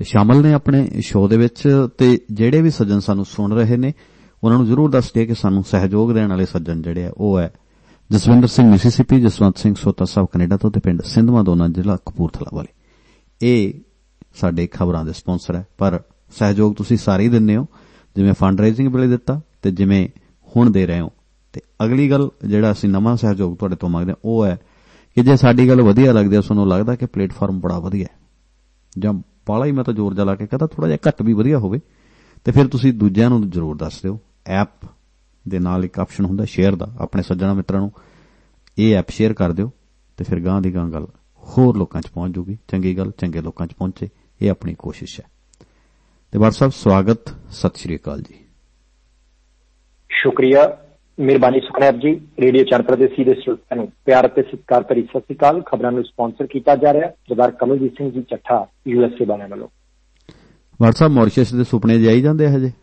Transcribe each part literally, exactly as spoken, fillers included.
ਤੇ ਸ਼ਾਮਲ ਨੇ ਆਪਣੇ ਸ਼ੋਅ ਦੇ ਵਿੱਚ। ਤੇ ਜਿਹੜੇ ਵੀ ਸੱਜਣ ਸਾਨੂੰ ਸੁਣ ਰਹੇ ਨੇ ਉਹਨਾਂ ਨੂੰ ਜ਼ਰੂਰ ਦੱਸ ਦਿਓ ਕਿ ਸਾਨੂੰ ਸਹਿਯੋਗ ਦੇਣ ਵਾਲੇ ਸੱਜਣ ਜਿਹੜੇ ਆ ਉਹ ਹੈ ਜਸਵਿੰਦਰ ਸਿੰਘ ਮਿਸੀਸਿਪੀ, ਜਸਵੰਤ ਸਿੰਘ ਸੋਤਾ ਸਾਹਿਬ ਕੈਨੇਡਾ ਤੋਂ ਤੇ ਪਿੰਡ ਸਿੰਧਵਾਂ ਦੋਨਾ ਜ਼ਿਲ੍ਹਾ ਕਪੂਰਥਲਾ ਵਾਲੇ। ਇਹ ਸਾਡੇ ਖਬਰਾਂ ਦੇ ਸਪਾਂਸਰ ਹੈ, ਪਰ ਸਹਿਯੋਗ ਤੁਸੀਂ ਸਾਰੇ ਹੀ ਦਿੰਦੇ ਹੋ, ਜਿਵੇਂ ਫੰਡ ਰੇਜ਼ਿੰਗ ਵੇਲੇ ਦਿੱਤਾ ਤੇ ਜਿਵੇਂ ਹੁਣ ਦੇ ਰਹੇ ਹੋ। ਤੇ ਅਗਲੀ ਗੱਲ ਜਿਹੜਾ ਅਸੀਂ ਨਵਾਂ ਸਹਿਯੋਗ ਤੁਹਾਡੇ ਤੋਂ ਮੰਗਦੇ ਹਾਂ ਉਹ ਹੈ ਕਿ ਜੇ ਸਾਡੀ ਗੱਲ ਵਧੀਆ ਲੱਗਦੀ ਹੈ, ਤੁਹਾਨੂੰ ਲੱਗਦਾ ਕਿ ਪਲੇਟਫਾਰਮ ਬੜਾ ਵਧੀਆ ਜਾਂ ਬਾਲਾ ਹੀ ਮੈਂ ਤਾਂ ਜ਼ੋਰ ਜਲਾ ਕੇ ਕਹਦਾ ਥੋੜਾ ਜਿਹਾ ਘੱਟ ਵੀ ਵਧੀਆ ਹੋਵੇ, ਤੇ ਫਿਰ ਤੁਸੀਂ ਦੂਜਿਆਂ ਨੂੰ ਜ਼ਰੂਰ ਦੱਸ ਦਿਓ। ਐਪ ਦੇ ਨਾਲ ਇੱਕ ਆਪਸ਼ਨ ਹੁੰਦਾ ਸ਼ੇਅਰ ਦਾ, ਆਪਣੇ ਸੱਜਣਾ ਮਿੱਤਰਾਂ ਨੂੰ ਇਹ ਐਪ ਸ਼ੇਅਰ ਕਰ ਦਿਓ ਤੇ ਫਿਰ ਗਾਂ ਦੀ ਗਾਂ ਗੱਲ ਹੋਰ ਲੋਕਾਂ 'ਚ ਪਹੁੰਚ ਜੂਗੀ। ਚੰਗੀ ਗੱਲ ਚੰਗੇ ਲੋਕਾਂ 'ਚ ਪਹੁੰਚੇ, ਇਹ ਆਪਣੀ ਕੋਸ਼ਿਸ਼ ਹੈ। ਤੇ ਵਾਰ ਸਾਹਿਬ ਸਵਾਗਤ, ਸਤਿ ਸ਼੍ਰੀ ਅਕਾਲ ਜੀ। ਸ਼ੁਕਰੀਆ, ਮਿਹਰਬਾਨੀ ਸੁਖਨੈਬ ਜੀ। ਰੇਡੀਓ ਚੰਨ ਪ੍ਰਦੇਸੀ ਦੇ ਸਰੋਤਿਆਂ ਨੂੰ ਪਿਆਰ ਅਤੇ ਸਤਿਕਾਰ ਭਰੀ ਸਤਿ ਸ਼੍ਰੀ ਅਕਾਲ। ਖਬਰਾਂ ਨੂੰ ਸਪਾਂਸਰ ਕੀਤਾ ਜਾ ਰਿਹਾ ਸਰਦਾਰ Kamaljit Singh ji Chattha, U S A ਵਾਲਿਆਂ ਵੱਲੋਂ। ਵਾਰ ਸਾਹਿਬ ਮੌਰੀਸ਼ੀਅਸ ਦੇ ਸੁਪਨੇ ਜਾਈ ਜਾਂਦੇ ਹਜੇ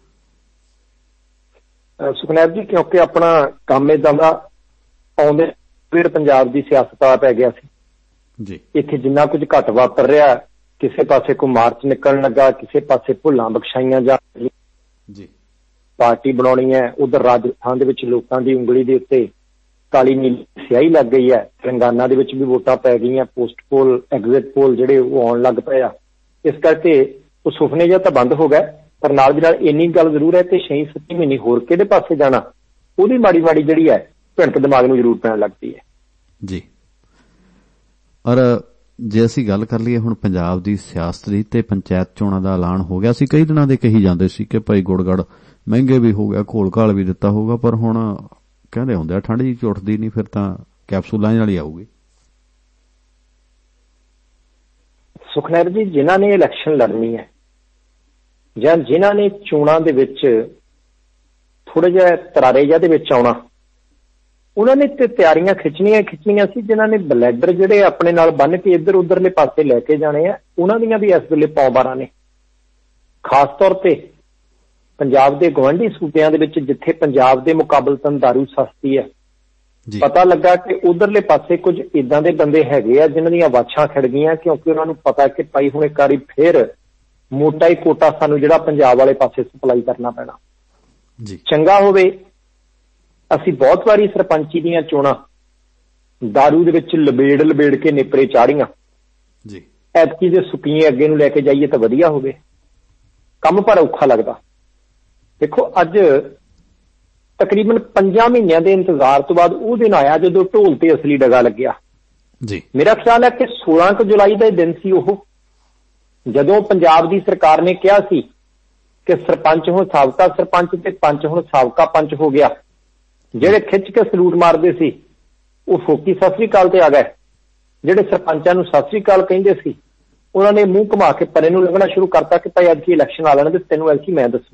ਸੁਖਨੈਬ ਜੀ, ਕਿਉਂਕਿ ਆਪਣਾ ਕੰਮ ਏਦਾਂ ਦਾ ਆਉਂਦੇ ਫਿਰ ਪੰਜਾਬ ਦੀ ਸਿਆਸਤ ਆ ਪੈ ਗਿਆ ਸੀ ਜੀ। ਇੱਥੇ ਜਿੰਨਾ ਕੁਝ ਘੱਟ ਵਾਪਰ ਰਿਹਾ, ਕਿਸੇ ਪਾਸੇ ਕੋਈ ਮਾਰਚ ਨਿਕਲਣ ਲੱਗਾ, ਕਿਸੇ ਪਾਸੇ ਭੁੱਲਾਂ ਬਖਸ਼ਾਈਆਂ ਜਾ ਜੀ, ਪਾਰਟੀ ਬਣਾਉਣੀ ਹੈ। ਉਧਰ ਰਾਜਸਥਾਨ ਦੇ ਵਿੱਚ ਲੋਕਾਂ ਦੀ ਉਂਗਲੀ ਦੇ ਉੱਤੇ ਕਾਲੀ ਨੀਲੀ ਸਿਆਹੀ ਲੱਗ ਗਈ ਹੈ। ਤੇਲੰਗਾਨਾ ਦੇ ਵਿੱਚ ਵੀ ਵੋਟਾਂ ਪੈ ਗਈਆਂ, ਪੋਸਟ ਪੋਲ ਐਗਜ਼ਿਟ ਪੋਲ ਜਿਹੜੇ ਉਹ ਆਉਣ ਲੱਗ ਪਏ ਆ। ਇਸ ਕਰਕੇ ਉਹ ਸੁਪਨੇ ਜਿਹਾ ਤਾਂ ਬੰਦ ਹੋ ਗਏ, ਪਰ ਨਾਲ ਦੀ ਨਾਲ ਇੰਨੀ ਗੱਲ ਜ਼ਰੂਰ ਹੈ ਕਿ ਛੇ ਸੱਤੀ ਮਹੀਨੇ ਹੋਰ ਕਿਹੜੇ ਪਾਸੇ ਜਾਣਾ, ਉਹਦੀ ਮਾੜੀ ਮਾੜੀ ਜਿਹੜੀ ਹੈ ਭਿਣਕ ਦਿਮਾਗ ਨੂੰ ਜ਼ਰੂਰ ਪੈਣ ਲੱਗਦੀ ਹੈ ਜੀ। ਔਰ ਜੇ ਅਸੀਂ ਗੱਲ ਕਰ ਲਈਏ ਹੁਣ ਪੰਜਾਬ ਦੀ ਸਿਆਸਤ ਦੀ, ਤੇ ਪੰਚਾਇਤ ਚੋਣਾਂ ਦਾ ਐਲਾਨ ਹੋ ਗਿਆ ਸੀ, ਕਈ ਦਿਨਾਂ ਦੇ ਕਹੀ ਜਾਂਦੇ ਸੀ ਕਿ ਭਾਈ ਗੁੜਗੜ ਮਹਿੰਗੇ ਵੀ ਹੋ ਗਿਆ, ਘੋਲ ਘਾਲ ਵੀ ਦਿੱਤਾ ਹੋਊਗਾ, ਪਰ ਹੁਣ ਕਹਿੰਦੇ ਹੁੰਦੇ ਆ ਠੰਡ ਜੀ ਝੁੱਟਦੀ ਨਹੀਂ, ਫਿਰ ਤਾਂ ਕੈਪਸੂਲਾਂ ਨਾਲ ਹੀ ਆਊਗੀ। ਸੁਖਨੈਬ ਜੀ, ਜਿਨ੍ਹਾਂ ਨੇ ਇਲੈਕਸ਼ਨ ਲੜਨੀ ਹੈ ਜਾਂ ਜਿਨ੍ਹਾਂ ਨੇ ਚੋਣਾਂ ਦੇ ਵਿੱਚ ਥੋੜਾ ਜਿਹਾ ਤਰਾਰੇ ਜਿਹਾ ਦੇ ਵਿੱਚ ਆਉਣਾ, ਉਹਨਾਂ ਨੇ ਤੇ ਤਿਆਰੀਆਂ ਖਿੱਚਣੀਆਂ ਖਿੱਚਣੀਆਂ ਸੀ। ਜਿਨ੍ਹਾਂ ਨੇ ਬਲੈਡਰ ਜਿਹੜੇ ਆਪਣੇ ਨਾਲ ਬੰਨ ਕੇ ਇੱਧਰ ਉੱਧਰਲੇ ਪਾਸੇ ਲੈ ਕੇ ਜਾਣੇ ਆ, ਉਹਨਾਂ ਦੀਆਂ ਵੀ ਇਸ ਵੇਲੇ ਪੌਬਾਰਾਂ ਨੇ। ਖਾਸ ਤੌਰ ਤੇ ਪੰਜਾਬ ਦੇ ਗੁਆਂਢੀ ਸੂਬਿਆਂ ਦੇ ਵਿੱਚ, ਜਿੱਥੇ ਪੰਜਾਬ ਦੇ ਮੁਕਾਬਲਤਨ ਦਾਰੂ ਸਸਤੀ ਹੈ, ਪਤਾ ਲੱਗਾ ਕਿ ਉਧਰਲੇ ਪਾਸੇ ਕੁਝ ਏਦਾਂ ਦੇ ਬੰਦੇ ਹੈਗੇ ਆ ਜਿਨ੍ਹਾਂ ਦੀਆਂ ਵਾਛਾਂ ਖਿੜ ਗਈਆਂ, ਕਿਉਂਕਿ ਉਹਨਾਂ ਨੂੰ ਪਤਾ ਕਿ ਭਾਈ ਹੁਣ ਇੱਕ ਵਾਰੀ ਫੇਰ ਮੋਟਾ ਹੀ ਕੋਟਾ ਸਾਨੂੰ ਜਿਹੜਾ ਪੰਜਾਬ ਵਾਲੇ ਪਾਸੇ ਸਪਲਾਈ ਕਰਨਾ ਪੈਣਾ ਜੀ। ਚੰਗਾ ਹੋਵੇ, ਅਸੀਂ ਬਹੁਤ ਵਾਰੀ ਸਰਪੰਚੀ ਦੀਆਂ ਚੋਣਾਂ ਦਾਰੂ ਦੇ ਵਿੱਚ ਲਬੇੜ ਲਬੇੜ ਕੇ ਨੇਪਰੇ ਚਾੜੀਆਂ ਜੀ। ਐਤਕੀ ਦੇ ਸੁੱਕੀਏ ਅੱਗੇ ਨੂੰ ਲੈ ਕੇ ਜਾਈਏ ਤਾਂ ਵਧੀਆ ਹੋਵੇ, ਕੰਮ ਪਰ ਔਖਾ ਲੱਗਦਾ। ਦੇਖੋ, ਅੱਜ ਤਕਰੀਬਨ ਪੰਜਾਂ ਮਹੀਨਿਆਂ ਦੇ ਇੰਤਜ਼ਾਰ ਤੋਂ ਬਾਅਦ ਉਹ ਦਿਨ ਆਇਆ ਜਦੋਂ ਢੋਲ ਤੇ ਅਸਲੀ ਡਗਾ ਲੱਗਿਆ ਜੀ। ਮੇਰਾ ਖਿਆਲ ਹੈ ਕਿ ਸੋਲਾਂ ਕੁ ਜੁਲਾਈ ਦਾ ਦਿਨ ਸੀ ਉਹ, ਜਦੋਂ ਪੰਜਾਬ ਦੀ ਸਰਕਾਰ ਨੇ ਕਿਹਾ ਸੀ ਕਿ ਸਰਪੰਚ ਹੁਣ ਸਾਬਕਾ ਸਰਪੰਚ ਤੇ ਪੰਚ ਹੁਣ ਸਾਬਕਾ ਪੰਚ ਹੋ ਗਿਆ। ਜਿਹੜੇ ਖਿੱਚ ਕੇ ਸਲੂਟ ਮਾਰਦੇ ਸੀ ਉਹ ਫੋਕੀ ਸਤਿ ਸ੍ਰੀ ਅਕਾਲ ਤੇ ਆ ਗਏ, ਜਿਹੜੇ ਸਰਪੰਚਾਂ ਨੂੰ ਸਤਿ ਸ੍ਰੀ ਅਕਾਲ ਕਹਿੰਦੇ ਸੀ ਉਹਨਾਂ ਨੇ ਮੂੰਹ ਘੁਮਾ ਕੇ ਪਰੇ ਨੂੰ ਲੰਘਣਾ ਸ਼ੁਰੂ ਕਰਤਾ ਕਿ ਭਾਈ ਅੱਜ ਕੀ ਇਲੈਕਸ਼ਨ ਆ ਲੈਣ ਤੇ ਤੈਨੂੰ ਐਲਕੀ ਮੈਂ ਦੱਸੂ।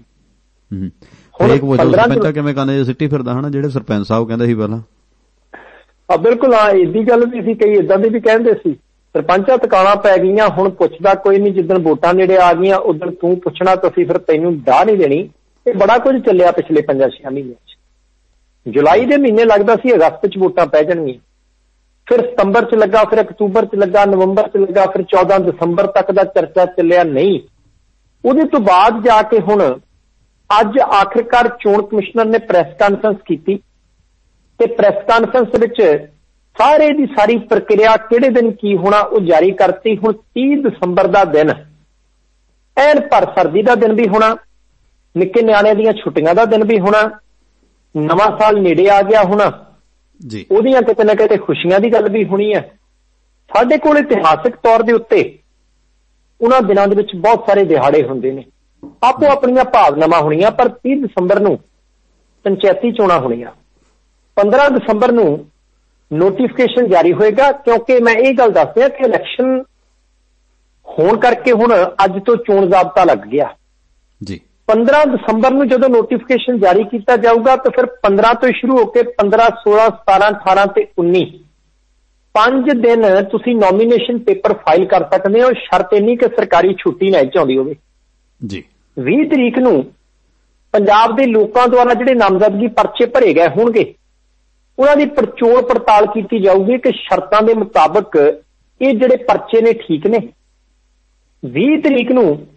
ਕਿਵੇਂ ਕਹਿੰਦੇ ਸਿੱਟੀ ਫਿਰਦਾ ਹਨਾ, ਜਿਹੜੇ ਸਰਪੰਚ ਸਾਹਿਬ ਕਹਿੰਦੇ ਸੀ ਪਹਿਲਾਂ। ਆ ਬਿਲਕੁਲ, ਹਾਂ, ਏਦੀ ਗੱਲ ਵੀ ਸੀ, ਕਈ ਏਦਾਂ ਦੇ ਵੀ ਕਹਿੰਦੇ ਸੀ ਸਰਪੰਚਾਂ ਤਕਾਣਾ ਪੈ ਗਈਆਂ, ਹੁਣ ਪੁੱਛਦਾ ਕੋਈ ਨਹੀਂ, ਜਿੱਦਣ ਵੋਟਾਂ ਨੇੜੇ ਆ ਗਈਆਂ ਉਦੋਂ ਤੂੰ ਪੁੱਛਣਾ ਤਾਂ ਅਸੀਂ ਫਿਰ ਤੈਨੂੰ ਡਾਹ ਨਹੀਂ ਦੇਣੀ। ਇਹ ਬੜਾ ਕੁਝ ਚੱਲਿਆ ਪਿਛਲੇ ਪੰਜਾਂ ਛੇ ਮਹੀਨਿਆਂ ਚ। ਜੁਲਾਈ ਦੇ ਮਹੀਨੇ ਲੱਗਦਾ ਸੀ ਅਗਸਤ ਚ ਵੋਟਾਂ ਪੈ ਜਾਣਗੀਆਂ, ਫਿਰ ਸਤੰਬਰ ਚ ਲੱਗਾ, ਫਿਰ ਅਕਤੂਬਰ ਚ ਲੱਗਾ, ਨਵੰਬਰ ਚ ਲੱਗਾ, ਫਿਰ ਚੌਦਾਂ ਦਸੰਬਰ ਤੱਕ ਦਾ ਚਰਚਾ ਚੱਲਿਆ ਨਹੀਂ। ਉਹਦੇ ਤੋਂ ਬਾਅਦ ਜਾ ਕੇ ਹੁਣ ਅੱਜ ਆਖਿਰਕਾਰ ਚੋਣ ਕਮਿਸ਼ਨਰ ਨੇ ਪ੍ਰੈਸ ਕਾਨਫਰੰਸ ਕੀਤੀ ਤੇ ਪ੍ਰੈਸ ਕਾਨਫਰੰਸ ਵਿੱਚ ਸਾਰੇ ਦੀ ਸਾਰੀ ਪ੍ਰਕਿਰਿਆ ਕਿਹੜੇ ਦਿਨ ਕੀ ਹੋਣਾ ਉਹ ਜਾਰੀ ਕਰਤੀ। ਹੁਣ ਤੀਹ ਦਸੰਬਰ ਦਾ ਦਿਨ ਐਨ ਭਰ ਸਰਦੀ ਦਾ ਦਿਨ ਵੀ ਹੋਣਾ, ਨਿੱਕੇ ਨਿਆਣਿਆਂ ਦੀਆਂ ਛੁੱਟੀਆਂ ਦਾ ਦਿਨ ਵੀ ਹੋਣਾ, ਨਵਾਂ ਸਾਲ ਨੇੜੇ ਆ ਗਿਆ ਹੋਣਾ ਜੀ, ਉਹਦੀਆਂ ਕਿਤੇ ਨਾ ਕਿਤੇ ਖੁਸ਼ੀਆਂ ਦੀ ਗੱਲ ਵੀ ਹੋਣੀ ਹੈ। ਸਾਡੇ ਕੋਲ ਇਤਿਹਾਸਕ ਤੌਰ ਦੇ ਉੱਤੇ ਉਹਨਾਂ ਦਿਨਾਂ ਦੇ ਵਿੱਚ ਬਹੁਤ ਸਾਰੇ ਦਿਹਾੜੇ ਹੁੰਦੇ ਨੇ, ਆਪੋ ਆਪਣੀਆਂ ਭਾਵਨਾਵਾਂ ਹੋਣੀਆਂ, ਪਰ ਤੀਹ ਦਸੰਬਰ ਨੂੰ ਪੰਚਾਇਤੀ ਚੋਣਾਂ ਹੋਣੀਆਂ। ਪੰਦਰਾਂ ਦਸੰਬਰ ਨੂੰ ਨੋਟੀਫਿਕੇਸ਼ਨ ਜਾਰੀ ਹੋਏਗਾ, ਕਿਉਂਕਿ ਮੈਂ ਇਹ ਗੱਲ ਦੱਸ ਰਿਹਾ ਕਿ ਇਲੈਕਸ਼ਨ ਹੋਣ ਕਰਕੇ ਹੁਣ ਅੱਜ ਤੋਂ ਚੋਣ ਜ਼ਾਬਤਾ ਲੱਗ ਗਿਆ ਜੀ। ਪੰਦਰਾਂ ਦਸੰਬਰ ਨੂੰ ਜਦੋਂ ਨੋਟੀਫਿਕੇਸ਼ਨ ਜਾਰੀ ਕੀਤਾ ਜਾਊਗਾ ਤਾਂ ਫਿਰ ਪੰਦਰਾਂ ਤੋਂ ਸ਼ੁਰੂ ਹੋ ਕੇ ਪੰਦਰਾਂ, ਸੋਲਾਂ, ਸਤਾਰਾਂ, ਅਠਾਰਾਂ ਤੇ ਉੱਨੀ ਪੰਜ ਦਿਨ ਤੁਸੀਂ ਨੋਮੀਨੇਸ਼ਨ ਪੇਪਰ ਫਾਈਲ ਕਰ ਸਕਦੇ ਹੋ, ਸ਼ਰਤ ਇੰਨੀ ਕਿ ਸਰਕਾਰੀ ਛੁੱਟੀ ਨਾ ਚਾਹੁੰਦੀ ਹੋਵੇ ਜੀ। ਵੀਹ ਤਰੀਕ ਨੂੰ ਪੰਜਾਬ ਦੇ ਲੋਕਾਂ ਦੁਆਰਾ ਜਿਹੜੇ ਨਾਮਜ਼ਦਗੀ ਪਰਚੇ ਭਰੇ ਗਏ ਹੋਣਗੇ ਉਹਨਾਂ ਦੀ ਪੜਚੋਲ ਪੜਤਾਲ ਕੀਤੀ ਜਾਊਗੀ ਕਿ ਸ਼ਰਤਾਂ ਦੇ ਮੁਤਾਬਕ ਇਹ ਜਿਹੜੇ ਪਰਚੇ ਨੇ ਠੀਕ ਨੇ। ਵੀਹ ਤਰੀਕ ਨੂੰ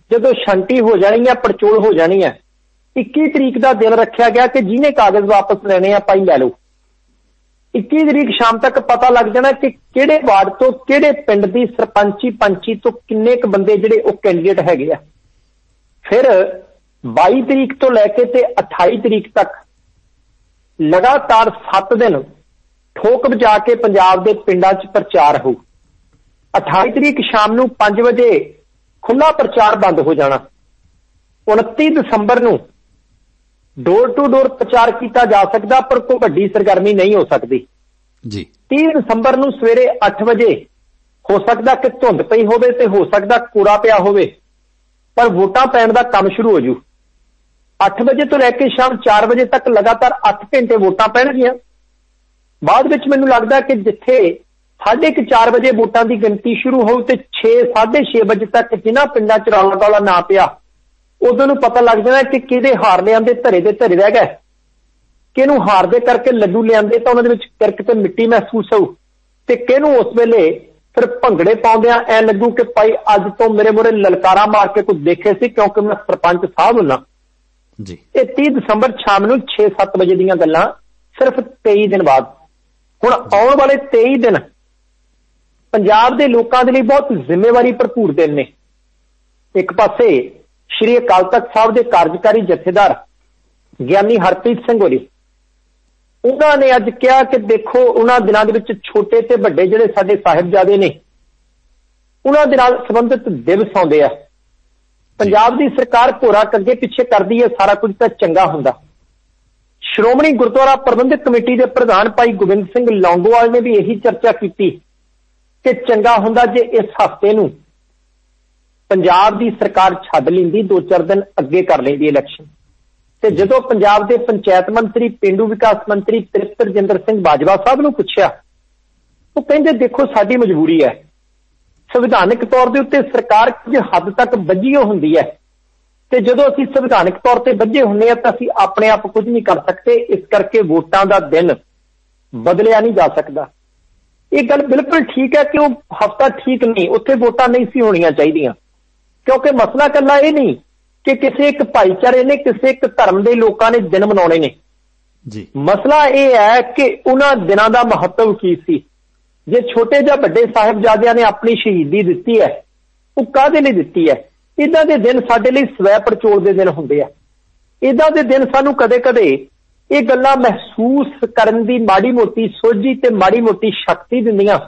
ਜਦੋਂ ਛੰਟੀ ਹੋ ਜਾਣੀ ਹੈ, ਪੜਚੋਲ ਹੋ ਜਾਣੀ ਹੈ, ਇੱਕੀ ਤਰੀਕ ਦਾ ਦਿਨ ਰੱਖਿਆ ਗਿਆ ਕਿ ਜਿਹਨੇ ਕਾਗਜ਼ ਵਾਪਸ ਲੈਣੇ ਆ ਭਾਈ ਲੈ ਲਓ। ਇੱਕੀ ਤਰੀਕ ਸ਼ਾਮ ਤੱਕ ਪਤਾ ਲੱਗ ਜਾਣਾ ਕਿ ਕਿਹੜੇ ਵਾਰਡ ਤੋਂ, ਕਿਹੜੇ ਪਿੰਡ ਦੀ ਸਰਪੰਚੀ ਪੰਚੀ ਤੋਂ ਕਿੰਨੇ ਕੁ ਬੰਦੇ ਜਿਹੜੇ ਉਹ ਕੈਂਡੀਡੇਟ ਹੈਗੇ ਆ। ਫਿਰ ਬਾਈ ਤਰੀਕ ਤੋਂ ਲੈ ਕੇ ਤੇ ਅਠਾਈ ਤਰੀਕ ਤੱਕ ਲਗਾਤਾਰ ਸੱਤ ਦਿਨ ਠੋਕ ਵਜਾ ਕੇ ਪੰਜਾਬ ਦੇ ਪਿੰਡਾਂ 'ਚ ਪ੍ਰਚਾਰ ਹੋਊ। ਅਠਾਈ ਤਰੀਕ ਸ਼ਾਮ ਨੂੰ ਪੰਜ ਵਜੇ ਖੁੱਲ੍ਹਾ ਪ੍ਰਚਾਰ ਬੰਦ ਹੋ ਜਾਣਾ। ਉਨੱਤੀ ਦਸੰਬਰ ਨੂੰ ਡੋਰ ਟੂ ਡੋਰ ਪ੍ਰਚਾਰ ਕੀਤਾ ਜਾ ਸਕਦਾ, ਪਰ ਕੋਈ ਵੱਡੀ ਸਰਗਰਮੀ ਨਹੀਂ ਹੋ ਸਕਦੀ ਜੀ। ਤੀਹ ਦਸੰਬਰ ਨੂੰ ਸਵੇਰੇ ਅੱਠ ਵਜੇ ਹੋ ਸਕਦਾ ਕਿ ਧੁੰਦ ਪਈ ਹੋਵੇ ਤੇ ਹੋ ਸਕਦਾ ਕੂੜਾ ਪਿਆ ਹੋਵੇ, ਪਰ ਵੋਟਾਂ ਪੈਣ ਦਾ ਕੰਮ ਸ਼ੁਰੂ ਹੋ ਜੂ। ਅੱਠ ਵਜੇ ਤੋਂ ਲੈ ਕੇ ਸ਼ਾਮ ਚਾਰ ਵਜੇ ਤੱਕ ਲਗਾਤਾਰ ਅੱਠ ਘੰਟੇ ਵੋਟਾਂ ਪੈਣਗੀਆਂ। ਬਾਅਦ ਵਿੱਚ ਮੈਨੂੰ ਲੱਗਦਾ ਕਿ ਜਿੱਥੇ ਸਾਢੇ ਕੁ ਚਾਰ ਵਜੇ ਵੋਟਾਂ ਦੀ ਗਿਣਤੀ ਸ਼ੁਰੂ ਹੋਊ ਤੇ ਛੇ ਸਾਢੇ ਛੇ ਵਜੇ ਤੱਕ ਜਿਨ੍ਹਾਂ ਪਿੰਡਾਂ 'ਚ ਰੌਲਾ ਗੌਲਾ ਨਾ ਪਿਆ, ਉਦੋਂ ਨੂੰ ਪਤਾ ਲੱਗ ਜਾਣਾ ਕਿ ਕਿਹਦੇ ਹਾਰ ਲਿਆਂਦੇ ਧਰੇ ਦੇ ਧਰੇ ਰਹਿ ਗਏ, ਕਿਹਨੂੰ ਹਾਰ ਦੇ ਕਰਕੇ ਲੱਡੂ ਲਿਆਂਦੇ ਤਾਂ ਉਹਨਾਂ ਦੇ ਵਿੱਚ ਕਿਰਕ ਤੇ ਮਿੱਟੀ ਮਹਿਸੂਸ ਹੋਊ, ਤੇ ਕਿਹਨੂੰ ਉਸ ਵੇਲੇ ਫਿਰ ਭੰਗੜੇ ਪਾਉਂਦਿਆਂ ਐ ਲੱਗੂ ਕਿ ਭਾਈ ਅੱਜ ਤੋਂ ਮੇਰੇ ਮੂਹਰੇ ਲਲਕਾਰਾ ਮਾਰ ਕੇ ਕੁਝ ਦੇਖੇ ਸੀ, ਕਿਉਂਕਿ ਮੈਂ ਸਰਪੰਚ ਸਾਹਿਬ ਹੁੰਨਾ ਜੀ। ਇਹ ਤੀਹ ਦਸੰਬਰ ਸ਼ਾਮ ਨੂੰ ਛੇ ਸੱਤ ਵਜੇ ਦੀਆਂ ਗੱਲਾਂ, ਸਿਰਫ ਤੇਈ ਦਿਨ ਬਾਅਦ। ਹੁਣ ਆਉਣ ਵਾਲੇ ਤੇਈ ਦਿਨ ਪੰਜਾਬ ਦੇ ਲੋਕਾਂ ਦੇ ਲਈ ਬਹੁਤ ਜ਼ਿੰਮੇਵਾਰੀ ਭਰਪੂਰ ਦਿਨ ਨੇ। ਇੱਕ ਪਾਸੇ ਸ਼੍ਰੀ ਅਕਾਲ ਤਖਤ ਸਾਹਿਬ ਦੇ ਕਾਰਜਕਾਰੀ ਜਥੇਦਾਰ ਗਿਆਨੀ ਹਰਪ੍ਰੀਤ ਸਿੰਘ ਹੋਰੀ, ਉਹਨਾਂ ਨੇ ਅੱਜ ਕਿਹਾ ਕਿ ਦੇਖੋ ਉਹਨਾਂ ਦਿਨਾਂ ਦੇ ਵਿੱਚ ਛੋਟੇ ਤੇ ਵੱਡੇ ਜਿਹੜੇ ਸਾਡੇ ਸਾਹਿਬਜ਼ਾਦੇ ਨੇ, ਉਹਨਾਂ ਦੇ ਨਾਲ ਸੰਬੰਧਿਤ ਦਿਵਸ ਆਉਂਦੇ ਆ। ਪੰਜਾਬ ਦੀ ਸਰਕਾਰ ਭੋਰਾ ਅੱਗੇ ਪਿੱਛੇ ਕਰਦੀ ਹੈ, ਸਾਰਾ ਕੁਝ ਤਾਂ ਚੰਗਾ ਹੁੰਦਾ। ਸ਼੍ਰੋਮਣੀ ਗੁਰਦੁਆਰਾ ਪ੍ਰਬੰਧਕ ਕਮੇਟੀ ਦੇ ਪ੍ਰਧਾਨ ਭਾਈ ਗੋਬਿੰਦ ਸਿੰਘ ਲੌਂਗੋਵਾਲ ਨੇ ਵੀ ਇਹੀ ਚਰਚਾ ਕੀਤੀ ਕਿ ਚੰਗਾ ਹੁੰਦਾ ਜੇ ਇਸ ਹਫ਼ਤੇ ਨੂੰ ਪੰਜਾਬ ਦੀ ਸਰਕਾਰ ਛੱਡ ਲੈਂਦੀ, ਦੋ ਚਾਰ ਦਿਨ ਅੱਗੇ ਕਰ ਲੈਂਦੀ ਇਲੈਕਸ਼ਨ। ਤੇ ਜਦੋਂ ਪੰਜਾਬ ਦੇ ਪੰਚਾਇਤ ਮੰਤਰੀ, ਪੇਂਡੂ ਵਿਕਾਸ ਮੰਤਰੀ ਤ੍ਰਿਪਤ ਰਜਿੰਦਰ ਸਿੰਘ ਬਾਜਵਾ ਸਾਹਿਬ ਨੂੰ ਪੁੱਛਿਆ, ਉਹ ਕਹਿੰਦੇ ਦੇਖੋ ਸਾਡੀ ਮਜਬੂਰੀ ਹੈ, ਸੰਵਿਧਾਨਕ ਤੌਰ ਦੇ ਉੱਤੇ ਸਰਕਾਰ ਕੁਝ ਹੱਦ ਤੱਕ ਬੱਝੀ ਹੁੰਦੀ ਹੈ, ਤੇ ਜਦੋਂ ਅਸੀਂ ਸੰਵਿਧਾਨਕ ਤੌਰ ਤੇ ਬੱਝੇ ਹੁੰਦੇ ਹਾਂ ਤਾਂ ਅਸੀਂ ਆਪਣੇ ਆਪ ਕੁਝ ਨਹੀਂ ਕਰ ਸਕਦੇ, ਇਸ ਕਰਕੇ ਵੋਟਾਂ ਦਾ ਦਿਨ ਬਦਲਿਆ ਨਹੀਂ ਜਾ ਸਕਦਾ। ਇਹ ਗੱਲ ਬਿਲਕੁਲ ਠੀਕ ਹੈ ਕਿ ਉਹ ਹਫ਼ਤਾ ਠੀਕ ਨਹੀਂ, ਉੱਥੇ ਵੋਟਾਂ ਨਹੀਂ ਸੀ ਹੋਣੀਆਂ ਚਾਹੀਦੀਆਂ, ਕਿਉਂਕਿ ਮਸਲਾ ਇਕੱਲਾ ਇਹ ਨਹੀਂ ਕਿ ਕਿਸੇ ਇੱਕ ਭਾਈਚਾਰੇ ਨੇ, ਕਿਸੇ ਇੱਕ ਧਰਮ ਦੇ ਲੋਕਾਂ ਨੇ ਦਿਨ ਮਨਾਉਣੇ ਨੇ ਜੀ। ਮਸਲਾ ਇਹ ਹੈ ਕਿ ਉਹਨਾਂ ਦਿਨਾਂ ਦਾ ਮਹੱਤਵ ਕੀ ਸੀ। ਜੇ ਛੋਟੇ ਜਾਂ ਵੱਡੇ ਸਾਹਿਬਜ਼ਾਦਿਆਂ ਨੇ ਆਪਣੀ ਸ਼ਹੀਦੀ ਦਿੱਤੀ ਹੈ, ਉਹ ਕਾਹਦੇ ਲਈ ਦਿੱਤੀ ਹੈ? ਇੱਦਾਂ ਦੇ ਦਿਨ ਸਾਡੇ ਲਈ ਸਵੈ ਪੜਚੋਲ ਦੇ ਦਿਨ ਹੁੰਦੇ ਆ। ਇੱਦਾਂ ਦੇ ਦਿਨ ਸਾਨੂੰ ਕਦੇ ਕਦੇ ਇਹ ਗੱਲਾਂ ਮਹਿਸੂਸ ਕਰਨ ਦੀ ਮਾੜੀ ਮੋਟੀ ਸੋਝੀ ਤੇ ਮਾੜੀ ਮੋਟੀ ਸ਼ਕਤੀ ਦਿੰਦੀਆਂ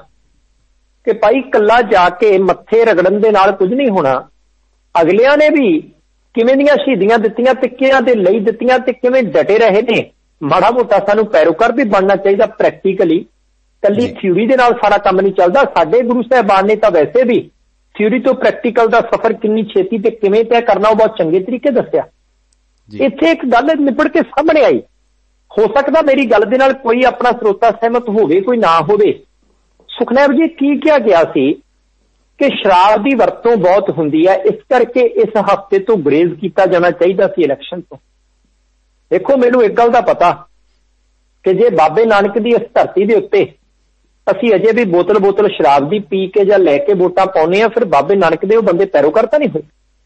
ਕਿ ਭਾਈ ਇਕੱਲਾ ਜਾ ਕੇ ਮੱਥੇ ਰਗੜਨ ਦੇ ਨਾਲ ਕੁਝ ਨਹੀਂ ਹੋਣਾ। ਅਗਲਿਆਂ ਨੇ ਵੀ ਕਿਵੇਂ ਦੀਆਂ ਸ਼ਹੀਦੀਆਂ ਦਿੱਤੀਆਂ ਤੇ ਕਿਹਨਾਂ ਦੇ ਲਈ ਦਿੱਤੀਆਂ ਤੇ ਕਿਵੇਂ ਡਟੇ ਰਹੇ ਨੇ। ਮਾੜਾ ਮੋਟਾ ਸਾਨੂੰ ਪੈਰੋਕਾਰ ਵੀ ਬਣਨਾ ਚਾਹੀਦਾ ਪ੍ਰੈਕਟੀਕਲੀ, ਕੱਲੀ ਥਿਊਰੀ ਦੇ ਨਾਲ ਸਾਰਾ ਕੰਮ ਨਹੀਂ ਚੱਲਦਾ। ਸਾਡੇ ਗੁਰੂ ਸਾਹਿਬਾਨ ਨੇ ਤਾਂ ਵੈਸੇ ਵੀ ਥਿਊਰੀ ਤੋਂ ਪ੍ਰੈਕਟੀਕਲ ਦਾ ਸਫ਼ਰ ਕਿੰਨੀ ਛੇਤੀ ਤੇ ਕਿਵੇਂ ਤੈਅ ਕਰਨਾ ਉਹ ਬਹੁਤ ਚੰਗੇ ਤਰੀਕੇ ਦੱਸਿਆ। ਇੱਥੇ ਇੱਕ ਗੱਲ ਨਿਬੜ ਕੇ ਸਾਹਮਣੇ ਆਈ, ਹੋ ਸਕਦਾ ਮੇਰੀ ਗੱਲ ਦੇ ਨਾਲ ਕੋਈ ਆਪਣਾ ਸਰੋਤਾ ਸਹਿਮਤ ਹੋਵੇ, ਕੋਈ ਨਾ ਹੋਵੇ। ਸੁਖਨੈਬ ਜੀ ਕੀ ਕਿਹਾ ਗਿਆ ਸੀ ਕਿ ਸ਼ਰਾਬ ਦੀ ਵਰਤੋਂ ਬਹੁਤ ਹੁੰਦੀ ਹੈ, ਇਸ ਕਰਕੇ ਇਸ ਹਫ਼ਤੇ ਤੋਂ ਗੁਰੇਜ਼ ਕੀਤਾ ਜਾਣਾ ਚਾਹੀਦਾ ਸੀ ਇਲੈਕਸ਼ਨ ਤੋਂ। ਦੇਖੋ ਮੈਨੂੰ ਇੱਕ ਗੱਲ ਦਾ ਪਤਾ ਕਿ ਜੇ ਬਾਬੇ ਨਾਨਕ ਦੀ ਇਸ ਧਰਤੀ ਦੇ ਉੱਤੇ ਅਸੀਂ ਅਜੇ ਵੀ ਬੋਤਲ ਬੋਤਲ ਸ਼ਰਾਬ ਦੀ ਪੀ ਕੇ ਜਾਂ ਲੈ ਕੇ ਵੋਟਾਂ ਪਾਉਂਦੇ ਹਾਂ, ਫਿਰ ਬਾਬੇ ਨਾਨਕ ਦੇ ਉਹ ਬੰਦੇ ਪੈਰੋਕਾਰ ਤਾਂ ਨਹੀਂ ਹੋਏ।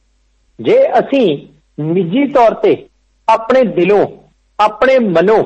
ਜੇ ਅਸੀਂ ਨਿੱਜੀ ਤੌਰ ਤੇ ਆਪਣੇ ਦਿਲੋਂ, ਆਪਣੇ ਮਨੋਂ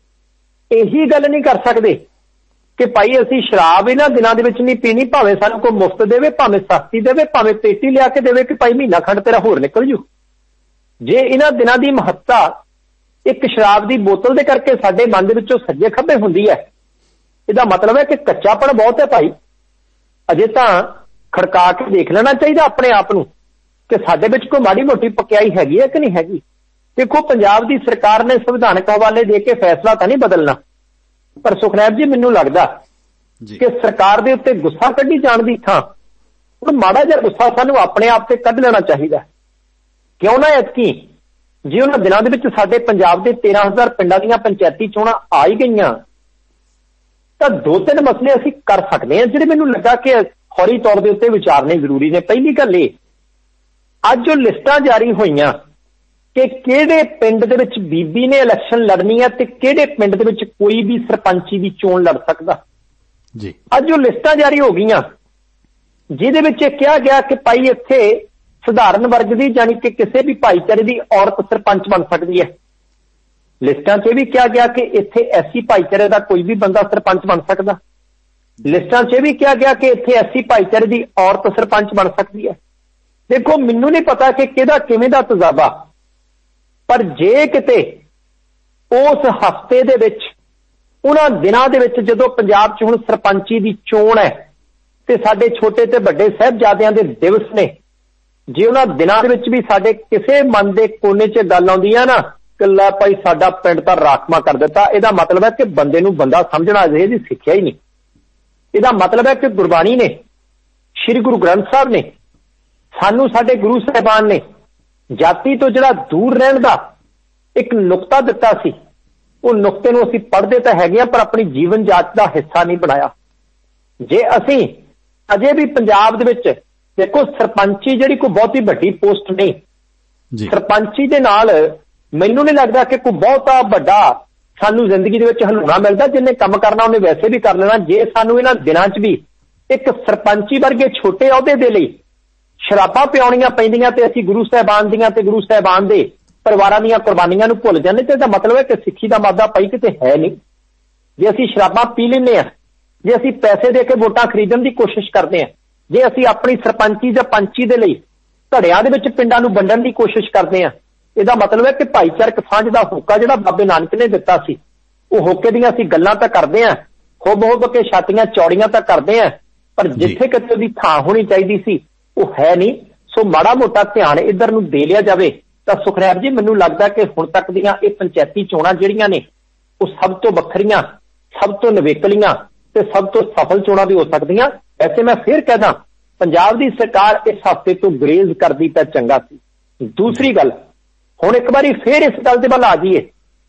ਇਹੀ ਗੱਲ ਨਹੀਂ ਕਰ ਸਕਦੇ ਕਿ ਭਾਈ ਅਸੀਂ ਸ਼ਰਾਬ ਇਹਨਾਂ ਦਿਨਾਂ ਦੇ ਵਿੱਚ ਨਹੀਂ ਪੀਣੀ, ਭਾਵੇਂ ਸਾਨੂੰ ਕੋਈ ਮੁਫਤ ਦੇਵੇ, ਭਾਵੇਂ ਸਸਤੀ ਦੇਵੇ, ਭਾਵੇਂ ਪੇਟੀ ਲਿਆ ਕੇ ਦੇਵੇ ਕਿ ਭਾਈ ਮਹੀਨਾ ਖੰਡ ਤੇਰਾ ਹੋਰ ਨਿਕਲ ਜੂ। ਜੇ ਇਹਨਾਂ ਦਿਨਾਂ ਦੀ ਮਹੱਤਤਾ ਇੱਕ ਸ਼ਰਾਬ ਦੀ ਬੋਤਲ ਦੇ ਕਰਕੇ ਸਾਡੇ ਮਨ ਦੇ ਵਿੱਚੋਂ ਸੱਜੇ ਖੱਬੇ ਹੁੰਦੀ ਹੈ, ਇਹਦਾ ਮਤਲਬ ਹੈ ਕਿ ਕੱਚਾਪਣ ਬਹੁਤ ਹੈ ਭਾਈ। ਅਜੇ ਤਾਂ ਖੜਕਾ ਕੇ ਦੇਖ ਲੈਣਾ ਚਾਹੀਦਾ ਆਪਣੇ ਆਪ ਨੂੰ ਕਿ ਸਾਡੇ ਵਿੱਚ ਕੋਈ ਮਾੜੀ ਮੋਟੀ ਪਕਿਆਈ ਹੈਗੀ ਹੈ ਕਿ ਨਹੀਂ ਹੈਗੀ। ਦੇਖੋ ਪੰਜਾਬ ਦੀ ਸਰਕਾਰ ਨੇ ਸੰਵਿਧਾਨਕ ਹਵਾਲੇ ਦੇ ਕੇ ਫੈਸਲਾ ਤਾਂ ਨਹੀਂ ਬਦਲਣਾ, ਪਰ ਸੁਖਨੈਬ ਜੀ ਮੈਨੂੰ ਲੱਗਦਾ ਕਿ ਸਰਕਾਰ ਦੇ ਉੱਤੇ ਗੁੱਸਾ ਕੱਢੀ ਜਾਣ ਦੀ ਥਾਂ ਹੁਣ ਮਾੜਾ ਜਿਹਾ ਗੁੱਸਾ ਸਾਨੂੰ ਆਪਣੇ ਆਪ ਤੇ ਕੱਢ ਲੈਣਾ ਚਾਹੀਦਾ। ਕਿਉਂ ਨਾ ਐਤਕੀ ਜੇ ਉਹਨਾਂ ਦਿਨਾਂ ਦੇ ਵਿੱਚ ਸਾਡੇ ਪੰਜਾਬ ਦੇ ਤੇਰਾਂ ਹਜ਼ਾਰ ਪਿੰਡਾਂ ਦੀਆਂ ਪੰਚਾਇਤੀ ਚੋਣਾਂ ਆ ਹੀ ਗਈਆਂ ਤਾਂ ਦੋ ਤਿੰਨ ਮਸਲੇ ਅਸੀਂ ਕਰ ਸਕਦੇ ਹਾਂ ਜਿਹੜੇ ਮੈਨੂੰ ਲੱਗਾ ਕਿ ਫੌਰੀ ਤੌਰ ਦੇ ਉੱਤੇ ਵਿਚਾਰਨੇ ਜ਼ਰੂਰੀ ਨੇ। ਪਹਿਲੀ ਗੱਲ ਇਹ, ਅੱਜ ਜੋ ਲਿਸਟਾਂ ਜਾਰੀ ਹੋਈਆਂ ਕਿ ਕਿਹੜੇ ਪਿੰਡ ਦੇ ਵਿੱਚ ਬੀਬੀ ਨੇ ਇਲੈਕਸ਼ਨ ਲੜਨੀ ਹੈ ਤੇ ਕਿਹੜੇ ਪਿੰਡ ਦੇ ਵਿੱਚ ਕੋਈ ਵੀ ਸਰਪੰਚੀ ਦੀ ਚੋਣ ਲੜ ਸਕਦਾ ਜੀ। ਅੱਜ ਜੋ ਲਿਸਟਾਂ ਜਾਰੀ ਹੋ ਗਈਆਂ ਜਿਹਦੇ ਵਿੱਚ ਇਹ ਕਿਹਾ ਗਿਆ ਕਿ ਭਾਈ ਇੱਥੇ ਸਧਾਰਨ ਵਰਗ ਦੀ ਜਾਨੀ ਕਿ ਕਿਸੇ ਵੀ ਭਾਈਚਾਰੇ ਦੀ ਔਰਤ ਸਰਪੰਚ ਬਣ ਸਕਦੀ ਹੈ। ਲਿਸਟਾਂ 'ਚ ਇਹ ਵੀ ਕਿਹਾ ਗਿਆ ਕਿ ਇੱਥੇ ਐਸੀ ਭਾਈਚਾਰੇ ਦਾ ਕੋਈ ਵੀ ਬੰਦਾ ਸਰਪੰਚ ਬਣ ਸਕਦਾ। ਲਿਸਟਾਂ 'ਚ ਇਹ ਵੀ ਕਿਹਾ ਗਿਆ ਕਿ ਇੱਥੇ ਐਸੀ ਭਾਈਚਾਰੇ ਦੀ ਔਰਤ ਸਰਪੰਚ ਬਣ ਸਕਦੀ ਹੈ। ਦੇਖੋ, ਮੈਨੂੰ ਨਹੀਂ ਪਤਾ ਕਿ ਕਿਹਦਾ ਕਿਵੇਂ ਦਾ ਤਜਰਬਾ, ਪਰ ਜੇ ਕਿਤੇ ਉਸ ਹਫ਼ਤੇ ਦੇ ਵਿੱਚ, ਉਹਨਾਂ ਦਿਨਾਂ ਦੇ ਵਿੱਚ ਜਦੋਂ ਪੰਜਾਬ 'ਚ ਹੁਣ ਸਰਪੰਚੀ ਦੀ ਚੋਣ ਹੈ ਤੇ ਸਾਡੇ ਛੋਟੇ ਤੇ ਵੱਡੇ ਸਾਹਿਬਜ਼ਾਦਿਆਂ ਦੇ ਦਿਵਸ ਨੇ, ਜੇ ਉਹਨਾਂ ਦਿਨਾਂ ਦੇ ਵਿੱਚ ਵੀ ਸਾਡੇ ਕਿਸੇ ਮਨ ਦੇ ਕੋਨੇ 'ਚ ਗੱਲ ਆਉਂਦੀ ਹੈ ਨਾ ਕਿ ਲੈ ਭਾਈ ਸਾਡਾ ਪਿੰਡ ਤਾਂ ਰਾਖਵਾਂ ਕਰ ਦਿੱਤਾ, ਇਹਦਾ ਮਤਲਬ ਹੈ ਕਿ ਬੰਦੇ ਨੂੰ ਬੰਦਾ ਸਮਝਣਾ ਅਜੇ ਇਹਦੀ ਸਿੱਖਿਆ ਹੀ ਨਹੀਂ। ਇਹਦਾ ਮਤਲਬ ਹੈ ਕਿ ਗੁਰਬਾਣੀ ਨੇ, ਸ਼੍ਰੀ ਗੁਰੂ ਗ੍ਰੰਥ ਸਾਹਿਬ ਨੇ ਸਾਨੂੰ, ਸਾਡੇ ਗੁਰੂ ਸਾਹਿਬਾਨ ਨੇ ਜਾਤੀ ਤੋਂ ਜਿਹੜਾ ਦੂਰ ਰਹਿਣ ਦਾ ਇੱਕ ਨੁਕਤਾ ਦਿੱਤਾ ਸੀ। ਉਹ ਨੁਕਤੇ ਨੂੰ ਅਸੀਂ ਪੜ੍ਹਦੇ ਤਾਂ ਹੈਗੇ ਆ, ਪਰ ਆਪਣੀ ਜੀਵਨ ਜਾਂਚ ਦਾ ਹਿੱਸਾ ਨਹੀਂ ਬਣਾਇਆ। ਜੇ ਅਸੀਂ ਅਜੇ ਵੀ ਪੰਜਾਬ ਦੇ ਵਿੱਚ, ਦੇਖੋ ਸਰਪੰਚੀ ਜਿਹੜੀ ਕੋਈ ਬਹੁਤੀ ਵੱਡੀ ਪੋਸਟ ਨਹੀਂ, ਸਰਪੰਚੀ ਦੇ ਨਾਲ ਮੈਨੂੰ ਨਹੀਂ ਲੱਗਦਾ ਕਿ ਕੋਈ ਬਹੁਤਾ ਵੱਡਾ ਸਾਨੂੰ ਜ਼ਿੰਦਗੀ ਦੇ ਵਿੱਚ ਹਲੂਣਾ ਮਿਲਦਾ। ਜਿੰਨੇ ਕੰਮ ਕਰਨਾ ਉਹਨੇ ਵੈਸੇ ਵੀ ਕਰ ਲੈਣਾ। ਜੇ ਸਾਨੂੰ ਇਹਨਾਂ ਦਿਨਾਂ 'ਚ ਵੀ ਇੱਕ ਸਰਪੰਚੀ ਵਰਗੇ ਛੋਟੇ ਅਹੁਦੇ ਦੇ ਲਈ ਸ਼ਰਾਬਾਂ ਪਿਆਉਣੀਆਂ ਪੈਂਦੀਆਂ ਤੇ ਅਸੀਂ ਗੁਰੂ ਸਾਹਿਬਾਨ ਦੀਆਂ ਤੇ ਗੁਰੂ ਸਾਹਿਬਾਨ ਦੇ ਪਰਿਵਾਰਾਂ ਦੀਆਂ ਕੁਰਬਾਨੀਆਂ ਨੂੰ ਭੁੱਲ ਜਾਂਦੇ, ਤੇ ਇਹਦਾ ਮਤਲਬ ਹੈ ਕਿ ਸਿੱਖੀ ਦਾ ਮਾਦਾ ਪਈ ਕਿਤੇ ਹੈ ਨਹੀਂ। ਜੇ ਅਸੀਂ ਸ਼ਰਾਬਾਂ ਪੀ ਲੈਂਦੇ ਹਾਂ, ਜੇ ਅਸੀਂ ਪੈਸੇ ਦੇ ਕੇ ਵੋਟਾਂ ਖਰੀਦਣ ਦੀ ਕੋਸ਼ਿਸ਼ ਕਰਦੇ ਹਾਂ, ਜੇ ਅਸੀਂ ਆਪਣੀ ਸਰਪੰਚੀ ਜਾਂ ਪੰਚੀ ਦੇ ਲਈ ਧੜਿਆਂ ਦੇ ਵਿੱਚ ਪਿੰਡਾਂ ਨੂੰ ਵੰਡਣ ਦੀ ਕੋਸ਼ਿਸ਼ ਕਰਦੇ ਹਾਂ, ਇਹਦਾ ਮਤਲਬ ਹੈ ਕਿ ਭਾਈਚਾਰਕ ਸਾਂਝ ਦਾ ਹੋਕਾ ਜਿਹੜਾ ਬਾਬੇ ਨਾਨਕ ਨੇ ਦਿੱਤਾ ਸੀ, ਉਹ ਹੋਕੇ ਦੀਆਂ ਅਸੀਂ ਗੱਲਾਂ ਤਾਂ ਕਰਦੇ ਹਾਂ, ਹੁਬ ਹੁਬ ਕੇ ਛਾਤੀਆਂ ਚੌੜੀਆਂ ਤਾਂ ਕਰਦੇ ਹਾਂ, ਪਰ ਜਿੱਥੇ ਕਿਤੇ ਉਹਦੀ ਥਾਂ ਹੋਣੀ ਚਾਹੀਦੀ ਸੀ ਉਹ ਹੈ ਨਹੀਂ। ਸੋ ਮਾੜਾ ਮੋਟਾ ਧਿਆਨ ਇੱਧਰ ਨੂੰ ਦੇ ਲਿਆ ਜਾਵੇ ਤਾਂ ਸੁਖਨੈਬ ਜੀ, ਮੈਨੂੰ ਲੱਗਦਾ ਕਿ ਹੁਣ ਤੱਕ ਦੀਆਂ ਇਹ ਪੰਚਾਇਤੀ ਚੋਣਾਂ ਜਿਹੜੀਆਂ ਨੇ ਉਹ ਸਭ ਤੋਂ ਵੱਖਰੀਆਂ, ਸਭ ਤੋਂ ਨਵੇਕਲੀਆਂ ਤੇ ਸਭ ਤੋਂ ਸਫਲ ਚੋਣਾਂ ਵੀ ਹੋ ਸਕਦੀਆਂ। ਵੈਸੇ ਮੈਂ ਫਿਰ ਕਹਿਦਾ, ਪੰਜਾਬ ਦੀ ਸਰਕਾਰ ਇਸ ਹਫ਼ਤੇ ਤੋਂ ਗਰੇਜ਼ ਕਰਦੀ ਤਾਂ ਚੰਗਾ ਸੀ। ਦੂਸਰੀ ਗੱਲ, ਹੁਣ ਇੱਕ ਵਾਰੀ ਫਿਰ ਇਸ ਗੱਲ ਦੇ ਵੱਲ ਆ ਜਾਈਏ।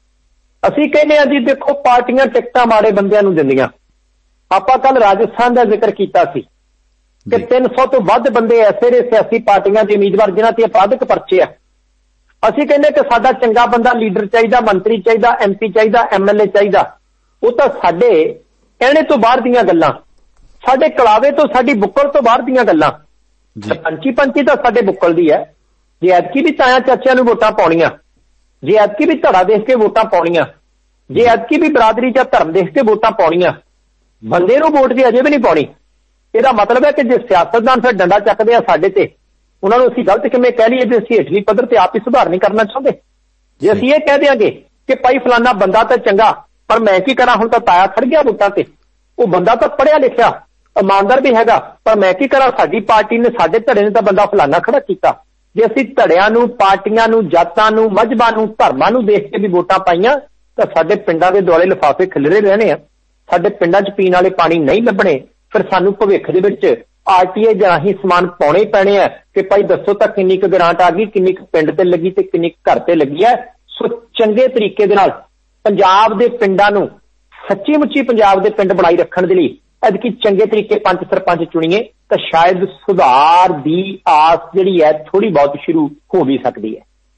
ਅਸੀਂ ਕਹਿੰਦੇ ਹਾਂ ਜੀ ਦੇਖੋ ਪਾਰਟੀਆਂ ਟਿਕਟਾਂ ਮਾੜੇ ਬੰਦਿਆਂ ਨੂੰ ਦਿੰਦੀਆਂ। ਆਪਾਂ ਕੱਲ ਰਾਜਸਥਾਨ ਦਾ ਜ਼ਿਕਰ ਕੀਤਾ ਸੀ ਕਿ ਤਿੰਨ ਸੌ ਤੋਂ ਵੱਧ ਬੰਦੇ ਐਸੇ ਨੇ ਸਿਆਸੀ ਪਾਰਟੀਆਂ ਦੇ ਉਮੀਦਵਾਰ ਜਿਨ੍ਹਾਂ ਤੇ ਅਪਰਾਧਿਕ ਪਰਚੇ ਆ। ਅਸੀਂ ਕਹਿੰਦੇ ਕਿ ਸਾਡਾ ਚੰਗਾ ਬੰਦਾ ਲੀਡਰ ਚਾਹੀਦਾ, ਮੰਤਰੀ ਚਾਹੀਦਾ, ਐਮ ਪੀ ਚਾਹੀਦਾ, ਐਮ ਐਲ ਏ ਚਾਹੀਦਾ। ਉਹ ਤਾਂ ਸਾਡੇ ਕਹਿਣੇ ਤੋਂ ਬਾਹਰ ਦੀਆਂ ਗੱਲਾਂ, ਸਾਡੇ ਕਲਾਵੇ ਤੋਂ, ਸਾਡੀ ਬੁੱਕਲ ਤੋਂ ਬਾਹਰ ਦੀਆਂ ਗੱਲਾਂ। ਸਰਪੰਚੀ ਪੰਚੀ ਤਾਂ ਸਾਡੇ ਬੁੱਕਲ ਦੀ ਹੈ। ਜੇ ਐਤਕੀ ਵੀ ਤਾਇਆ ਚਾਚਿਆਂ ਨੂੰ ਵੋਟਾਂ ਪਾਉਣੀਆਂ, ਜੇ ਐਤਕੀ ਵੀ ਧੜਾ ਦੇਖ ਕੇ ਵੋਟਾਂ ਪਾਉਣੀਆਂ, ਜੇ ਐਤਕੀ ਵੀ ਬਰਾਦਰੀ ਜਾਂ ਧਰਮ ਦੇਖ ਕੇ ਵੋਟਾਂ ਪਾਉਣੀਆਂ, ਬੰਦੇ ਨੂੰ ਵੋਟ ਦੀ ਅਜੇ ਵੀ ਨਹੀਂ ਪਾਉਣੀ। ਇਹਦਾ ਮਤਲਬ ਹੈ ਕਿ ਜੇ ਸਿਆਸਤਦਾਨ ਫਿਰ ਡੰਡਾ ਚੱਕਦੇ ਆ ਸਾਡੇ ਤੇ, ਉਹਨਾਂ ਨੂੰ ਅਸੀਂ ਗਲਤ ਕਿਵੇਂ ਕਹਿ ਲਈਏ ਜੇ ਅਸੀਂ ਹੇਠਲੀ ਪੱਧਰ ਤੇ ਆਪ ਹੀ ਸੁਧਾਰ ਨਹੀਂ ਕਰਨਾ ਚਾਹੁੰਦੇ। ਜੇ ਅਸੀਂ ਇਹ ਕਹਿ ਦਿਆਂਗੇ ਕਿ ਭਾਈ ਫਲਾਨਾ ਬੰਦਾ ਤਾਂ ਚੰਗਾ, ਪਰ ਮੈਂ ਕੀ ਕਰਾਂ, ਹੁਣ ਤਾਂ ਤਾਇਆ ਖੜ ਗਿਆ ਵੋਟਾਂ ਤੇ, ਉਹ ਬੰਦਾ ਤਾਂ ਪੜ੍ਹਿਆ ਲਿਖਿਆ ਇਮਾਨਦਾਰ ਵੀ ਹੈਗਾ, ਪਰ ਮੈਂ ਕੀ ਕਰਾਂ, ਸਾਡੀ ਪਾਰਟੀ ਨੇ, ਸਾਡੇ ਧੜੇ ਨੇ ਤਾਂ ਬੰਦਾ ਫਲਾਨਾ ਖੜਾ ਕੀਤਾ। ਜੇ ਅਸੀਂ ਧੜਿਆਂ ਨੂੰ, ਪਾਰਟੀਆਂ ਨੂੰ, ਜਾਤਾਂ ਨੂੰ, ਮਜ਼ਹਬਾਂ ਨੂੰ, ਧਰਮਾਂ ਨੂੰ ਦੇਖ ਕੇ ਵੀ ਵੋਟਾਂ ਪਾਈਆਂ ਤਾਂ ਸਾਡੇ ਪਿੰਡਾਂ ਦੇ ਦੁਆਲੇ ਲਿਫਾਫੇ ਖਿਲਰੇ ਰਹਿਣੇ ਆ, ਸਾਡੇ ਪਿੰਡਾਂ 'ਚ ਪੀਣ ਵਾਲੇ ਪਾਣੀ ਨਹੀਂ ਲੱਭਣੇ। ਫਿਰ ਸਾਨੂੰ ਭਵਿੱਖ ਦੇ ਵਿੱਚ ਆਰ ਟੀ ਆਈ ਰਾਹੀਂ ਸਮਾਨ ਪਾਉਣੇ ਹੀ ਪੈਣੇ ਆ ਕਿ ਭਾਈ ਦੱਸੋ ਤਾਂ ਕਿੰਨੀ ਕੁ ਗ੍ਰਾਂਟ ਆ ਗਈ, ਕਿੰਨੀ ਕੁ ਪਿੰਡ ਤੇ ਲੱਗੀ ਤੇ ਕਿੰਨੀ ਕੁ ਘਰ ਤੇ ਲੱਗੀ ਹੈ। ਸੋ ਚੰਗੇ ਤਰੀਕੇ ਦੇ ਨਾਲ ਪੰਜਾਬ ਦੇ ਪਿੰਡਾਂ ਨੂੰ, ਸੱਚੀ ਮੁੱਚੀ ਪੰਜਾਬ ਦੇ ਪਿੰਡ ਬਣਾਈ ਰੱਖਣ ਦੇ ਲਈ ਐਤਕੀ ਚੰਗੇ ਤਰੀਕੇ ਪੰਚ ਸਰਪੰਚ ਚੁਣੀਏ ਤਾਂ ਸ਼ਾਇਦ ਸੁਧਾਰ ਦੀ ਆਸ ਜਿਹੜੀ ਹੈ ਥੋੜੀ ਬਹੁਤ ਸ਼ੁਰੂ ਹੋ ਵੀ ਸਕਦੀ ਹੈ।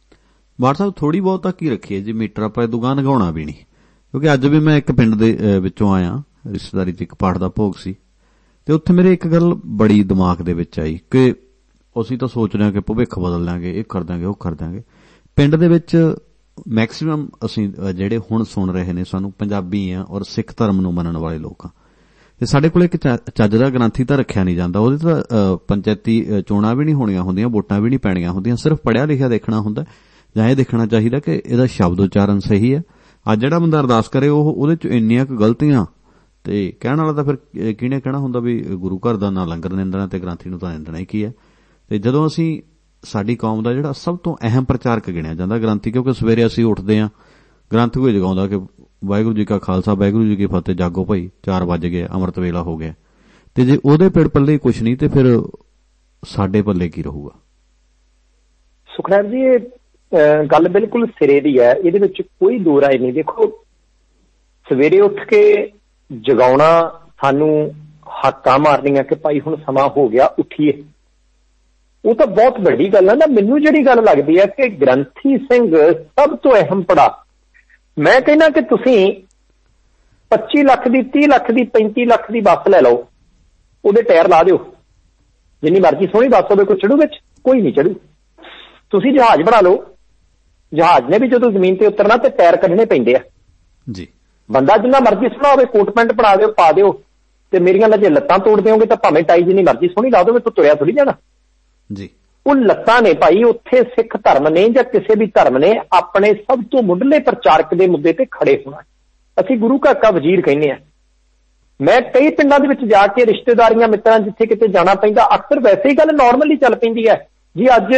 ਬਾਠ ਸਾਹਿਬ, ਥੋੜੀ ਬਹੁਤ ਤਾਂ ਕੀ ਰੱਖੀਏ ਜੀ, ਮੀਟਰ ਆਪਾਂ ਦੁਕਾਨ ਲਗਾਉਣਾ ਵੀ ਨਹੀਂ। ਕਿਉਂਕਿ ਅੱਜ ਵੀ ਮੈਂ ਇੱਕ ਪਿੰਡ ਦੇ ਵਿੱਚੋਂ ਆਇਆ, ਰਿਸ਼ਤੇਦਾਰੀ 'ਚ ਇੱਕ ਪਾਠ ਦਾ ਭੋਗ ਸੀ, ਤੇ ਉੱਥੇ ਮੇਰੇ ਇੱਕ ਗੱਲ ਬੜੀ ਦਿਮਾਗ ਦੇ ਵਿੱਚ ਆਈ ਕਿ ਅਸੀਂ ਤਾਂ ਸੋਚ ਰਹੇ ਹਾਂ ਕਿ ਭਵਿੱਖ ਬਦਲ ਲਾਂਗੇ, ਇਹ ਕਰ ਦਾਂਗੇ, ਉਹ ਕਰ ਦਾਂਗੇ। ਪਿੰਡ ਦੇ ਵਿੱਚ ਮੈਕਸੀਮਮ ਅਸੀਂ ਜਿਹੜੇ ਹੁਣ ਸੁਣ ਰਹੇ ਨੇ, ਸਾਨੂੰ ਪੰਜਾਬੀ ਆ ਔਰ ਸਿੱਖ ਧਰਮ ਨੂੰ ਮੰਨਣ ਵਾਲੇ ਲੋਕ ਆ, ਤੇ ਸਾਡੇ ਕੋਲ ਇੱਕ ਚੱਜ ਦਾ ਗ੍ਰੰਥੀ ਤਾਂ ਰੱਖਿਆ ਨਹੀਂ ਜਾਂਦਾ। ਉਹਦੇ ਤਾਂ ਪੰਚਾਇਤੀ ਚੋਣਾਂ ਵੀ ਨਹੀਂ ਹੋਣੀਆਂ ਹੁੰਦੀਆਂ, ਵੋਟਾਂ ਵੀ ਨਹੀਂ ਪੈਣੀਆਂ ਹੁੰਦੀਆਂ, ਸਿਰਫ ਪੜ੍ਹਿਆ ਲਿਖਿਆ ਦੇਖਣਾ ਹੁੰਦਾ, ਜਾਂ ਇਹ ਦੇਖਣਾ ਚਾਹੀਦਾ ਕਿ ਇਹਦਾ ਸ਼ਬਦ ਉਚਾਰਨ ਸਹੀ ਹੈ। ਅੱਜ ਜਿਹੜਾ ਬੰਦਾ ਅਰਦਾਸ ਕਰੇ ਉਹ ਉਹਦੇ 'ਚ ਇੰਨੀਆਂ ਕੁ ਗਲਤੀਆਂ, ਤੇ ਕਹਿਣ ਵਾਲਾ ਤਾਂ ਫਿਰ ਕਿਹਨੇ ਕਹਿਣਾ ਹੁੰਦਾ ਵੀ ਗੁਰੂ ਘਰ ਦਾ ਨਾ ਲੰਗਰ ਨਿੰਦਣਾ ਤੇ ਗ੍ਰੰਥੀ ਨੂੰ ਤਾਂ ਨਿੰਦਣਾ ਹੀ ਕੀ ਹੈ। ਤੇ ਜਦੋਂ ਅਸੀਂ, ਸਾਡੀ ਕੌਮ ਦਾ ਜਿਹੜਾ ਸਭ ਤੋਂ ਅਹਿਮ ਪ੍ਰਚਾਰਕ ਗਿਣਿਆ ਜਾਂਦਾ ਗ੍ਰੰਥੀ, ਕਿਉਂਕਿ ਸਵੇਰੇ ਅਸੀਂ ਉੱਠਦੇ ਹਾਂ, ਗ੍ਰੰਥ ਕੋਈ ਜਗਾਉਂਦਾ ਕਿ ਵਾਹਿਗੁਰੂ ਜੀ ਕਾ ਖਾਲਸਾ ਵਾਹਿਗੁਰੂ ਜੀ ਕੀ ਫਤਿਹ, ਜਾਗੋ ਭਾਈ, ਚਾਰ ਵੱਜ ਗਏ, ਅੰਮ੍ਰਿਤ ਵੇਲਾ ਹੋ ਗਿਆ। ਤੇ ਜੇ ਉਹਦੇ ਪਿੜ ਪੱਲੇ ਕੁਛ ਨਹੀਂ ਤੇ ਫਿਰ ਸਾਡੇ ਪੱਲੇ ਕੀ ਰਹੂਗਾ? ਸੁਖਨੈਬ ਜੀ, ਇਹ ਗੱਲ ਬਿਲਕੁਲ ਸਿਰੇ ਦੀ ਹੈ, ਇਹਦੇ ਵਿੱਚ ਕੋਈ ਦੋ ਰਾਏ ਨਹੀਂ। ਦੇਖੋ, ਸਵੇਰੇ ਉੱਠ ਕੇ ਜਗਾਉਣਾ, ਸਾਨੂੰ ਹਾਕਾਂ ਮਾਰਨੀਆਂ ਕਿ ਭਾਈ ਹੁਣ ਸਮਾਂ ਹੋ ਗਿਆ ਉੱਠੀਏ, ਉਹ ਤਾਂ ਬਹੁਤ ਵੱਡੀ ਗੱਲ ਹੈ ਨਾ। ਮੈਨੂੰ ਜਿਹੜੀ ਗੱਲ ਲੱਗਦੀ ਹੈ ਕਿ ਗ੍ਰੰਥੀ ਸਿੰਘ ਸਭ ਤੋਂ ਅਹਿਮ ਪੜਾ, ਮੈਂ ਕਹਿੰਦਾ ਕਿ ਤੁਸੀਂ ਪੱਚੀ ਲੱਖ ਦੀ, ਤੀਹ ਲੱਖ ਦੀ, ਪੈਂਤੀ ਲੱਖ ਦੀ ਬੱਸ ਲੈ ਲਓ, ਉਹਦੇ ਟਾਇਰ ਲਾ ਦਿਓ, ਜਿੰਨੀ ਮਰਜ਼ੀ ਸੋਹਣੀ ਬੱਸ ਹੋਵੇ, ਕੋਈ ਚੜੂ ਵਿੱਚ, ਕੋਈ ਨਹੀਂ ਚੜੂ। ਤੁਸੀਂ ਜਹਾਜ਼ ਬਣਾ ਲਓ, ਜਹਾਜ਼ ਨੇ ਵੀ ਜਦੋਂ ਜ਼ਮੀਨ ਤੇ ਉਤਰਨਾ ਤੇ ਟਾਇਰ ਕੱਢਣੇ ਪੈਂਦੇ ਆ ਜੀ। ਬੰਦਾ ਜਿੰਨਾ ਮਰਜ਼ੀ ਸੋਹਣਾ ਹੋਵੇ, ਕੋਟ ਪੈਂਟ ਬਣਾ ਦਿਓ, ਪਾ ਦਿਓ, ਤੇ ਮੇਰੀਆਂ ਜੇ ਲੱਤਾਂ ਤੋੜ ਦਿਓਗੇ ਤਾਂ ਭਾਵੇਂ ਟਾਈ ਜਿੰਨੀ ਮਰਜ਼ੀ ਸੋਹਣੀ ਲਾ ਦਿਓ, ਤੂੰ ਤੁਰਿਆ ਥੋੜੀ ਜਾਣਾ ਜੀ। ਉਹ ਲੱਤਾਂ ਨੇ ਭਾਈ। ਉੱਥੇ ਸਿੱਖ ਧਰਮ ਨੇ ਜਾਂ ਕਿਸੇ ਵੀ ਧਰਮ ਨੇ ਆਪਣੇ ਸਭ ਤੋਂ ਮੁੱਢਲੇ ਪ੍ਰਚਾਰਕ ਦੇ ਮੁੱਦੇ ਤੇ ਖੜੇ ਹੋਣਾ। ਅਸੀਂ ਗੁਰੂ ਘਰ ਕਾ ਵਜ਼ੀਰ ਕਹਿੰਦੇ ਆ। ਮੈਂ ਕਈ ਪਿੰਡਾਂ ਦੇ ਵਿੱਚ ਜਾ ਕੇ ਰਿਸ਼ਤੇਦਾਰੀਆਂ, ਮਿੱਤਰਾਂ, ਜਿੱਥੇ ਕਿਤੇ ਜਾਣਾ ਪੈਂਦਾ, ਅਕਸਰ ਵੈਸੇ ਹੀ ਗੱਲ ਨਾਰਮਲੀ ਚੱਲ ਪੈਂਦੀ ਹੈ ਜੀ। ਅੱਜ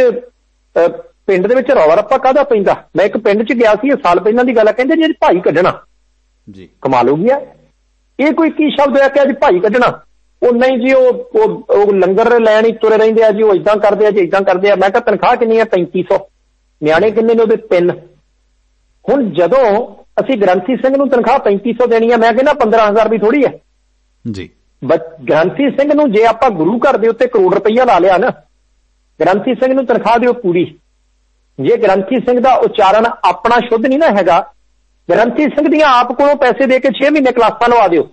ਪਿੰਡ ਦੇ ਵਿੱਚ ਰੌਲਾ ਰੱਪਾ ਕਾਹਦਾ ਪੈਂਦਾ? ਮੈਂ ਇੱਕ ਪਿੰਡ 'ਚ ਗਿਆ ਸੀ, ਸਾਲ ਪਹਿਲਾਂ ਦੀ ਗੱਲ ਹੈ, ਕਹਿੰਦੇ ਜੀ ਅੱਜ ਭਾਈ ਕੱਢਣਾ ਜੀ। ਕਮਾਲ ਹੋ ਗਿਆ। ਇਹ ਕੋਈ ਕੀ ਸ਼ਬਦ ਹੋਇਆ ਕਿ ਅੱਜ ਭਾਈ ਕੱਢਣਾ? ਉਹ ਨਹੀਂ ਜੀ, ਉਹ ਉਹ ਲੰਗਰ ਲੈਣ ਹੀ ਤੁਰੇ ਰਹਿੰਦੇ ਆ ਜੀ, ਉਹ ਏਦਾਂ ਕਰਦੇ ਆ ਜੀ, ਏਦਾਂ ਕਰਦੇ ਆ। ਮੈਂ ਕਿਹਾ ਤਨਖਾਹ ਕਿੰਨੀ ਹੈ? ਪੈਂਤੀ ਸੌ। ਨਿਆਣੇ ਕਿੰਨੇ ਨੇ ਉਹਦੇ? ਤਿੰਨ। ਹੁਣ ਜਦੋਂ ਅਸੀਂ ਗ੍ਰੰਥੀ ਸਿੰਘ ਨੂੰ ਤਨਖਾਹ ਪੈਂਤੀ ਸੌ ਦੇਣੀ ਆ, ਮੈਂ ਕਹਿੰਦਾ ਪੰਦਰਾਂ ਹਜ਼ਾਰ ਵੀ ਥੋੜੀ ਹੈ ਜੀ। ਗ੍ਰੰਥੀ ਸਿੰਘ ਨੂੰ ਜੇ ਆਪਾਂ ਗੁਰੂ ਘਰ ਦੇ ਉੱਤੇ ਕਰੋੜ ਰੁਪਈਆ ਲਾ ਲਿਆ ਨਾ, ਗ੍ਰੰਥੀ ਸਿੰਘ ਨੂੰ ਤਨਖਾਹ ਦਿਓ ਪੂਰੀ। ਜੇ ਗ੍ਰੰਥੀ ਸਿੰਘ ਦਾ ਉਚਾਰਨ ਆਪਣਾ ਸ਼ੁੱਧ ਨਹੀਂ ਨਾ ਹੈਗਾ, ਗ੍ਰੰਥੀ ਸਿੰਘ ਦੀਆਂ ਆਪ ਕੋਲੋਂ ਪੈਸੇ ਦੇ ਕੇ ਛੇ ਮਹੀਨੇ ਕਲਾਸਾਂ ਲਵਾ ਦਿਓ।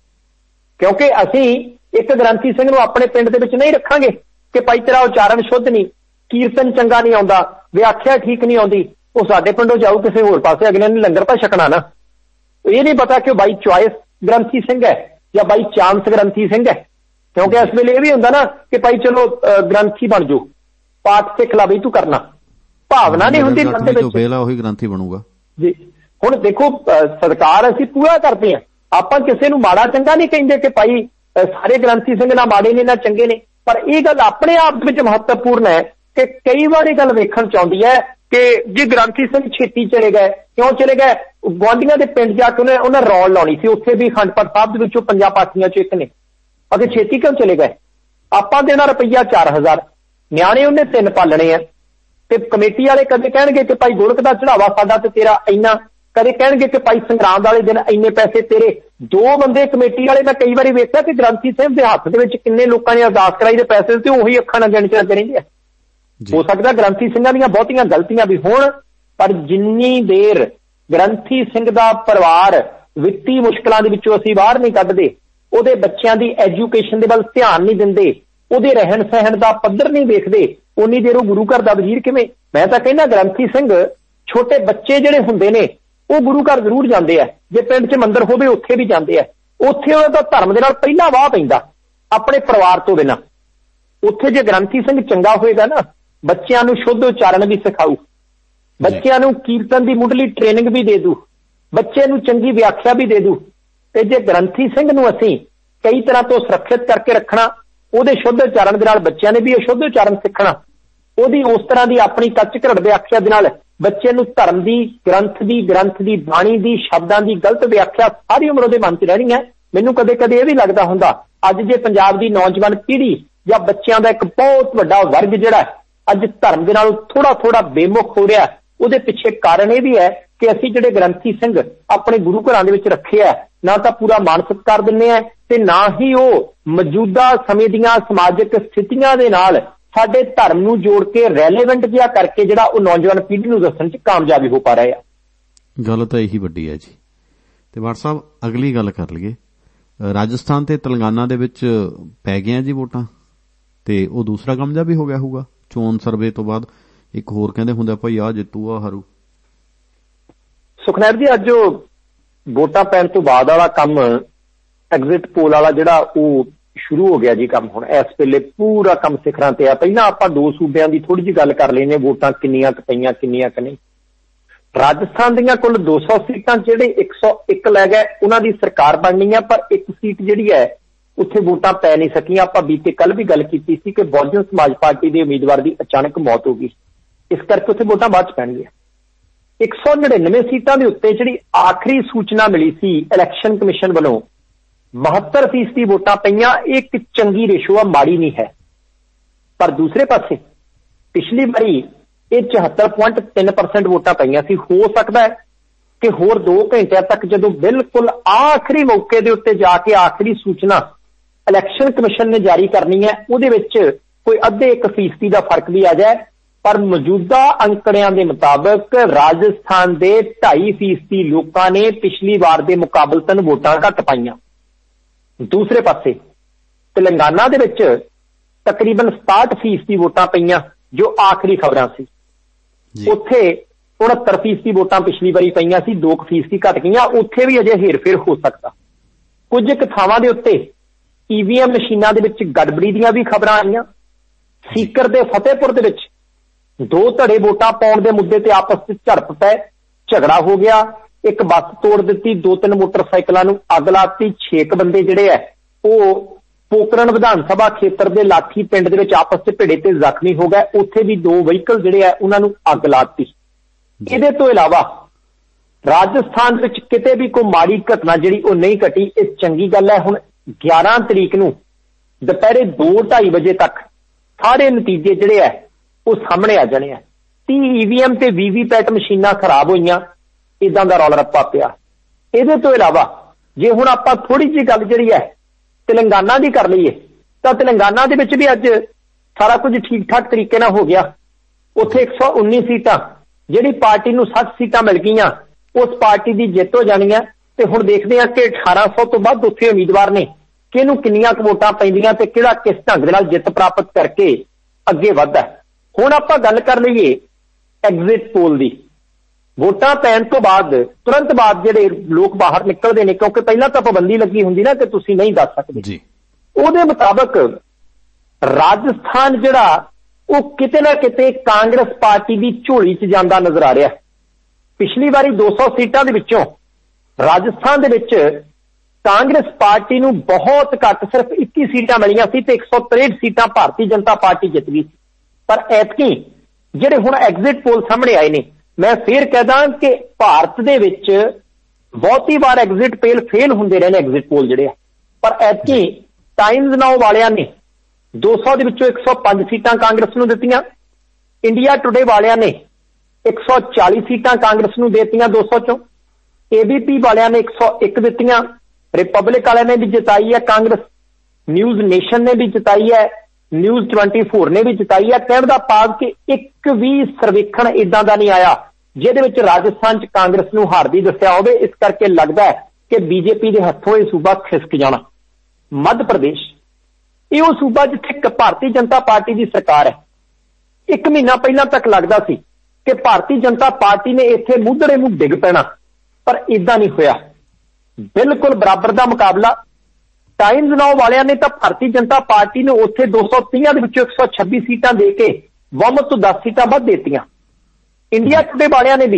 ਕਿਉਂਕਿ ਅਸੀਂ ਇੱਕ ਗ੍ਰੰਥੀ ਸਿੰਘ ਨੂੰ ਆਪਣੇ ਪਿੰਡ ਦੇ ਵਿੱਚ ਨਹੀਂ ਰੱਖਾਂਗੇ ਕਿ ਭਾਈ ਤੇਰਾ ਉਚਾਰਨ ਸ਼ੁੱਧ ਨਹੀਂ, ਕੀਰਤਨ ਚੰਗਾ ਨਹੀਂ ਆਉਂਦਾ, ਵਿਆਖਿਆ ਠੀਕ ਨਹੀਂ ਆਉਂਦੀ, ਉਹ ਸਾਡੇ ਪਿੰਡੋਂ ਜਾਊ ਕਿਸੇ ਹੋਰ ਪਾਸੇ, ਅਗਲੇ ਨੇ ਲੰਗਰ ਤਾਂ ਛਕਣਾ ਨਾ। ਇਹ ਨਹੀਂ ਪਤਾ ਕਿ ਉਹ ਬਾਈ ਚੁਆਇਸ ਗ੍ਰੰਥੀ ਸਿੰਘ ਹੈ ਜਾਂ ਬਾਈ ਚਾਂਸ ਗ੍ਰੰਥੀ ਸਿੰਘ ਹੈ। ਕਿਉਂਕਿ ਇਸ ਵੇਲੇ ਇਹ ਵੀ ਹੁੰਦਾ ਨਾ ਕਿ ਭਾਈ ਚਲੋ ਗ੍ਰੰਥੀ ਬਣ ਜਾਓ, ਪਾਠ ਸਿੱਖ ਲਾ ਬਈ ਤੂੰ ਕਰਨਾ, ਭਾਵਨਾ ਨਹੀਂ ਹੁੰਦੀ ਮਨ ਦੇ ਵਿੱਚ। ਉਹੀ ਗ੍ਰੰਥੀ ਬਣੂਗਾ ਜੀ। ਹੁਣ ਦੇਖੋ, ਸਰਕਾਰ ਅਸੀਂ ਪੂਰਾ ਕਰਦੇ ਹਾਂ, ਆਪਾਂ ਕਿਸੇ ਨੂੰ ਮਾੜਾ ਚੰਗਾ ਨਹੀਂ ਕਹਿੰਦੇ ਕਿ ਭਾਈ ਸਾਰੇ ਗ੍ਰੰਥੀ ਸਿੰਘ ਨਾ ਮਾੜੇ ਨੇ ਨਾ ਚੰਗੇ ਨੇ, ਪਰ ਇਹ ਗੱਲ ਆਪਣੇ ਆਪ ਵਿੱਚ ਮਹੱਤਵਪੂਰਨ ਹੈ ਕਿ ਕਈ ਵਾਰ ਇਹ ਗੱਲ ਵੇਖਣ ਚ ਆਉਂਦੀ ਹੈ ਕਿ ਜੇ ਗ੍ਰੰਥੀ ਸਿੰਘ ਛੇਤੀ ਚਲੇ ਗਏ, ਕਿਉਂ ਚਲੇ ਗਏ? ਗੁਆਂਢੀਆਂ ਦੇ ਪਿੰਡ ਜਾ ਕੇ ਉਹਨੇ ਉਹਨਾਂ ਰੌਲ ਲਾਉਣੀ ਸੀ, ਉੱਥੇ ਵੀ ਅਖੰਡ ਪਾਠ ਸਾਹਿਬ ਦੇ ਵਿੱਚੋਂ ਪੰਜਾਂ ਪਾਠੀਆਂ ਚੋਂ ਇੱਕ ਨੇ। ਅਗੇ ਛੇਤੀ ਕਿਉਂ ਚਲੇ ਗਏ? ਆਪਾਂ ਦੇਣਾ ਰੁਪਈਆ ਚਾਰ ਹਜ਼ਾਰ, ਨਿਆਣੇ ਉਹਨੇ ਤਿੰਨ ਪਾਲਣੇ ਆ, ਤੇ ਕਮੇਟੀ ਵਾਲੇ ਕਦੇ ਕਹਿਣਗੇ ਕਿ ਭਾਈ ਗੋਲਕ ਦਾ ਚੜਾਵਾ ਸਾਡਾ ਤੇ ਤੇਰਾ ਇੰਨਾ, ਕਦੇ ਕਹਿਣਗੇ ਕਿ ਭਾਈ ਸੰਗਰਾਂਦ ਵਾਲੇ ਦਿਨ ਇੰਨੇ ਪੈਸੇ ਤੇਰੇ। ਦੋ ਬੰਦੇ ਕਮੇਟੀ ਵਾਲੇ, ਮੈਂ ਕਈ ਵਾਰੀ ਵੇਖਿਆ ਕਿ ਗ੍ਰੰਥੀ ਸਾਹਿਬ ਦੇ ਹੱਥ ਦੇ ਵਿੱਚ ਕਿੰਨੇ ਲੋਕਾਂ ਨੇ ਅਰਦਾਸ ਕਰਾਈ ਦੇ ਪੈਸੇ ਤੇ ਉਹੀ ਅੱਖਾਂ ਨਾਲ ਗਿਣ ਚ ਲੱਗੇ ਰਹਿੰਦੇ ਆ। ਹੋ ਸਕਦਾ ਗ੍ਰੰਥੀ ਸਿੰਘਾਂ ਦੀਆਂ ਬਹੁਤੀਆਂ ਗਲਤੀਆਂ ਵੀ ਹੋਣ, ਪਰ ਜਿੰਨੀ ਦੇਰ ਗ੍ਰੰਥੀ ਸਿੰਘ ਦਾ ਪਰਿਵਾਰ ਵਿੱਤੀ ਮੁਸ਼ਕਲਾਂ ਦੇ ਵਿੱਚੋਂ ਅਸੀਂ ਬਾਹਰ ਨਹੀਂ ਕੱਢਦੇ, ਉਹਦੇ ਬੱਚਿਆਂ ਦੀ ਐਜੂਕੇਸ਼ਨ ਦੇ ਵੱਲ ਧਿਆਨ ਨਹੀਂ ਦਿੰਦੇ, ਉਹਦੇ ਰਹਿਣ ਸਹਿਣ ਦਾ ਪੱਧਰ ਨਹੀਂ ਵੇਖਦੇ, ਉਨੀ ਦੇਰ ਉਹ ਗੁਰੂ ਘਰ ਦਾ ਵਜ਼ੀਰ ਕਿਵੇਂ? ਮੈਂ ਤਾਂ ਕਹਿੰਦਾ ਗ੍ਰੰਥੀ ਸਿੰਘ, ਛੋਟੇ ਬੱਚੇ ਜਿਹੜੇ ਹੁੰਦੇ ਨੇ ਉਹ ਗੁਰੂ ਘਰ ਜ਼ਰੂਰ ਜਾਂਦੇ ਆ, ਜੇ ਪਿੰਡ 'ਚ ਮੰਦਿਰ ਹੋਵੇ ਉੱਥੇ ਵੀ ਜਾਂਦੇ ਆ। ਉੱਥੇ ਉਹਨਾਂ ਦਾ ਧਰਮ ਦੇ ਨਾਲ ਪਹਿਲਾਂ ਵਾਹ ਪੈਂਦਾ, ਆਪਣੇ ਪਰਿਵਾਰ ਤੋਂ ਬਿਨਾਂ। ਉੱਥੇ ਜੇ ਗ੍ਰੰਥੀ ਸਿੰਘ ਚੰਗਾ ਹੋਏਗਾ ਨਾ, ਬੱਚਿਆਂ ਨੂੰ ਸ਼ੁੱਧ ਉਚਾਰਨ ਵੀ ਸਿਖਾਊ, ਬੱਚਿਆਂ ਨੂੰ ਕੀਰਤਨ ਦੀ ਮੁੱਢਲੀ ਟ੍ਰੇਨਿੰਗ ਵੀ ਦੇ ਦੂ, ਬੱਚੇ ਨੂੰ ਚੰਗੀ ਵਿਆਖਿਆ ਵੀ ਦੇ ਦੂ। ਤੇ ਜੇ ਗ੍ਰੰਥੀ ਸਿੰਘ ਨੂੰ ਅਸੀਂ ਕਈ ਤਰ੍ਹਾਂ ਤੋਂ ਸੁਰੱਖਿਅਤ ਕਰਕੇ ਰੱਖਣਾ, ਉਹਦੇ ਸ਼ੁੱਧ ਉਚਾਰਨ ਦੇ ਨਾਲ ਬੱਚਿਆਂ ਨੇ ਵੀ ਅਸ਼ੁੱਧ ਉਚਾਰਨ ਸਿੱਖਣਾ, ਉਹਦੀ ਉਸ ਤਰ੍ਹਾਂ ਦੀ ਆਪਣੀ ਕੱਚ ਘੜੜ ਵਿਆਖਿਆ ਦੇ ਨਾਲ ਬੱਚੇ ਨੂੰ ਧਰਮ ਦੀ, ਗ੍ਰੰਥ ਦੀ, ਗ੍ਰੰਥ ਦੀ ਬਾਣੀ ਦੀ, ਸ਼ਬਦਾਂ ਦੀ ਗਲਤ ਵਿਆਖਿਆ ਸਾਰੀ ਉਮਰ ਉਹਦੇ ਮਨ 'ਚ ਰਹਿਣੀ ਹੈ। ਮੈਨੂੰ ਕਦੇ ਕਦੇ ਇਹ ਵੀ ਲੱਗਦਾ ਹੁੰਦਾ, ਅੱਜ ਜੇ ਪੰਜਾਬ ਦੀ ਨੌਜਵਾਨ ਪੀੜ੍ਹੀ ਜਾਂ ਬੱਚਿਆਂ ਦਾ ਇੱਕ ਬਹੁਤ ਵੱਡਾ ਵਰਗ ਜਿਹੜਾ ਅੱਜ ਧਰਮ ਦੇ ਨਾਲ ਥੋੜਾ ਥੋੜਾ ਬੇਮੁਖ ਹੋ ਰਿਹਾ, ਉਹਦੇ ਪਿੱਛੇ ਕਾਰਨ ਇਹ ਵੀ ਹੈ ਕਿ ਅਸੀਂ ਜਿਹੜੇ ਗ੍ਰੰਥੀ ਸਿੰਘ ਆਪਣੇ ਗੁਰੂ ਘਰਾਂ ਦੇ ਵਿੱਚ ਰੱਖੇ ਆ, ਨਾ ਤਾਂ ਪੂਰਾ ਮਾਣ ਸਤਿਕਾਰ ਦਿੰਦੇ ਆ, ਤੇ ਨਾ ਹੀ ਉਹ ਮੌਜੂਦਾ ਸਮੇਂ ਦੀਆਂ ਸਮਾਜਿਕ ਸਥਿਤੀਆਂ ਦੇ ਨਾਲ ਸਾਡੇ ਧਰਮ ਨੂੰ ਜੋੜ ਕੇ ਰੈਲੇਵੈਂਟ ਜਿਹਾ ਕਰਕੇ ਜਿਹੜਾ ਉਹ ਨੌਜਵਾਨ ਪੀੜ੍ਹੀ ਨੂੰ ਦੱਸਣ 'ਚ ਕਾਮਯਾਬੀ ਹੋ ਪਾ ਰਹੇ ਆ। ਗੱਲ ਤਾਂ ਇਹੀ ਵੱਡੀ ਹੈ ਜੀ। ਤੇ ਬਾਠ ਸਾਹਿਬ, ਅਗਲੀ ਗੱਲ ਕਰ ਲਈਏ। ਰਾਜਸਥਾਨ ਤੇ ਤੇਲੰਗਾਨਾ ਦੇ ਵਿੱਚ ਪੈ ਗਈਆਂ ਜੀ ਵੋਟਾਂ, ਤੇ ਉਹ ਦੂਸਰਾ ਕਮਜਾ ਵੀ ਹੋ ਗਿਆ ਹੋਊਗਾ ਚੋਣ ਸਰਵੇ ਤੋਂ ਬਾਅਦ। ਇੱਕ ਹੋਰ ਕਹਿੰਦੇ ਹੁੰਦਾ ਭਾਈ ਆਹ ਜਿੱਤੂ ਆ ਹਾਰੂ। ਸੁਖਨੈਬ ਜੀ, ਅੱਜ ਵੋਟਾਂ ਪੈਣ ਤੋਂ ਬਾਅਦ ਵਾਲਾ ਕੰਮ, ਐਗਜ਼ਿਟ ਪੋਲ ਵਾਲਾ ਜਿਹੜਾ, ਉਹ ਸ਼ੁਰੂ ਹੋ ਗਿਆ ਜੀ ਕੰਮ। ਹੁਣ ਇਸ ਵੇਲੇ ਪੂਰਾ ਕੰਮ ਸਿਖਰਾਂ ਤੇ ਆ। ਪਹਿਲਾਂ ਆਪਾਂ ਦੋ ਸੂਬਿਆਂ ਦੀ ਥੋੜੀ ਜਿਹੀ ਗੱਲ ਕਰ ਲੈਂਦੇ, ਵੋਟਾਂ ਕਿੰਨੀਆਂ ਕੁ ਪਈਆਂ, ਕਿੰਨੀਆਂ ਕੁ ਨਹੀਂ। ਰਾਜਸਥਾਨ ਦੀਆਂ ਕੁੱਲ ਦੋ ਸੌ ਸੀਟਾਂ, ਜਿਹੜੇ ਇੱਕ ਸੌ ਇੱਕ ਲੈ ਗਏ, ਉਹਨਾਂ ਦੀ ਸਰਕਾਰ ਬਣਨੀ ਆ, ਪਰ ਇੱਕ ਸੀਟ ਜਿਹੜੀ ਹੈ ਉੱਥੇ ਵੋਟਾਂ ਪੈ ਨਹੀਂ ਸਕੀਆਂ। ਆਪਾਂ ਬੀਤੇ ਕੱਲ ਵੀ ਗੱਲ ਕੀਤੀ ਸੀ ਕਿ ਬਹੁਜਨ ਸਮਾਜ ਪਾਰਟੀ ਦੇ ਉਮੀਦਵਾਰ ਦੀ ਅਚਾਨਕ ਮੌਤ ਹੋ ਗਈ, ਇਸ ਕਰਕੇ ਉੱਥੇ ਵੋਟਾਂ ਬਾਅਦ 'ਚ ਪੈਣਗੀਆਂ। ਇੱਕ ਸੌ ਨੜਿਨਵੇਂ ਸੀਟਾਂ ਦੇ ਉੱਤੇ ਜਿਹੜੀ ਆਖਰੀ ਸੂਚਨਾ ਮਿਲੀ ਸੀ ਇਲੈਕਸ਼ਨ ਕਮਿਸ਼ਨ ਵੱਲੋਂ, ਬਹੱਤਰ ਫੀਸਦੀ ਵੋਟਾਂ ਪਈਆਂ। ਇਹ ਇੱਕ ਚੰਗੀ ਰੇਸ਼ੋ ਆ, ਮਾੜੀ ਨਹੀਂ ਹੈ। ਪਰ ਦੂਸਰੇ ਪਾਸੇ ਪਿਛਲੀ ਵਾਰੀ ਇਹ ਚੌਹੱਤਰ ਪੁਆਇੰਟ ਤਿੰਨ ਪਰਸੈਂਟ ਵੋਟਾਂ ਪਈਆਂ ਸੀ। ਹੋ ਸਕਦਾ ਹੈ ਕਿ ਹੋਰ ਦੋ ਘੰਟਿਆਂ ਤੱਕ ਜਦੋਂ ਬਿਲਕੁਲ ਆਖਰੀ ਮੌਕੇ ਦੇ ਉੱਤੇ ਜਾ ਕੇ ਆਖਰੀ ਸੂਚਨਾ ਇਲੈਕਸ਼ਨ ਕਮਿਸ਼ਨ ਨੇ ਜਾਰੀ ਕਰਨੀ ਹੈ, ਉਹਦੇ ਵਿੱਚ ਕੋਈ ਅੱਧੇ ਇੱਕ ਫੀਸਦੀ ਦਾ ਫਰਕ ਵੀ ਆ ਜਾਏ। ਪਰ ਮੌਜੂਦਾ ਅੰਕੜਿਆਂ ਦੇ ਮੁਤਾਬਕ ਰਾਜਸਥਾਨ ਦੇ ਢਾਈ ਫੀਸਦੀ ਲੋਕਾਂ ਨੇ ਪਿਛਲੀ ਵਾਰ ਦੇ ਮੁਕਾਬਲਤਨ ਵੋਟਾਂ ਘੱਟ ਪਾਈਆਂ। ਦੂਸਰੇ ਪਾਸੇ ਤੇਲੰਗਾਨਾ ਦੇ ਵਿੱਚ ਤਕਰੀਬਨ ਸਤਾਹਠ ਫੀਸਦੀ ਵੋਟਾਂ ਪਈਆਂ, ਜੋ ਆਖਰੀ ਖਬਰਾਂ ਸੀ। ਉੱਥੇ ਉਣਹੱਤਰ ਫੀਸਦੀ ਵੋਟਾਂ ਪਿਛਲੀ ਵਾਰੀ ਪਈਆਂ ਸੀ, ਦੋ ਕੁ ਫੀਸਦੀ ਘਟ ਗਈਆਂ। ਉੱਥੇ ਵੀ ਅਜੇ ਹੇਰ-ਫੇਰ ਹੋ ਸਕਦਾ। ਕੁਝ ਕੁ ਥਾਵਾਂ ਦੇ ਉੱਤੇ ਈਵੀਐਮ ਮਸ਼ੀਨਾਂ ਦੇ ਵਿੱਚ ਗੜਬੜੀ ਦੀਆਂ ਵੀ ਖਬਰਾਂ ਆਈਆਂ। ਸੀਕਰ ਦੇ ਫਤਿਹਪੁਰ ਦੇ ਵਿੱਚ ਦੋ ਧੜੇ ਵੋਟਾਂ ਪਾਉਣ ਦੇ ਮੁੱਦੇ ਤੇ ਆਪਸ ਵਿੱਚ ਝੜਪ ਪੈ, ਝਗੜਾ ਹੋ ਗਿਆ, ਇੱਕ ਬੱਸ ਤੋੜ ਦਿੱਤੀ, ਦੋ ਤਿੰਨ ਮੋਟਰਸਾਈਕਲਾਂ ਨੂੰ ਅੱਗ ਲਾਤੀ। ਛੇ ਕੁ ਬੰਦੇ ਜਿਹੜੇ ਹੈ ਉਹ ਪੋਕਰਨ ਵਿਧਾਨ ਸਭਾ ਖੇਤਰ ਦੇ ਲਾਠੀ ਪਿੰਡ ਦੇ ਵਿੱਚ ਆਪਸ ਵਿੱਚ ਭਿੜੇ ਤੇ ਜ਼ਖਮੀ ਹੋ ਗਏ। ਉੱਥੇ ਵੀ ਦੋ ਵਹੀਕਲ ਜਿਹੜੇ ਆ ਉਹਨਾਂ ਨੂੰ ਅੱਗ ਲਾਤੀ। ਇਹਦੇ ਤੋਂ ਇਲਾਵਾ ਰਾਜਸਥਾਨ ਵਿੱਚ ਕਿਤੇ ਵੀ ਕੋਈ ਮਾੜੀ ਘਟਨਾ ਜਿਹੜੀ ਉਹ ਨਹੀਂ ਘਟੀ। ਇਹ ਚੰਗੀ ਗੱਲ ਹੈ। ਹੁਣ ਗਿਆਰਾਂ ਤਰੀਕ ਨੂੰ ਦੁਪਹਿਰੇ ਦੋ ਢਾਈ ਵਜੇ ਤੱਕ ਸਾਰੇ ਨਤੀਜੇ ਜਿਹੜੇ ਆ ਉਹ ਸਾਹਮਣੇ ਆ ਜਾਣੇ ਆ। ਤੀਹ ਈਵੀਐਮ ਤੇ ਵੀਵੀਪੈਟ ਮਸ਼ੀਨਾਂ ਖਰਾਬ ਹੋਈਆਂ, ਇਦਾਂ ਦਾ ਰੌਲਾ ਰੱਪਾ ਪਿਆ। ਇਹਦੇ ਤੋਂ ਇਲਾਵਾ ਜੇ ਹੁਣ ਆਪਾਂ ਥੋੜੀ ਜਿਹੀ ਗੱਲ ਜਿਹੜੀ ਹੈ ਤੇਲੰਗਾਨਾ ਦੀ ਕਰ ਲਈਏ ਤਾਂ ਤੇਲੰਗਾਨਾ ਦੇ ਵਿੱਚ ਵੀ ਅੱਜ ਸਾਰਾ ਕੁਝ ਠੀਕ ਠਾਕ ਤਰੀਕੇ ਨਾਲ ਹੋ ਗਿਆ। ਉੱਥੇ ਇੱਕ ਸੌ ਉੱਨੀ ਸੀਟਾਂ, ਜਿਹੜੀ ਪਾਰਟੀ ਨੂੰ ਸੱਠ ਸੀਟਾਂ ਮਿਲ ਗਈਆਂ, ਉਸ ਪਾਰਟੀ ਦੀ ਜਿੱਤ ਹੋ ਜਾਣੀ ਹੈ। ਤੇ ਹੁਣ ਦੇਖਦੇ ਹਾਂ ਕਿ ਅਠਾਰਾਂ ਸੌ ਤੋਂ ਵੱਧ ਉੱਥੇ ਉਮੀਦਵਾਰ ਨੇ ਕਿ ਇਹਨੂੰ ਕਿੰਨੀਆਂ ਕੁ ਵੋਟਾਂ ਪੈਂਦੀਆਂ ਤੇ ਕਿਹੜਾ ਕਿਸ ਢੰਗ ਦੇ ਨਾਲ ਜਿੱਤ ਪ੍ਰਾਪਤ ਕਰਕੇ ਅੱਗੇ ਵੱਧਦਾ। ਹੁਣ ਆਪਾਂ ਗੱਲ ਕਰ ਲਈਏ ਐਗਜ਼ਿਟ ਪੋਲ ਦੀ। ਵੋਟਾਂ ਪੈਣ ਤੋਂ ਬਾਅਦ ਤੁਰੰਤ ਬਾਅਦ ਜਿਹੜੇ ਲੋਕ ਬਾਹਰ ਨਿਕਲਦੇ ਨੇ, ਕਿਉਂਕਿ ਪਹਿਲਾਂ ਤਾਂ ਪਾਬੰਦੀ ਲੱਗੀ ਹੁੰਦੀ ਨਾ ਕਿ ਤੁਸੀਂ ਨਹੀਂ ਦੱਸ ਸਕਦੇ ਜੀ। ਉਹਦੇ ਮੁਤਾਬਕ ਰਾਜਸਥਾਨ ਜਿਹੜਾ ਉਹ ਕਿਤੇ ਨਾ ਕਿਤੇ ਕਾਂਗਰਸ ਪਾਰਟੀ ਦੀ ਝੋਲੀ 'ਚ ਜਾਂਦਾ ਨਜ਼ਰ ਆ ਰਿਹਾ। ਪਿਛਲੀ ਵਾਰੀ ਦੋ ਸੌ ਸੀਟਾਂ ਦੇ ਵਿੱਚੋਂ ਰਾਜਸਥਾਨ ਦੇ ਵਿੱਚ ਕਾਂਗਰਸ ਪਾਰਟੀ ਨੂੰ ਬਹੁਤ ਘੱਟ ਸਿਰਫ ਇੱਕੀ ਸੀਟਾਂ ਮਿਲੀਆਂ ਸੀ ਤੇ ਇੱਕ ਸੌ ਤਰੇਹਠ ਸੀਟਾਂ ਭਾਰਤੀ ਜਨਤਾ ਪਾਰਟੀ ਜਿੱਤ ਗਈ। ਪਰ ਐਤਕੀ ਜਿਹੜੇ ਹੁਣ ਐਗਜ਼ਿਟ ਪੋਲ ਸਾਹਮਣੇ ਆਏ ਨੇ, ਮੈਂ ਫੇਰ ਕਹਦਾ ਕਿ ਭਾਰਤ ਦੇ ਵਿੱਚ ਬਹੁਤੀ ਵਾਰ ਐਗਜ਼ਿਟ ਪੋਲ ਫੇਲ ਹੁੰਦੇ ਰਹੇ ਨੇ ਐਗਜ਼ਿਟ ਪੋਲ ਜਿਹੜੇ ਆ। ਪਰ ਐਤਕੀ ਟਾਈਮਜ਼ ਨਾਓ ਵਾਲਿਆਂ ਨੇ ਦੋ ਸੌ ਦੇ ਵਿੱਚੋਂ ਇੱਕ ਸੌ ਪੰਜ ਸੀਟਾਂ ਕਾਂਗਰਸ ਨੂੰ ਦਿੱਤੀਆਂ। ਇੰਡੀਆ ਟੁਡੇ ਵਾਲਿਆਂ ਨੇ ਇੱਕ ਸੌ ਚਾਲੀ ਸੀਟਾਂ ਕਾਂਗਰਸ ਨੂੰ ਦੇਤੀਆਂ ਦੋ ਸੌ ਚੋਂ। ਏਬੀਪੀ ਵਾਲਿਆਂ ਨੇ ਇੱਕ ਸੌ ਇੱਕ ਦਿੱਤੀਆਂ। ਰਿਪਬਲਿਕ ਵਾਲਿਆਂ ਨੇ ਵੀ ਜਿਤਾਈ ਹੈ ਕਾਂਗਰਸ। ਨਿਊਜ਼ ਨੇਸ਼ਨ ਨੇ ਵੀ ਜਿਤਾਈ ਹੈ। ਨਿਊਜ਼ ਚੌਵੀ ਨੇ ਵੀ ਜਿਤਾਈ ਹੈ। ਕਹਿਣ ਦਾ ਭਾਵ ਕਿ ਇੱਕ ਵੀ ਸਰਵੇਖਣ ਇਦਾਂ ਦਾ ਨਹੀਂ ਆਇਆ ਜਿਹਦੇ ਵਿੱਚ ਰਾਜਸਥਾਨ 'ਚ ਕਾਂਗਰਸ ਨੂੰ ਹਾਰਦੀ ਦੱਸਿਆ ਹੋਵੇ। ਇਸ ਕਰਕੇ ਲੱਗਦਾ ਹੈ ਕਿ ਬੀਜੇਪੀ ਦੇ ਹੱਥੋਂ ਇਹ ਸੂਬਾ ਖਿਸਕ ਜਾਣਾ। ਮੱਧ ਪ੍ਰਦੇਸ਼ ਇਹ ਉਹ ਸੂਬਾ ਜਿੱਥੇ ਭਾਰਤੀ ਜਨਤਾ ਪਾਰਟੀ ਦੀ ਸਰਕਾਰ ਹੈ। ਇੱਕ ਮਹੀਨਾ ਪਹਿਲਾਂ ਤੱਕ ਲੱਗਦਾ ਸੀ ਕਿ ਭਾਰਤੀ ਜਨਤਾ ਪਾਰਟੀ ਨੇ ਇੱਥੇ ਮੁੱਧੜੇ ਮੂੰਹ ਡਿੱਗ ਪੈਣਾ, ਪਰ ਇਦਾਂ ਨਹੀਂ ਹੋਇਆ। ਬਿਲਕੁਲ ਬਰਾਬਰ ਦਾ ਮੁਕਾਬਲਾ। ਟਾਈਮਜ਼ ਨਾਓ ਵਾਲਿਆਂ ਨੇ ਤਾਂ ਭਾਰਤੀ ਜਨਤਾ ਪਾਰਟੀ ਨੂੰ ਉੱਥੇ ਦੋ ਸੌ ਤੀਹ ਦੇ ਵਿੱਚੋਂ ਇੱਕ ਸੌ ਛੱਬੀ ਸੀਟਾਂ ਦੇ ਕੇ ਬਹੁਮਤ ਤੋਂ ਦਸ ਸੀਟਾਂ ਵੱਧ ਦੇਤੀਆਂ। ਇੰਡੀਆ ਟੁਡੇ ਵਾਲਿਆਂ ਨੇ ਵੀ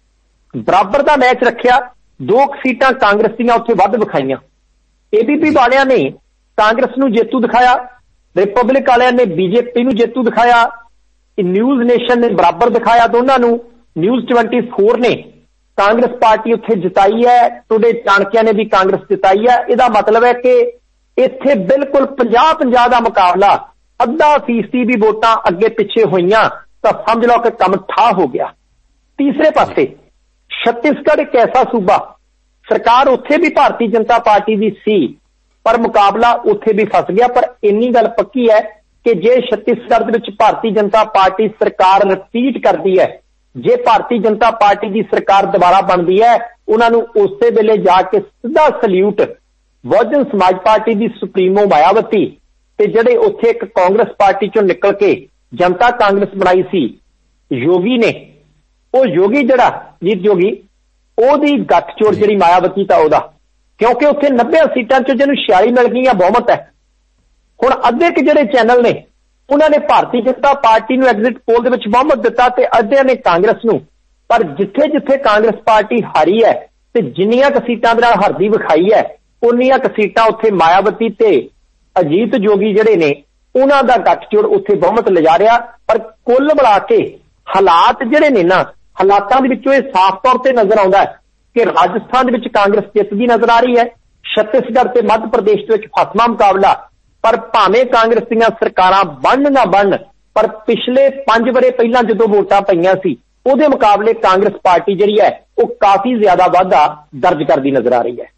ਬਰਾਬਰ ਦਾ ਮੈਚ ਰੱਖਿਆ, ਦੋ ਸੀਟਾਂ ਕਾਂਗਰਸ ਦੀਆਂ ਉੱਥੇ ਵੱਧ ਵਿਖਾਈਆਂ। ਏਬੀਪੀ ਵਾਲਿਆਂ ਨੇ ਕਾਂਗਰਸ ਨੂੰ ਜੇਤੂ ਦਿਖਾਇਆ, ਰਿਪਬਲਿਕ ਵਾਲਿਆਂ ਨੇ ਬੀਜੇਪੀ ਨੂੰ ਜੇਤੂ ਦਿਖਾਇਆ। ਨਿਊਜ਼ ਨੇਸ਼ਨ ਨੇ ਬਰਾਬਰ ਦਿਖਾਇਆ ਦੋਨਾਂ ਨੂੰ। ਨਿਊਜ਼ ਚੌਵੀ ਨੇ ਕਾਂਗਰਸ ਪਾਰਟੀ ਉੱਥੇ ਜਿਤਾਈ ਹੈ। ਟੁਡੇ ਚਾਣਕਿਆ ਨੇ ਵੀ ਕਾਂਗਰਸ ਜਿਤਾਈ ਹੈ। ਇਹਦਾ ਮਤਲਬ ਹੈ ਕਿ ਇੱਥੇ ਬਿਲਕੁਲ ਪੰਜਾਹ ਪੰਜਾਹ ਦਾ ਮੁਕਾਬਲਾ, ਅੱਧਾ ਫੀਸਦੀ ਵੀ ਵੋਟਾਂ ਅੱਗੇ ਪਿੱਛੇ ਹੋਈਆਂ ਤਾਂ ਸਮਝ ਲਓ ਕਿ ਕੰਮ ਠਾਹ ਹੋ ਗਿਆ। ਤੀਸਰੇ ਪਾਸੇ ਛੱਤੀਸਗੜ੍ਹ ਇੱਕ ਐਸਾ ਸੂਬਾ, ਸਰਕਾਰ ਉੱਥੇ ਵੀ ਭਾਰਤੀ ਜਨਤਾ ਪਾਰਟੀ ਦੀ ਸੀ ਪਰ ਮੁਕਾਬਲਾ ਉੱਥੇ ਵੀ ਫਸ ਗਿਆ। ਪਰ ਇੰਨੀ ਗੱਲ ਪੱਕੀ ਹੈ ਕਿ ਜੇ ਛੱਤੀਸਗੜ੍ਹ ਦੇ ਵਿੱਚ ਭਾਰਤੀ ਜਨਤਾ ਪਾਰਟੀ ਸਰਕਾਰ ਰਿਪੀਟ ਕਰਦੀ ਹੈ, ਜੇ ਭਾਰਤੀ ਜਨਤਾ ਪਾਰਟੀ ਦੀ ਸਰਕਾਰ ਦੁਬਾਰਾ ਬਣਦੀ ਹੈ, ਉਹਨਾਂ ਨੂੰ ਉਸੇ ਵੇਲੇ ਜਾ ਕੇ ਸਿੱਧਾ ਸਲੂਟ ਬਹੁਜਨ ਸਮਾਜ ਪਾਰਟੀ ਦੀ ਸੁਪਰੀਮੋ ਮਾਇਆਵਤੀ ਤੇ ਜਿਹੜੇ ਉੱਥੇ ਇੱਕ ਕਾਂਗਰਸ ਪਾਰਟੀ ਚੋਂ ਨਿਕਲ ਕੇ ਜਨਤਾ ਕਾਂਗਰਸ ਬਣਾਈ ਸੀ ਯੋਗੀ ਨੇ, ਉਹ ਯੋਗੀ ਜਿਹੜਾ ਜੀਤ ਯੋਗੀ, ਉਹਦੀ ਗੱਠਜੋੜ ਜਿਹੜੀ ਮਾਇਆਵਤੀ ਤਾਂ ਉਹਦਾ, ਕਿਉਂਕਿ ਉੱਥੇ ਨੱਬੇ ਸੀਟਾਂ ਚੋਂ ਜਿਹਨੂੰ ਛਿਆਲੀ ਮਿਲ ਗਈਆਂ ਬਹੁਮਤ ਹੈ। ਹੁਣ ਅੱਧੇ ਕਿ ਜਿਹੜੇ ਚੈਨਲ ਨੇ ਉਹਨਾਂ ਨੇ ਭਾਰਤੀ ਜਨਤਾ ਪਾਰਟੀ ਨੂੰ ਐਗਜ਼ਿਟ ਪੋਲ ਦੇ ਵਿੱਚ ਬਹੁਮਤ ਦਿੱਤਾ ਤੇ ਅੱਧਿਆਂ ਨੇ ਕਾਂਗਰਸ ਨੂੰ। ਪਰ ਜਿੱਥੇ ਜਿੱਥੇ ਕਾਂਗਰਸ ਪਾਰਟੀ ਹਾਰੀ ਹੈ ਤੇ ਜਿੰਨੀਆਂ ਕੁ ਸੀਟਾਂ ਦੇ ਨਾਲ ਹਾਰਦੀ ਵਿਖਾਈ ਹੈ, ਉਨੀਆਂ ਕੁ ਸੀਟਾਂ ਉੱਥੇ ਮਾਇਆਵਤੀ ਤੇ ਅਜੀਤ ਜੋਗੀ ਜਿਹੜੇ ਨੇ ਉਹਨਾਂ ਦਾ ਗੱਠਜੋੜ ਉੱਥੇ ਬਹੁਮਤ ਲਿਜਾ ਰਿਹਾ। ਪਰ ਕੁੱਲ ਮਿਲਾ ਕੇ ਹਾਲਾਤ ਜਿਹੜੇ ਨੇ ਨਾ, ਹਾਲਾਤਾਂ ਦੇ ਵਿੱਚੋਂ ਇਹ ਸਾਫ਼ ਤੌਰ ਤੇ ਨਜ਼ਰ ਆਉਂਦਾ ਹੈ ਕਿ ਰਾਜਸਥਾਨ ਦੇ ਵਿੱਚ ਕਾਂਗਰਸ ਜਿੱਤਦੀ ਨਜ਼ਰ ਆ ਰਹੀ ਹੈ। ਛੱਤੀਸਗੜ੍ਹ ਤੇ ਮੱਧ ਪ੍ਰਦੇਸ਼ ਦੇ ਵਿੱਚ ਫਸਵਾਂ ਮੁਕਾਬਲਾ। ਪਰ ਭਾਵੇਂ ਕਾਂਗਰਸ ਦੀਆਂ ਸਰਕਾਰਾਂ ਬਣਨ ਨਾ ਬਣਨ, ਪਰ ਪਿਛਲੇ ਪੰਜ ਵਰੇ ਪਹਿਲਾਂ ਜਦੋਂ ਵੋਟਾਂ ਪਈਆਂ ਸੀ ਉਹਦੇ ਮੁਕਾਬਲੇ ਕਾਂਗਰਸ ਪਾਰਟੀ ਜਿਹੜੀ ਹੈ ਉਹ ਕਾਫੀ ਜ਼ਿਆਦਾ ਵਾਧਾ ਦਰਜ ਕਰਦੀ ਨਜ਼ਰ ਆ ਰਹੀ ਹੈ।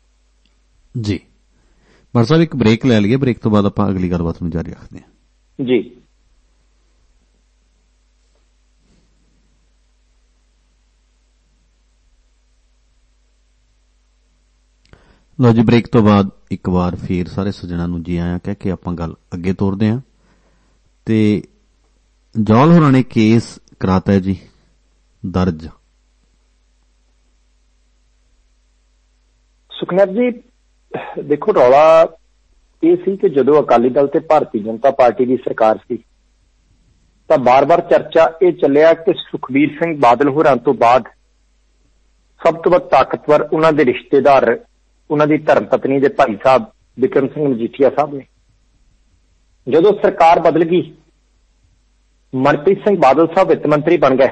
ਜੀ ਮਰ ਸਾਹਿਬ, ਇੱਕ ਬ੍ਰੇਕ ਲੈ ਲਈਏ, ਬ੍ਰੇਕ ਤੋਂ ਬਾਅਦ ਆਪਾਂ ਅਗਲੀ ਗੱਲਬਾਤ ਨੂੰ ਜਾਰੀ ਰੱਖਦੇ ਹਾਂ ਜੀ। ਲਓ ਜੀ, ਬ੍ਰੇਕ ਤੋਂ ਬਾਅਦ ਇੱਕ ਵਾਰ ਫੇਰ ਸਾਰੇ ਸੱਜਣਾਂ ਨੂੰ ਜੀ ਆਇਆਂ ਕਹਿ ਕੇ ਆਪਾਂ ਗੱਲ ਅੱਗੇ ਤੋਰਦੇ ਹਾਂ। ਤੇ ਜੌਲ ਹੋਰਾਂ ਨੇ ਕੇਸ ਕਰਾਤਾ ਹੈ ਜੀ ਦਰਜ। ਸੁਖਨੈਬ ਜੀ ਦੇਖੋ, ਰੌਲਾ ਇਹ ਸੀ ਕਿ ਜਦੋਂ ਅਕਾਲੀ ਦਲ ਤੇ ਭਾਰਤੀ ਜਨਤਾ ਪਾਰਟੀ ਦੀ ਸਰਕਾਰ ਸੀ ਤਾਂ ਬਾਰ-ਬਾਰ ਚਰਚਾ ਇਹ ਚੱਲਿਆ ਕਿ ਸੁਖਬੀਰ ਸਿੰਘ ਬਾਦਲ ਹੋਰਾਂ ਤੋਂ ਬਾਅਦ ਸਭ ਤੋਂ ਵੱਧ ਤਾਕਤਵਰ ਉਹਨਾਂ ਦੇ ਰਿਸ਼ਤੇਦਾਰ, ਉਹਨਾਂ ਦੀ ਧਰਮ ਪਤਨੀ ਦੇ ਭਾਈ ਸਾਹਿਬ ਬਿਕਰਮ ਸਿੰਘ ਮਜੀਠੀਆ ਸਾਹਿਬ ਨੇ। ਜਦੋਂ ਸਰਕਾਰ ਬਦਲ ਗਈ, ਮਨਪ੍ਰੀਤ ਸਿੰਘ ਬਾਦਲ ਸਾਹਿਬ ਵਿੱਤ ਮੰਤਰੀ ਬਣ ਗਏ,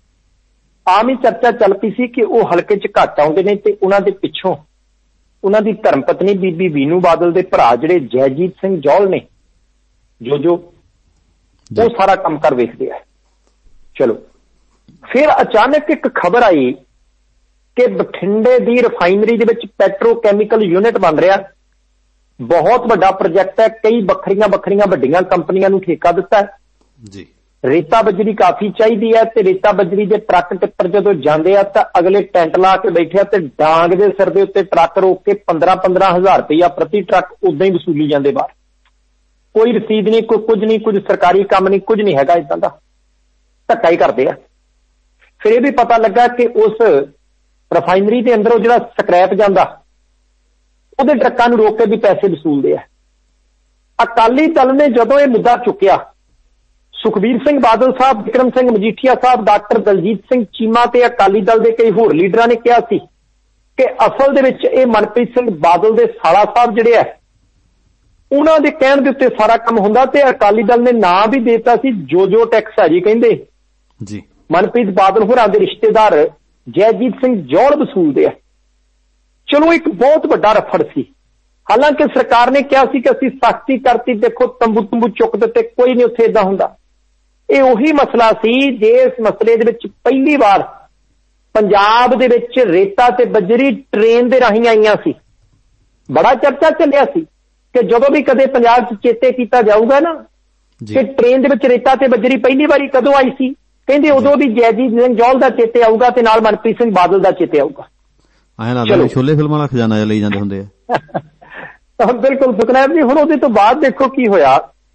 ਆਮ ਹੀ ਚਰਚਾ ਚੱਲ ਪਈ ਸੀ ਕਿ ਉਹ ਹਲਕੇ 'ਚ ਘੱਟ ਆਉਂਦੇ ਨੇ ਤੇ ਉਹਨਾਂ ਦੇ ਪਿੱਛੋਂ ਉਹਨਾਂ ਦੀ ਧਰਮ ਪਤਨੀ ਬੀਬੀ ਵੀਨੂ ਬਾਦਲ ਦੇ ਭਰਾ ਜਿਹੜੇ ਜੈਜੀਤ ਸਿੰਘ ਜੌਲ ਨੇ, ਜੋ ਜੋ ਉਹ ਸਾਰਾ ਕੰਮ ਕਰ ਵੇਖਦੇ ਆ। ਚਲੋ ਫਿਰ ਅਚਾਨਕ ਇੱਕ ਖਬਰ ਆਈ ਕਿ ਬਠਿੰਡੇ ਦੀ ਰਿਫਾਈਨਰੀ ਦੇ ਵਿੱਚ ਪੈਟਰੋਕੈਮੀਕਲ ਯੂਨਿਟ ਬਣ ਰਿਹਾ, ਬਹੁਤ ਵੱਡਾ ਪ੍ਰੋਜੈਕਟ ਹੈ, ਕਈ ਵੱਖਰੀਆਂ ਵੱਖਰੀਆਂ ਵੱਡੀਆਂ ਕੰਪਨੀਆਂ ਨੂੰ ਠੇਕਾ ਦਿੱਤਾ ਜੀ। ਰੇਤਾ ਬਜਰੀ ਕਾਫੀ ਚਾਹੀਦੀ ਹੈ ਤੇ ਰੇਤਾ ਬਜਰੀ ਦੇ ਟਰੱਕ ਟਿੱਪਰ ਜਦੋਂ ਜਾਂਦੇ ਆ ਤਾਂ ਅਗਲੇ ਟੈਂਟ ਲਾ ਕੇ ਬੈਠਿਆ ਤੇ ਡਾਂਗ ਦੇ ਸਿਰ ਦੇ ਉੱਤੇ ਟਰੱਕ ਰੋਕ ਕੇ ਪੰਦਰਾਂ ਪੰਦਰਾਂ ਹਜ਼ਾਰ ਰੁਪਇਆ ਪ੍ਰਤੀ ਟਰੱਕ ਉਦਾਂ ਹੀ ਵਸੂਲੀ ਜਾਂਦੇ ਬਾਹਰ। ਕੋਈ ਰਸੀਦ ਨਹੀਂ, ਕੋਈ ਕੁਝ ਨਹੀਂ, ਕੁਝ ਸਰਕਾਰੀ ਕੰਮ ਨਹੀਂ, ਕੁਝ ਨਹੀਂ ਹੈਗਾ, ਇਦਾਂ ਦਾ ਧੱਕਾ ਹੀ ਕਰਦੇ ਆ। ਫਿਰ ਇਹ ਵੀ ਪਤਾ ਲੱਗਾ ਕਿ ਉਸ ਰਿਫਾਈਨਰੀ ਦੇ ਅੰਦਰ ਉਹ ਜਿਹੜਾ ਸਕ੍ਰੈਪ ਜਾਂਦਾ ਉਹਦੇ ਟਰੱਕਾਂ ਨੂੰ ਰੋਕ ਕੇ ਵੀ ਪੈਸੇ ਵਸੂਲਦੇ ਆ। ਅਕਾਲੀ ਦਲ ਨੇ ਜਦੋਂ ਇਹ ਮੁੱਦਾ ਚੁੱਕਿਆ, ਸੁਖਬੀਰ ਸਿੰਘ ਬਾਦਲ ਸਾਹਿਬ, ਬਿਕਰਮ ਸਿੰਘ ਮਜੀਠੀਆ ਸਾਹਿਬ, ਡਾਕਟਰ ਦਲਜੀਤ ਸਿੰਘ ਚੀਮਾ ਤੇ ਅਕਾਲੀ ਦਲ ਦੇ ਕਈ ਹੋਰ ਲੀਡਰਾਂ ਨੇ ਕਿਹਾ ਸੀ ਕਿ ਅਸਲ ਦੇ ਵਿੱਚ ਇਹ ਮਨਪ੍ਰੀਤ ਸਿੰਘ ਬਾਦਲ ਦੇ ਸਾਲਾ ਸਾਹਿਬ ਜਿਹੜੇ ਆ ਉਹਨਾਂ ਦੇ ਕਹਿਣ ਦੇ ਉੱਤੇ ਸਾਰਾ ਕੰਮ ਹੁੰਦਾ ਤੇ ਅਕਾਲੀ ਦਲ ਨੇ ਨਾਂ ਵੀ ਦੇ ਦਿੱਤਾ ਸੀ ਜੋ ਜੋ ਟੈਕਸ ਹੈ ਜੀ, ਕਹਿੰਦੇ ਜੀ ਮਨਪ੍ਰੀਤ ਬਾਦਲ ਹੋਰਾਂ ਦੇ ਰਿਸ਼ਤੇਦਾਰ ਜੈਜੀਤ ਸਿੰਘ ਜੌਲ ਵਸੂਲਦੇ ਆ। ਚਲੋ ਇੱਕ ਬਹੁਤ ਵੱਡਾ ਰਫੜ ਸੀ। ਹਾਲਾਂਕਿ ਸਰਕਾਰ ਨੇ ਕਿਹਾ ਸੀ ਕਿ ਅਸੀਂ ਸਖਤੀ ਕਰਤੀ, ਦੇਖੋ ਤੰਬੂ ਤੰਬੂ ਚੁੱਕ ਦਿੱਤੇ, ਕੋਈ ਨਹੀਂ ਉੱਥੇ ਏਦਾਂ ਹੁੰਦਾ। ਇਹ ਉਹੀ ਮਸਲਾ ਸੀ ਜੇ ਇਸ ਮਸਲੇ ਦੇ ਵਿੱਚ ਪਹਿਲੀ ਵਾਰ ਪੰਜਾਬ ਦੇ ਵਿੱਚ ਰੇਤਾ ਤੇ ਬਜਰੀ ਟ੍ਰੇਨ ਦੇ ਰਾਹੀਂ ਆਈਆਂ ਸੀ। ਬੜਾ ਚਰਚਾ ਚੱਲਿਆ ਸੀ ਕਿ ਜਦੋਂ ਵੀ ਕਦੇ ਪੰਜਾਬ 'ਚ ਚੇਤੇ ਕੀਤਾ ਜਾਊਗਾ ਨਾ ਕਿ ਟ੍ਰੇਨ ਦੇ ਵਿੱਚ ਰੇਤਾ ਤੇ ਬਜਰੀ ਪਹਿਲੀ ਵਾਰੀ ਕਦੋਂ ਆਈ ਸੀ, ਕਹਿੰਦੇ ਉਦੋਂ ਵੀ ਜੈਜੀਤ ਸਿੰਘ ਜੌਲ ਦਾ ਚੇਤੇ ਆਊਗਾ ਤੇ ਨਾਲ ਮਨਪ੍ਰੀਤ ਸਿੰਘ ਬਾਦਲ ਦਾ ਚੇਤੇ ਆਊਗਾ। ਐਂ ਲੱਗਦਾ ਛੋਲੇ ਫਿਲਮਾਂ ਦਾ ਖਜ਼ਾਨਾ ਜਿਹਾ ਲਈ ਜਾਂਦੇ ਹੁੰਦੇ ਆ। ਬਿਲਕੁਲ ਸੁਖਨੈਬ ਜੀ। ਹੁਣ ਉਹਦੇ ਤੋਂ ਬਾਅਦ ਦੇਖੋ ਕੀ ਹੋਇਆ।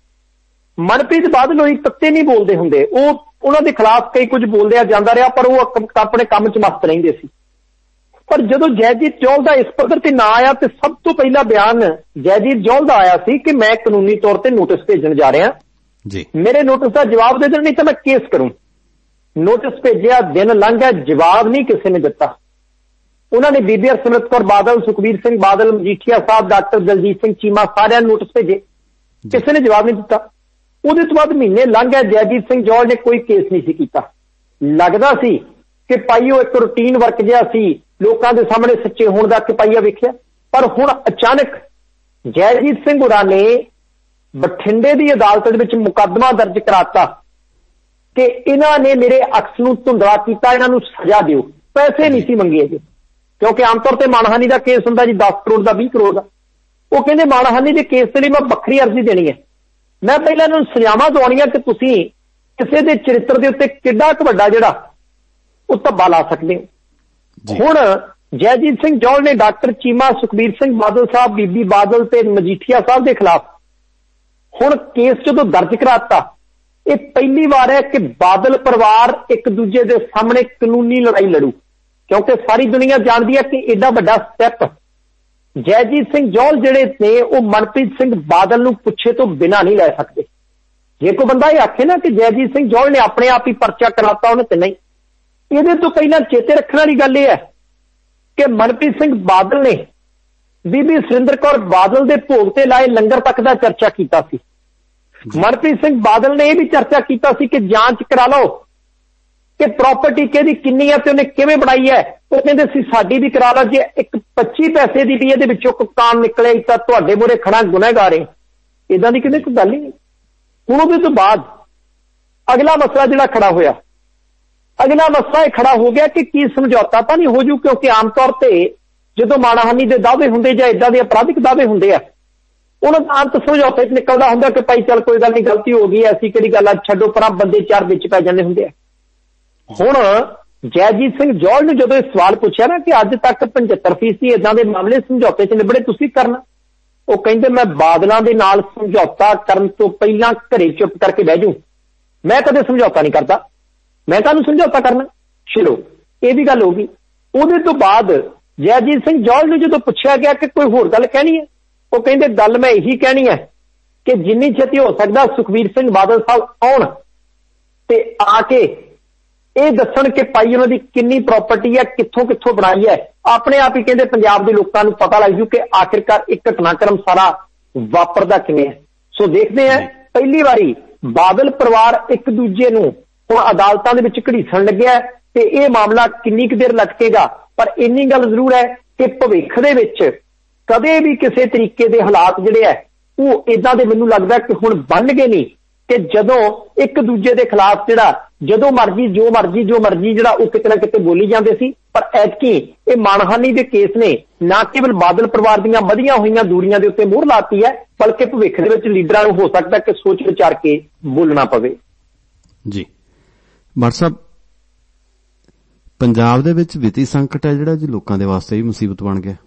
ਮਨਪ੍ਰੀਤ ਬਾਦਲ ਉਹ ਤੱਤੇ ਨਹੀਂ ਬੋਲਦੇ ਹੁੰਦੇ, ਉਹ ਉਹਨਾਂ ਦੇ ਖਿਲਾਫ ਕਈ ਕੁਝ ਬੋਲਦਿਆ ਜਾਂਦਾ ਰਿਹਾ ਪਰ ਉਹ ਆਪਣੇ ਕੰਮ 'ਚ ਮਸਤ ਰਹਿੰਦੇ ਸੀ। ਪਰ ਜਦੋਂ ਜੈਜੀਤ ਜੌਲ ਦਾ ਇਸ ਪੱਧਰ ਤੇ ਨਾਂ ਆਇਆ ਤੇ ਸਭ ਤੋਂ ਪਹਿਲਾ ਬਿਆਨ ਜੈਜੀਤ ਜੌਲ ਦਾ ਆਇਆ ਸੀ ਕਿ ਮੈਂ ਕਾਨੂੰਨੀ ਤੌਰ ਤੇ ਨੋਟਿਸ ਭੇਜਣ ਜਾ ਰਿਹਾ ਜੀ, ਮੇਰੇ ਨੋਟਿਸ ਦਾ ਜਵਾਬ ਦੇ ਦੇਣ ਨਹੀਂ ਤਾਂ ਮੈਂ ਕੇਸ ਕਰੂੰ। ਨੋਟਿਸ ਭੇਜਿਆ, ਦਿਨ ਲੰਘ ਗਿਆ, ਜਵਾਬ ਨਹੀਂ ਕਿਸੇ ਨੇ ਦਿੱਤਾ। ਉਹਨਾਂ ਨੇ ਬੀਬੀ ਹਰਸਿਮਰਤ ਕੌਰ ਬਾਦਲ, ਸੁਖਬੀਰ ਸਿੰਘ ਬਾਦਲ, ਮਜੀਠੀਆ ਸਾਹਿਬ, ਡਾਕਟਰ ਦਲਜੀਤ ਸਿੰਘ ਚੀਮਾ ਸਾਰਿਆਂ ਨੂੰ ਨੋਟਿਸ ਭੇਜੇ, ਕਿਸੇ ਨੇ ਜਵਾਬ ਨਹੀਂ ਦਿੱਤਾ। ਉਹਦੇ ਤੋਂ ਬਾਅਦ ਮਹੀਨੇ ਲੰਘ ਗਏ, ਜੈਜੀਤ ਸਿੰਘ ਜੌਲ ਨੇ ਕੋਈ ਕੇਸ ਨਹੀਂ ਸੀ ਕੀਤਾ। ਲੱਗਦਾ ਸੀ ਕਿ ਭਾਈ ਉਹ ਇੱਕ ਰੂਟੀਨ ਵਰਕ ਜਿਹਾ ਸੀ, ਲੋਕਾਂ ਦੇ ਸਾਹਮਣੇ ਸੱਚੇ ਹੋਣ ਦਾ ਸਿਪਾਹੀਆ ਵੇਖਿਆ। ਪਰ ਹੁਣ ਅਚਾਨਕ ਜੈਜੀਤ ਸਿੰਘ ਹੋਰਾਂ ਨੇ ਬਠਿੰਡੇ ਦੀ ਅਦਾਲਤ ਦੇ ਵਿੱਚ ਮੁਕੱਦਮਾ ਦਰਜ ਕਰਾਤਾ ਕਿ ਇਹਨਾਂ ਨੇ ਮੇਰੇ ਅਕਸ ਨੂੰ ਧੁੰਦਲਾ ਕੀਤਾ, ਇਹਨਾਂ ਨੂੰ ਸਜ਼ਾ ਦਿਓ। ਪੈਸੇ ਨਹੀਂ ਸੀ ਮੰਗੇ ਜੀ, ਕਿਉਂਕਿ ਆਮ ਤੌਰ ਤੇ ਮਾਣਹਾਨੀ ਦਾ ਕੇਸ ਹੁੰਦਾ ਜੀ ਦਸ ਕਰੋੜ ਦਾ, ਵੀਹ ਕਰੋੜ ਦਾ। ਉਹ ਕਹਿੰਦੇ ਮਾਣਹਾਨੀ ਦੇ ਕੇਸ ਦੇ ਲਈ ਮੈਂ ਵੱਖਰੀ ਅਰਜ਼ੀ ਦੇਣੀ ਹੈ, ਮੈਂ ਪਹਿਲਾਂ ਇਹਨਾਂ ਨੂੰ ਸਜ਼ਾਵਾਂ ਦਵਾਉਣੀਆਂ ਕਿ ਤੁਸੀਂ ਕਿਸੇ ਦੇ ਚਰਿੱਤਰ ਦੇ ਉੱਤੇ ਕਿੱਡਾ ਕੁ ਵੱਡਾ ਜਿਹੜਾ ਉਹ ਧੱਬਾ ਲਾ ਸਕਦੇ ਹੋ। ਹੁਣ ਜੈਜੀਤ ਸਿੰਘ ਜੌਲ ਨੇ ਡਾਕਟਰ ਚੀਮਾ, ਸੁਖਬੀਰ ਸਿੰਘ ਬਾਦਲ ਸਾਹਿਬ, ਬੀਬੀ ਬਾਦਲ ਤੇ ਮਜੀਠੀਆ ਸਾਹਿਬ ਦੇ ਖਿਲਾਫ ਹੁਣ ਕੇਸ ਜਦੋਂ ਦਰਜ ਕਰਾਤਾ, ਇਹ ਪਹਿਲੀ ਵਾਰ ਹੈ ਕਿ ਬਾਦਲ ਪਰਿਵਾਰ ਇੱਕ ਦੂਜੇ ਦੇ ਸਾਹਮਣੇ ਕਾਨੂੰਨੀ ਲੜਾਈ ਲੜੂ, ਕਿਉਂਕਿ ਸਾਰੀ ਦੁਨੀਆ ਜਾਣਦੀ ਹੈ ਕਿ ਏਡਾ ਵੱਡਾ ਸਟੈਪ ਜੈਜੀਤ ਸਿੰਘ ਜੌਲ ਜਿਹੜੇ ਨੇ ਉਹ ਮਨਪ੍ਰੀਤ ਸਿੰਘ ਬਾਦਲ ਨੂੰ ਪੁੱਛੇ ਤੋਂ ਬਿਨਾਂ ਨਹੀਂ ਲੈ ਸਕਦੇ। ਜੇ ਕੋਈ ਬੰਦਾ ਇਹ ਆਖੇ ਨਾ ਕਿ ਜੈਜੀਤ ਸਿੰਘ ਜੌਲ ਨੇ ਆਪਣੇ ਆਪ ਹੀ ਪਰਚਾ ਕਰਾਤਾ, ਉਹਨੇ ਤੇ ਨਹੀਂ। ਇਹਦੇ ਤੋਂ ਪਹਿਲਾਂ ਚੇਤੇ ਰੱਖਣ ਵਾਲੀ ਗੱਲ ਇਹ ਹੈ ਕਿ ਮਨਪ੍ਰੀਤ ਸਿੰਘ ਬਾਦਲ ਨੇ ਬੀਬੀ ਸੁਰਿੰਦਰ ਕੌਰ ਬਾਦਲ ਦੇ ਭੋਗ ਤੇ ਲਾਏ ਲੰਗਰ ਤੱਕ ਦਾ ਚਰਚਾ ਕੀਤਾ ਸੀ। ਮਨਪ੍ਰੀਤ ਸਿੰਘ ਬਾਦਲ ਨੇ ਇਹ ਵੀ ਚਰਚਾ ਕੀਤਾ ਸੀ ਕਿ ਜਾਂਚ ਕਰਾ ਲਓ ਕਿ ਪ੍ਰਾਪਰਟੀ ਕਿਹਦੀ ਕਿੰਨੀ ਹੈ ਤੇ ਉਹਨੇ ਕਿਵੇਂ ਬਣਾਈ ਹੈ। ਉਹ ਕਹਿੰਦੇ ਸੀ ਸਾਡੀ ਵੀ ਕਰਾ ਲਓ, ਜੇ ਇੱਕ ਪੱਚੀ ਪੈਸੇ ਦੀ ਵੀ ਇਹਦੇ ਵਿੱਚੋਂ ਕਾਮ ਨਿਕਲੇ ਤਾਂ ਤੁਹਾਡੇ ਮੂਹਰੇ ਖੜਾ ਗੁਨਾਹਗਾਰ ਹੈ। ਇਦਾਂ ਦੀ ਕਿਤੇ ਕੋਈ ਗੱਲ ਹੀ ਨਹੀਂ। ਹੁਣ ਉਹਦੇ ਤੋਂ ਬਾਅਦ ਅਗਲਾ ਮਸਲਾ ਜਿਹੜਾ ਖੜਾ ਹੋਇਆ, ਅਗਲਾ ਮਸਲਾ ਇਹ ਖੜਾ ਹੋ ਗਿਆ ਕਿ ਕੀ ਸਮਝੌਤਾ ਤਾਂ ਨਹੀਂ ਹੋ ਜੂ, ਕਿਉਂਕਿ ਆਮ ਤੌਰ ਤੇ ਜਦੋਂ ਮਾਣਹਾਨੀ ਦੇ ਦਾਅਵੇ ਹੁੰਦੇ ਜਾਂ ਏਦਾਂ ਦੇ ਅਪਰਾਧਿਕ ਦਾਅਵੇ ਹੁੰਦੇ ਆ, ਉਹਨਾਂ ਦਾ ਅੰਤ ਸਮਝੌਤੇ 'ਚ ਨਿਕਲਦਾ ਹੁੰਦਾ ਕਿ ਭਾਈ ਚੱਲ ਕੋਈ ਗੱਲ ਨਹੀਂ, ਗਲਤੀ ਹੋ ਗਈ, ਐਸੀ ਕਿਹੜੀ ਗੱਲ ਆ, ਛੱਡੋ ਪਰਾਂ, ਬੰਦੇ ਚਾਰ ਵਿੱਚ ਪੈ ਜਾਂਦੇ ਹੁੰਦੇ ਆ। ਹੁਣ ਜੈਜੀਤ ਸਿੰਘ ਜੌਲ ਨੂੰ ਜਦੋਂ ਇਹ ਸਵਾਲ ਪੁੱਛਿਆ ਨਾ ਕਿ ਅੱਜ ਤੱਕ ਪਝੱਤਰ ਫੀਸਦੀ ਏਦਾਂ ਦੇ ਮਾਮਲੇ ਸਮਝੌਤੇ 'ਚ ਨਿਬੜੇ, ਤੁਸੀਂ ਕਰਨਾ, ਉਹ ਕਹਿੰਦੇ ਮੈਂ ਬਾਦਲਾਂ ਦੇ ਨਾਲ ਸਮਝੌਤਾ ਕਰਨ ਤੋਂ ਪਹਿਲਾਂ ਘਰੇ ਚੁੱਪ ਕਰਕੇ ਬਹਿ ਜੂ, मैं कदे समझौता नहीं करता, मैं काहनूं समझौता करना। चलो ये भी गल होगी। उहदे तो बाद जैजीत सिंह जौहल नूं जदों पुछया गया कि कोई होर गल कहनी है, वो कहिंदे गल मैं यही कहनी है कि जिन्नी छेती हो सकदा सुखबीर सिंह बादल साहब आउण ते आके ये दस्सण कि भाई उन्हां दी किन्नी प्रॉपर्टी है, कित्थों कित्थों बनाई है। अपने आप ही कहंदे पंजाब दे लोकां नूं पता लग जू कि आखिरकार एक घटनाक्रम सारा वापरदा किवें है। सो देखते हैं पहली बारी बादल परिवार एक दूजे नूं हुण अदालतां दे विच घड़ीसण लग्गिआ ते ये मामला किन्नी कुछ देर लटकेगा। पर इन्नी गल जरूर है कि भविख दे विच कदे भी किसी तरीके दे हालात जिहड़े है वो इदां दे मैनूं लगदा कि हुण बनगे नहीं कि जदों एक दूजे दे खिलाफ जिहड़ा जदों मर्जी जो मर्जी जो मर्जी जिहड़ा वो किते ना किते बोली जांदे सी। पर ऐतकी ये मानहानि दे केस ने ना केवल बादल परिवार दीआं वधियां होईआं दूरियां दे उत्ते मोहर लाती है, बल्कि भविख दे विच लीडरां नूं हो सकदा कि सोच विचार के बोलना पवे। जी भट्ट साहब, पंजाब दे विच वित्ती संकट है जिहड़ा जी लोकां दे वास्ते भी मुसीबत बन गया।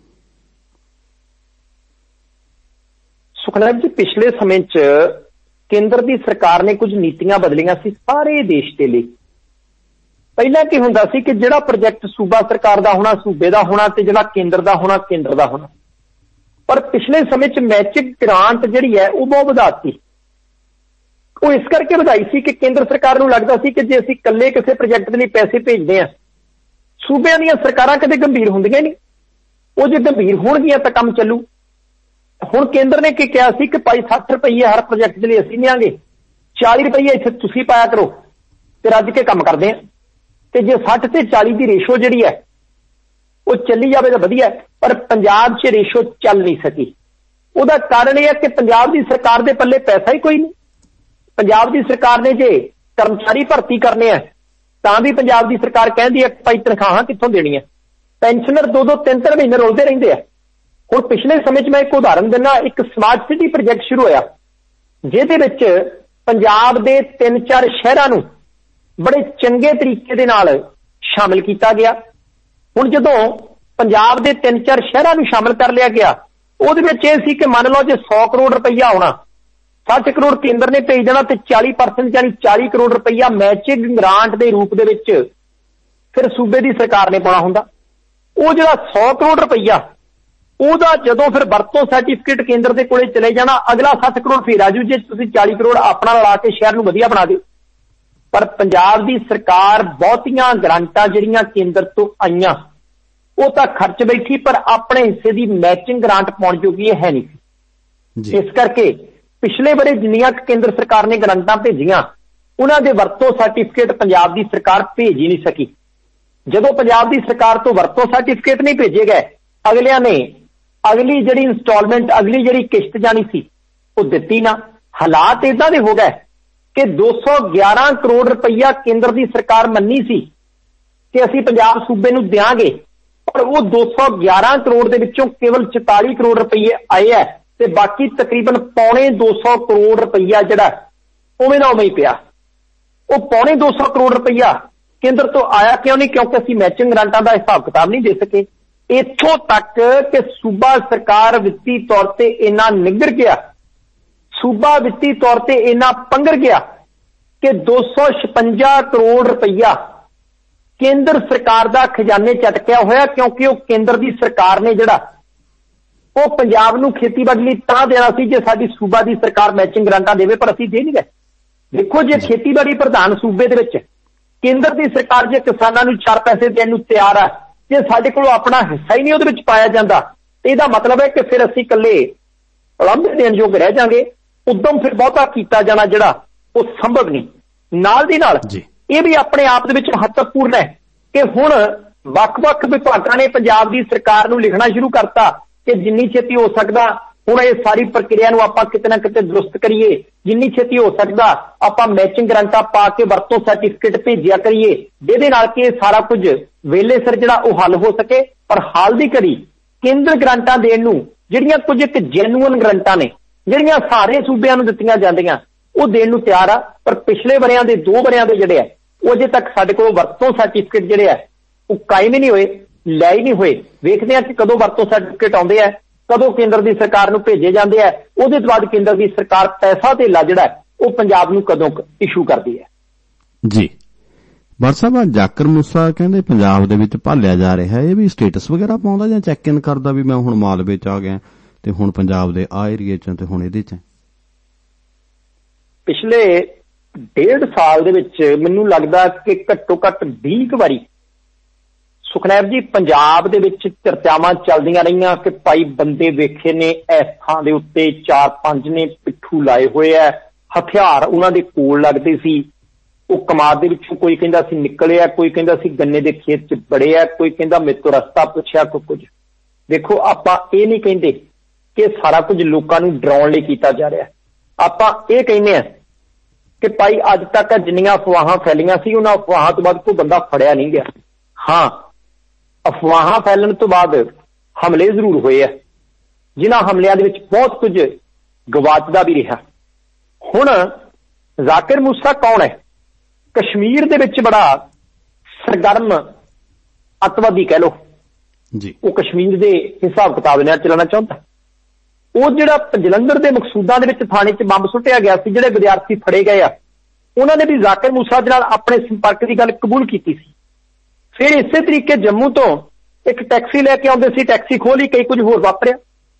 सुखना जी, पिछले समय च केंद्र की सरकार ने कुछ नीतियां बदलियां सी सारे देश के लिए। पहला की हुंदा सी कि जिहड़ा प्रोजेक्ट सूबा सरकार दा होना सूबे दा होना ते जिहड़ा केंद्र दा होना केंद्र दा होना। पर पिछले समय च मैचिंग ग्रांट जिहड़ी है वो बहुत वधाती। वो इस करके वधाई सी कि केंद्र सरकार नूं लगदा सी कि जे असीं कल्ले किसी प्रोजेक्ट दे लई पैसे भेजदे हां, सूबिਆਂ ਦੀਆਂ सरकारां कदे गंभीर ਹੁੰਦੀਆਂ नहीं, वो जे गंभीर होणगीਆਂ तां काम ਚੱਲੂ। हुण केंद्र ने क्या सी कि भाई सठ रुपये हर प्रोजेक्ट के लिए असीं देंगे, चाली रुपये इत्थे तुसीं पाया करो ते रज के काम करदे हां। ते जे सठ ते चाली की रेशो जिहड़ी है वो चली जावे तां वधिया, पर पंजाब च रेशो चल नहीं सकी। उहदा कारण यह है कि पंजाब की सरकार दे पल्ले पैसा ही कोई नहीं। पंजाब की सरकार ने जे कर्मचारी भर्ती करने हैं तां भी पंजाब की सरकार कहती है भाई तनखाहां कित्थों देणीआं। पेंशनर दो दो तीन तीन महीने रुलदे रहिंदे आ। हुण पिछले समय च मैं एक उदाहरण दिना, एक स्मार्ट सिटी प्रोजेक्ट शुरू होया जिहदे विच पंजाब दे तीन चार शहरां नूं बड़े चंगे तरीके दे नाल शामिल किया गया। हुण जदों पंजाब दे तीन चार शहरां नूं शामिल कर लिया गया, उहदे विच इह सी कि मान लो जे सौ करोड़ रुपया आउणा, सठ करोड़ केंद्र ने भेज देना ते चाली परसेंट यानी चाली करोड़ रुपया मैचिंग ग्रांट के रूप दे विच फिर सूबे की सरकार ने पाउणा हुंदा। वो जिहड़ा सौ करोड़ रुपया ਉਹਦਾ ਜਦੋਂ ਫਿਰ ਵਰਤੋਂ ਸਰਟੀਫਿਕੇਟ ਕੇਂਦਰ ਦੇ ਕੋਲੇ ਚਲੇ ਜਾਣਾ, ਅਗਲਾ ਸੱਠ ਕਰੋੜ ਫੇਰ ਆਜੂ ਜੇ ਤੁਸੀਂ ਚਾਲੀ ਕਰੋੜ ਆਪਣਾ ਲਾ ਕੇ ਸ਼ਹਿਰ ਨੂੰ ਵਧੀਆ ਬਣਾ ਦਿਓ। ਪਰ ਪੰਜਾਬ ਦੀ ਸਰਕਾਰ ਬਹੁਤੀਆਂ ਗ੍ਰਾਂਟਾਂ ਜਿਹੜੀਆਂ ਕੇਂਦਰ ਤੋਂ ਆਈਆਂ ਉਹ ਤਾਂ ਖਰਚ ਬੈਠੀ, ਪਰ ਆਪਣੇ ਹਿੱਸੇ ਦੀ ਮੈਚਿੰਗ ਗ੍ਰਾਂਟ ਪਾਉਣ ਜੋਗੀ ਹੈ ਨਹੀਂ। ਇਸ ਕਰਕੇ ਪਿਛਲੇ ਬਰੇ ਜਿੰਨੀਆਂ ਕੇਂਦਰ ਸਰਕਾਰ ਨੇ ਗ੍ਰਾਂਟਾਂ ਭੇਜੀਆਂ ਉਹਨਾਂ ਦੇ ਵਰਤੋਂ ਸਰਟੀਫਿਕੇਟ ਪੰਜਾਬ ਦੀ ਸਰਕਾਰ ਭੇਜ ਹੀ ਨਹੀਂ ਸਕੀ। ਜਦੋਂ ਪੰਜਾਬ ਦੀ ਸਰਕਾਰ ਤੋਂ ਵਰਤੋਂ ਸਰਟੀਫਿਕੇਟ ਨਹੀਂ ਭੇਜੇ ਗਏ, ਅਗਲਿਆਂ ਨੇ अगली जिहड़ी इंस्टॉलमेंट अगली जिहड़ी किश्त जानी सी वो दित्ती ना। हालात इदां दे हो गए कि दो सौ ग्यारह करोड़ रुपया केंद्र की सरकार मन्नी सी कि असीं पंजाब सूबे नूं देंगे, पर वो दो सौ ग्यारह करोड़ दे विचों केवल चौताली करोड़ रुपये आए है ते बाकी तकरीबन पौने दो सौ करोड़ रुपया जिहड़ा उवें दा उवें ही पिया। वो पौने दो सौ करोड़ रुपया केंद्र तो आया क्यों नहीं? क्योंकि असीं मैचिंग ग्रांटां दा हिसाब किताब नहीं दे सके। इत्थों तक कि सूबा सरकार वित्ती तौर पर इन्ना निगर गया, सूबा वित्ती तौर पर इन्ना पंगर गया कि दो सौ छपंजा करोड़ रुपया केंद्र सरकार का खजाने चटकिया होया, क्योंकि वो केंद्र की सरकार ने जिहड़ा वो पंजाब नूं खेतीबाड़ी लई तां देना सी जे साडी सूबा की सरकार मैचिंग ग्रांटां देवे, पर असीं दे नहीं गए। देखो जे खेतीबाड़ी प्रधान सूबे दे विच केंद्र की सरकार जे किसानां नूं चार पैसे देण नूं तैयार है, जे साडे कोलों अपना हिस्सा ही नहीं उहदे विच पाया जांदा, इहदा मतलब है कि फिर असीं कल्ले लांभे देण योग रह जांगे। उद्यम फिर बहुता कीता जाना जिहड़ा वो संभव नहीं। नाल दी नाल ये भी अपने आप दे विच महत्वपूर्ण है कि हुण वख-वख विभागां ने पंजाब दी सरकार नूं लिखना शुरू करता कि जिन्नी छेती हो सकदा हुण ये सारी प्रक्रिया नूं आपां किते ना किते दुरुस्त करिए, जिन्नी छेती हो सकदा आपां मैचिंग ग्रांटां पा के वरतों सर्टिफिकेट भेजिया करिए, जिहदे नाल कि सारा कुछ वेले सिर जिहड़ा ओह हल हो सके। पर हाल दी घड़ी केंद्र ग्रांटां देण नूं जिहड़ियां कुछ एक जेन्युइन ग्रांटां ने जिहड़ियां सारे सूबिਆਂ ਨੂੰ ਦਿੱਤੀਆਂ ਜਾਂਦੀਆਂ ਉਹ ਦੇਣ ਨੂੰ ਤਿਆਰ ਆ, ਪਰ ਪਿਛਲੇ ਵਰਿਆਂ ਦੇ ਦੋ ਵਰਿਆਂ ਦੇ ਜਿਹੜੇ ਆ ਉਹ ਅਜੇ ਤੱਕ ਸਾਡੇ ਕੋਲ ਵਰਤੋਂ ਸਰਟੀਫਿਕੇਟ ਜਿਹੜੇ ਆ ਉਹ ਕਾਇਮ ਹੀ ਨਹੀਂ ਹੋਏ, ਲੈ ਹੀ ਨਹੀਂ ਹੋਏ। ਵੇਖਦੇ ਆ ਕਿ ਕਦੋਂ ਵਰਤੋਂ ਸਰਟੀਫਿਕੇਟ ਆਉਂਦੇ ਆ, ਕਦੋਂ ਕੇਂਦਰ ਦੀ ਸਰਕਾਰ ਨੂੰ ਭੇਜੇ ਜਾਂਦੇ ਆ, ਉਹਦੇ ਤੋਂ ਬਾਅਦ ਕੇਂਦਰ ਦੀ ਸਰਕਾਰ ਪੈਸਾ ਧੇਲਾ ਜਿਹੜਾ ਉਹ ਪੰਜਾਬ ਨੂੰ ਕਦੋਂ ਇਸ਼ੂ ਕਰਦੀ ਹੈ। ਜੀ ਬਾਰ ਸਾਹਿਬ, ਜਾਕਿਰ ਮੂਸਾ ਕਹਿੰਦੇ ਪੰਜਾਬ ਦੇ ਵਿੱਚ ਭਾਲਿਆ ਜਾ ਰਿਹਾ, ਇਹ ਵੀ ਸਟੇਟਸ ਵਗੈਰਾ ਪਾਉਂਦਾ ਜਾਂ ਚੈੱਕ ਇਨ ਕਰਦਾ ਵੀ ਮੈਂ ਹੁਣ ਮਾਲਵੇ ਚ ਆ ਗਿਆ ਤੇ ਹੁਣ ਪੰਜਾਬ ਦੇ ਆ ਏਰੀਏ ਚ ਤੇ ਹੁਣ ਇਹਦੇ ਚ? ਪਿਛਲੇ ਡੇਢ ਸਾਲ ਦੇ ਵਿੱਚ ਮੈਨੂੰ ਲੱਗਦਾ ਕਿ ਘੱਟੋ ਘੱਟ ਵੀਹ ਕੁ ਵਾਰੀ ਸੁਖਨੈਬ ਜੀ ਪੰਜਾਬ ਦੇ ਵਿੱਚ ਚਰਚਾਵਾਂ ਚੱਲਦੀਆਂ ਰਹੀਆਂ ਕਿ ਭਾਈ ਬੰਦੇ ਵੇਖੇ ਨੇ ਇਸ ਥਾਂ ਦੇ ਉੱਤੇ, ਚਾਰ ਪੰਜ ਨੇ ਪਿੱਠੂ ਲਾਏ ਹੋਏ ਆ, ਹਥਿਆਰ ਉਹਨਾਂ ਦੇ ਕੋਲ ਲੱਗਦੇ ਸੀ, ਉਹ ਕਮਾਦ ਦੇ ਵਿੱਚੋਂ ਕੋਈ ਕਹਿੰਦਾ ਸੀ ਨਿਕਲਿਆ, ਕੋਈ ਕਹਿੰਦਾ ਸੀ ਗੰਨੇ ਦੇ ਖੇਤ 'ਚ ਬੜੇ ਆ, ਕੋਈ ਕਹਿੰਦਾ ਮੇਰੇ ਤੋਂ ਰਸਤਾ ਪੁੱਛਿਆ, ਕੋਈ ਕੁਝ। ਦੇਖੋ, ਆਪਾਂ ਇਹ ਨਹੀਂ ਕਹਿੰਦੇ ਕਿ ਸਾਰਾ ਕੁਝ ਲੋਕਾਂ ਨੂੰ ਡਰਾਉਣ ਲਈ ਕੀਤਾ ਜਾ ਰਿਹਾ, ਆਪਾਂ ਇਹ ਕਹਿੰਦੇ ਆ ਕਿ ਭਾਈ ਅੱਜ ਤੱਕ ਜਿੰਨੀਆਂ ਅਫਵਾਹਾਂ ਫੈਲੀਆਂ ਸੀ ਉਹਨਾਂ ਅਫਵਾਹਾਂ ਤੋਂ ਬਾਅਦ ਕੋਈ ਬੰਦਾ ਫੜਿਆ ਨਹੀਂ ਗਿਆ। ਹਾਂ, ਅਫਵਾਹਾਂ ਫੈਲਣ ਤੋਂ ਬਾਅਦ ਹਮਲੇ ਜ਼ਰੂਰ ਹੋਏ ਆ, ਜਿਨ੍ਹਾਂ ਹਮਲਿਆਂ ਦੇ ਵਿੱਚ ਬਹੁਤ ਕੁਝ ਗਵਾਚਦਾ ਵੀ ਰਿਹਾ। ਹੁਣ ਜ਼ਾਕਿਰ ਮੂਸਾ ਕੌਣ ਹੈ? ਕਸ਼ਮੀਰ ਦੇ ਵਿੱਚ ਬੜਾ ਸਰਗਰਮ ਅੱਤਵਾਦੀ ਕਹਿ ਲੋ ਜੀ, ਉਹ ਕਸ਼ਮੀਰ ਦੇ ਹਿਸਾਬ ਕਿਤਾਬ ਨਾਲ ਚੱਲਣਾ ਚਾਹੁੰਦਾ। ਉਹ ਜਿਹੜਾ ਜਲੰਧਰ ਦੇ ਮਕਸੂਦਾਂ ਦੇ ਵਿੱਚ ਥਾਣੇ 'ਚ ਬੰਬ ਸੁੱਟਿਆ ਗਿਆ ਸੀ, ਜਿਹੜੇ ਵਿਦਿਆਰਥੀ ਫੜੇ ਗਏ ਆ, ਉਹਨਾਂ ਨੇ ਵੀ ਜ਼ਾਕਿਰ ਮੂਸਾ ਦੇ ਨਾਲ ਆਪਣੇ ਸੰਪਰਕ ਦੀ ਗੱਲ ਕਬੂਲ ਕੀਤੀ ਸੀ। ਫਿਰ ਇਸੇ ਤਰੀਕੇ ਜੰਮੂ ਤੋਂ ਇੱਕ ਟੈਕਸੀ ਲੈ ਕੇ ਆਉਂਦੇ ਸੀ, ਟੈਕਸੀ ਖੋਲੀ, ਕਈ ਕੁਝ ਹੋਰ ਵਾਪਰਿਆ।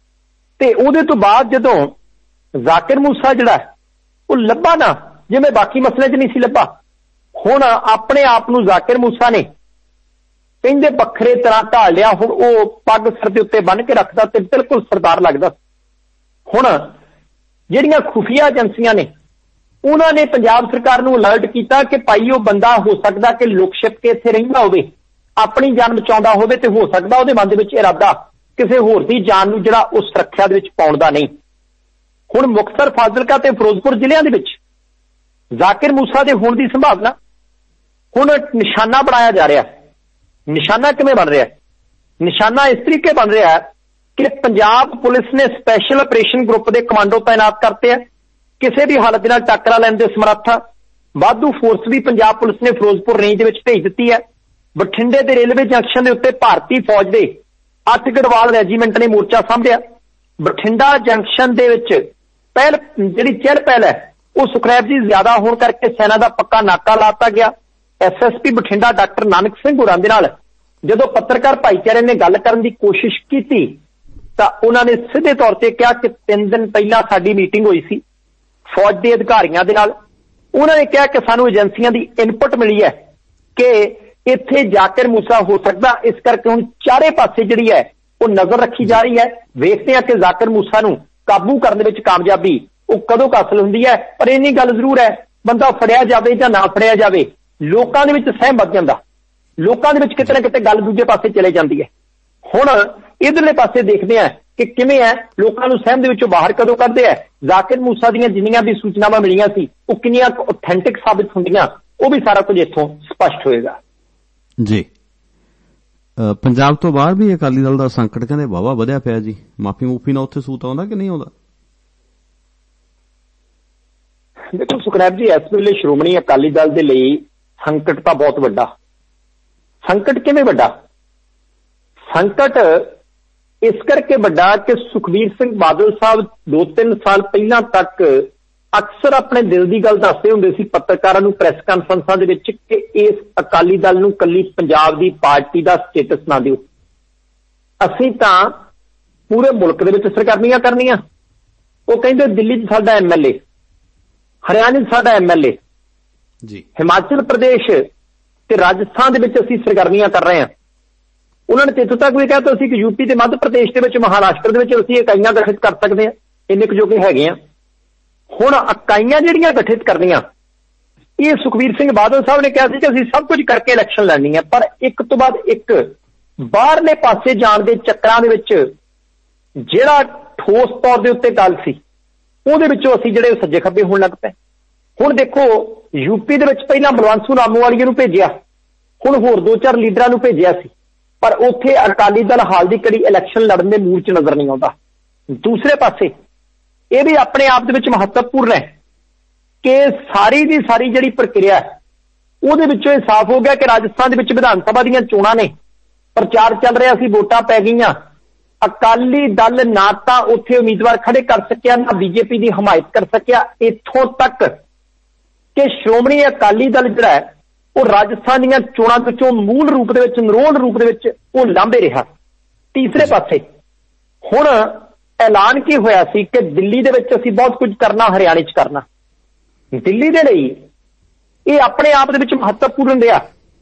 ਤੇ ਉਹਦੇ ਤੋਂ ਬਾਅਦ ਜਦੋਂ ਜ਼ਾਕਿਰ ਮੂਸਾ ਜਿਹੜਾ ਉਹ ਲੱਭਾ ਨਾ, ਜਿਵੇਂ ਬਾਕੀ ਮਸਲੇ 'ਚ ਨਹੀਂ ਸੀ ਲੱਭਾ, ਹੁਣ ਆਪਣੇ ਆਪ ਨੂੰ ਜ਼ਾਕਿਰ ਮੂਸਾ ਨੇ ਕਹਿੰਦੇ ਵੱਖਰੇ ਤਰ੍ਹਾਂ ਢਾਲ ਲਿਆ। ਹੁਣ ਉਹ ਪੱਗ ਸਿਰ ਦੇ ਉੱਤੇ ਬੰਨ੍ਹ ਕੇ ਰੱਖਦਾ ਤੇ ਬਿਲਕੁਲ ਸਰਦਾਰ ਲੱਗਦਾ। ਹੁਣ ਜਿਹੜੀਆਂ ਖੁਫੀਆ ਏਜੰਸੀਆਂ ਨੇ ਉਹਨਾਂ ਨੇ ਪੰਜਾਬ ਸਰਕਾਰ ਨੂੰ ਅਲਰਟ ਕੀਤਾ ਕਿ ਭਾਈ ਉਹ ਬੰਦਾ ਹੋ ਸਕਦਾ ਕਿ ਲੁਕ ਛਿਪ ਕੇ ਇੱਥੇ ਰਹਿੰਦਾ ਹੋਵੇ, ਆਪਣੀ ਜਾਨ ਬਚਾਉਂਦਾ ਹੋਵੇ, ਤੇ ਹੋ ਸਕਦਾ ਉਹਦੇ ਮਨ ਦੇ ਵਿੱਚ ਇਰਾਦਾ ਕਿਸੇ ਹੋਰ ਦੀ ਜਾਨ ਨੂੰ ਜਿਹੜਾ ਉਹ ਸੁਰੱਖਿਆ ਦੇ ਵਿੱਚ ਪਾਉਣ ਦਾ ਨਹੀਂ। ਹੁਣ ਮੁਕਤਸਰ, ਫਾਜ਼ਿਲਕਾ ਤੇ ਫਿਰੋਜ਼ਪੁਰ ਜ਼ਿਲ੍ਹਿਆਂ ਦੇ ਵਿੱਚ ਜ਼ਾਕਿਰ ਮੂਸਾ ਦੇ ਹੋਣ ਦੀ ਸੰਭਾਵਨਾ ਹੁਣ ਨਿਸ਼ਾਨਾ ਬਣਾਇਆ ਜਾ ਰਿਹਾ। ਨਿਸ਼ਾਨਾ ਕਿਵੇਂ ਬਣ ਰਿਹਾ? ਨਿਸ਼ਾਨਾ ਇਸ ਤਰੀਕੇ ਬਣ ਰਿਹਾ ਕਿ ਪੰਜਾਬ ਪੁਲਿਸ ਨੇ ਸਪੈਸ਼ਲ ਆਪਰੇਸ਼ਨ ਗਰੁੱਪ ਦੇ ਕਮਾਂਡੋ ਤਾਇਨਾਤ ਕਰਤੇ ਆ, ਕਿਸੇ ਵੀ ਹਾਲਤ ਦੇ ਨਾਲ ਟੱਕਰਾ ਲੈਣ ਦੇ ਸਮਰੱਥਾ। ਵਾਧੂ ਫੋਰਸ ਵੀ ਪੰਜਾਬ ਪੁਲਿਸ ਨੇ ਫਿਰੋਜ਼ਪੁਰ ਰੇਂਜ ਦੇ ਵਿੱਚ ਭੇਜ ਦਿੱਤੀ ਹੈ। ਬਠਿੰਡੇ ਦੇ ਰੇਲਵੇ ਜੰਕਸ਼ਨ ਦੇ ਉੱਤੇ ਭਾਰਤੀ ਫੌਜ ਦੇ ਅੱਠ ਗੜਵਾਲ ਰੈਜੀਮੈਂਟ ਨੇ ਮੋਰਚਾ ਸਾਂਭਿਆ। ਬਠਿੰਡਾ ਜੰਕਸ਼ਨ ਦੇ ਵਿੱਚ ਪਹਿਲ ਜਿਹੜੀ ਚਹਿਲ ਪਹਿਲ ਹੈ ਉਹ ਸੁਖਨੈਬ ਜੀ ਜ਼ਿਆਦਾ ਹੋਣ ਕਰਕੇ ਸੈਨਾ ਦਾ ਪੱਕਾ ਨਾਕਾ ਲਾਤਾ ਗਿਆ। S S P Bathinda doctor Nanak Singh ਹੋਰਾਂ ਦੇ ਨਾਲ ਜਦੋਂ ਪੱਤਰਕਾਰ ਭਾਈਚਾਰੇ ਨੇ ਗੱਲ ਕਰਨ ਦੀ ਕੋਸ਼ਿਸ਼ ਕੀਤੀ ਤਾਂ ਉਹਨਾਂ ਨੇ ਸਿੱਧੇ ਤੌਰ ਤੇ ਕਿਹਾ ਕਿ ਤਿੰਨ ਦਿਨ ਪਹਿਲਾਂ ਸਾਡੀ ਮੀਟਿੰਗ ਹੋਈ ਸੀ ਫੌਜ ਦੇ ਅਧਿਕਾਰੀਆਂ ਦੇ ਨਾਲ। ਉਹਨਾਂ ਨੇ ਕਿਹਾ ਕਿ ਸਾਨੂੰ ਏਜੰਸੀਆਂ ਦੀ ਇਨਪੁਟ ਮਿਲੀ ਹੈ ਕਿ ਇੱਥੇ ਜ਼ਾਕਿਰ ਮੂਸਾ ਹੋ ਸਕਦਾ, ਇਸ ਕਰਕੇ ਹੁਣ ਚਾਰੇ ਪਾਸੇ ਜਿਹੜੀ ਹੈ ਉਹ ਨਜ਼ਰ ਰੱਖੀ ਜਾ ਰਹੀ ਹੈ। ਵੇਖਦੇ ਹਾਂ ਕਿ ਜ਼ਾਕਿਰ ਮੂਸਾ ਨੂੰ ਕਾਬੂ ਕਰਨ ਦੇ ਵਿੱਚ ਕਾਮਯਾਬੀ ਉਹ ਕਦੋਂ ਹਾਸਲ ਹੁੰਦੀ ਹੈ। ਪਰ ਇੰਨੀ ਗੱਲ ਜ਼ਰੂਰ ਹੈ, ਬੰਦਾ ਫੜਿਆ ਜਾਵੇ ਜਾਂ ਨਾ ਫੜਿਆ ਜਾਵੇ, ਲੋਕਾਂ ਦੇ ਵਿੱਚ ਸਹਿਮ ਵੱਧ ਜਾਂਦਾ, ਲੋਕਾਂ ਦੇ ਵਿੱਚ ਕਿਤੇ ਨਾ ਕਿਤੇ ਗੱਲ ਦੂਜੇ ਪਾਸੇ ਚਲੇ ਜਾਂਦੀ ਹੈ। ਹੁਣ ਇਧਰਲੇ ਪਾਸੇ ਦੇਖਦੇ ਹਾਂ ਕਿ ਕਿਵੇਂ ਹੈ, ਲੋਕਾਂ ਨੂੰ ਸਹਿਮ ਦੇ ਵਿੱਚੋਂ ਬਾਹਰ ਕਦੋਂ ਕੱਢਦੇ ਹੈ। ਜ਼ਾਕਿਰ ਮੂਸਾ ਦੀਆਂ ਜਿੰਨੀਆਂ ਵੀ ਸੂਚਨਾਵਾਂ ਮਿਲੀਆਂ ਸੀ ਉਹ ਕਿੰਨੀਆਂ ਆਥੈਂਟਿਕ ਸਾਬਿਤ ਹੁੰਦੀਆਂ, ਉਹ ਵੀ ਸਾਰਾ ਕੁਝ ਇੱਥੋਂ ਸਪਸ਼ਟ ਹੋਏਗਾ ਜੀ। ਪੰਜਾਬ ਤੋਂ ਬਾਹਰ ਵੀ ਅਕਾਲੀ ਦਲ ਦਾ ਸੰਕਟ ਕਹਿੰਦੇ ਵਾਹਵਾ ਵਧਿਆ ਪਿਆ ਜੀ, ਮਾਫੀ ਮੂਫੀ ਨਾਲ ਉੱਥੇ ਸੂਤ ਆਉਂਦਾ ਕਿ ਨਹੀਂ ਆਉਂਦਾ? ਦੇਖੋ ਸੁਖਨੈਬ ਜੀ, ਇਸ ਵੇਲੇ ਸ਼੍ਰੋਮਣੀ ਅਕਾਲੀ ਦਲ ਦੇ ਲਈ ਸੰਕਟ ਤਾਂ ਬਹੁਤ ਵੱਡਾ। ਸੰਕਟ ਕਿਵੇਂ ਵੱਡਾ? ਸੰਕਟ ਇਸ ਕਰਕੇ ਵੱਡਾ ਕਿ ਸੁਖਬੀਰ ਸਿੰਘ ਬਾਦਲ ਸਾਹਿਬ ਦੋ ਤਿੰਨ ਸਾਲ ਪਹਿਲਾਂ ਤੱਕ ਅਕਸਰ ਆਪਣੇ ਦਿਲ ਦੀ ਗੱਲ ਦੱਸਦੇ ਹੁੰਦੇ ਸੀ ਪੱਤਰਕਾਰਾਂ ਨੂੰ ਪ੍ਰੈਸ ਕਾਨਫਰੰਸਾਂ ਦੇ ਵਿੱਚ ਕਿ ਇਸ ਅਕਾਲੀ ਦਲ ਨੂੰ ਕੱਲੀ ਪੰਜਾਬ ਦੀ ਪਾਰਟੀ ਦਾ ਸਟੇਟਸ ਨਾ ਦਿਓ, ਅਸੀਂ ਤਾਂ ਪੂਰੇ ਮੁਲਕ ਦੇ ਵਿੱਚ ਸਰਗਰਮੀਆਂ ਕਰਨੀਆਂ। ਉਹ ਕਹਿੰਦੇ ਦਿੱਲੀ 'ਚ ਸਾਡਾ ਐਮ ਐਲ ਏ, ਹਰਿਆਣੇ 'ਚ ਸਾਡਾ ਐਮ ਐਲ ਏ ਜੀ, ਹਿਮਾਚਲ ਪ੍ਰਦੇਸ਼ ਤੇ ਰਾਜਸਥਾਨ ਦੇ ਵਿੱਚ ਅਸੀਂ ਸਰਗਰਮੀਆਂ ਕਰ ਰਹੇ ਹਾਂ। ਉਹਨਾਂ ਨੇ ਇੱਥੋਂ ਤੱਕ ਵੀ ਕਿਹਾ ਤਾਂ ਅਸੀਂ ਕਿ ਯੂਪੀ ਤੇ ਮੱਧ ਪ੍ਰਦੇਸ਼ ਦੇ ਵਿੱਚ, ਮਹਾਰਾਸ਼ਟਰ ਦੇ ਵਿੱਚ ਅਸੀਂ ਇਕਾਈਆਂ ਗਠਿਤ ਕਰ ਸਕਦੇ ਹਾਂ, ਇੰਨੇ ਕੁ ਜੋਗੇ ਹੈਗੇ ਆ। ਹੁਣ ਇਕਾਈਆਂ ਜਿਹੜੀਆਂ ਗਠਿਤ ਕਰਨੀਆਂ, ਇਹ ਸੁਖਬੀਰ ਸਿੰਘ ਬਾਦਲ ਸਾਹਿਬ ਨੇ ਕਿਹਾ ਸੀ ਕਿ ਅਸੀਂ ਸਭ ਕੁਝ ਕਰਕੇ ਇਲੈਕਸ਼ਨ ਲੜਨੀ ਹੈ, ਪਰ ਇੱਕ ਤੋਂ ਬਾਅਦ ਇੱਕ ਬਾਹਰਲੇ ਪਾਸੇ ਜਾਣ ਦੇ ਚੱਕਰਾਂ ਦੇ ਵਿੱਚ ਜਿਹੜਾ ਠੋਸ ਤੌਰ ਦੇ ਉੱਤੇ ਗੱਲ ਸੀ ਉਹਦੇ ਵਿੱਚੋਂ ਅਸੀਂ ਜਿਹੜੇ ਸੱਜੇ ਖੱਬੇ ਹੋਣ ਲੱਗ ਪਏ। ਹੁਣ ਦੇਖੋ, ਯੂਪੀ ਦੇ ਵਿੱਚ ਪਹਿਲਾਂ ਬਲਵੰਤ ਰਾਮੂਵਾਲੀਆ ਨੂੰ ਭੇਜਿਆ, ਹੁਣ ਹੋਰ ਦੋ ਚਾਰ ਲੀਡਰਾਂ ਨੂੰ ਭੇਜਿਆ ਸੀ, ਪਰ ਉੱਥੇ ਅਕਾਲੀ ਦਲ ਹਾਲ ਦੀ ਘੜੀ ਇਲੈਕਸ਼ਨ ਲੜਨ ਦੇ ਮੂਡ 'ਚ ਨਜ਼ਰ ਨਹੀਂ ਆਉਂਦਾ। ਦੂਸਰੇ ਪਾਸੇ ਇਹ ਵੀ ਆਪਣੇ ਆਪ ਦੇ ਵਿੱਚ ਮਹੱਤਵਪੂਰਨ ਹੈ ਕਿ ਸਾਰੀ ਦੀ ਸਾਰੀ ਜਿਹੜੀ ਪ੍ਰਕਿਰਿਆ ਉਹਦੇ ਵਿੱਚੋਂ ਇਹ ਸਾਫ਼ ਹੋ ਗਿਆ ਕਿ ਰਾਜਸਥਾਨ ਦੇ ਵਿੱਚ ਵਿਧਾਨ ਸਭਾ ਦੀਆਂ ਚੋਣਾਂ ਨੇ, ਪ੍ਰਚਾਰ ਚੱਲ ਰਿਹਾ ਸੀ, ਵੋਟਾਂ ਪੈ ਗਈਆਂ, ਅਕਾਲੀ ਦਲ ਨਾ ਤਾਂ ਉੱਥੇ ਉਮੀਦਵਾਰ ਖੜੇ ਕਰ ਸਕਿਆ, ਨਾ ਬੀਜੇਪੀ ਦੀ ਹਮਾਇਤ ਕਰ ਸਕਿਆ। ਇੱਥੋਂ ਤੱਕ ਕਿ ਸ਼੍ਰੋਮਣੀ ਅਕਾਲੀ ਦਲ ਜਿਹੜਾ ਹੈ ਉਹ ਰਾਜਸਥਾਨ ਦੀਆਂ ਚੋਣਾਂ ਵਿੱਚੋਂ ਮੂਲ ਰੂਪ ਦੇ ਵਿੱਚ ਨਿਰੋਲ ਰੂਪ ਦੇ ਵਿੱਚ ਉਹ ਲਾਂਭੇ ਰਿਹਾ। ਤੀਸਰੇ ਪਾਸੇ ਹੁਣ ਐਲਾਨ ਕੀ ਹੋਇਆ ਸੀ ਕਿ ਦਿੱਲੀ ਦੇ ਵਿੱਚ ਅਸੀਂ ਬਹੁਤ ਕੁਝ ਕਰਨਾ, ਹਰਿਆਣੇ 'ਚ ਕਰਨਾ। ਦਿੱਲੀ ਦੇ ਲਈ ਇਹ ਆਪਣੇ ਆਪ ਦੇ ਵਿੱਚ ਮਹੱਤਵਪੂਰਨ ਰਿਹਾ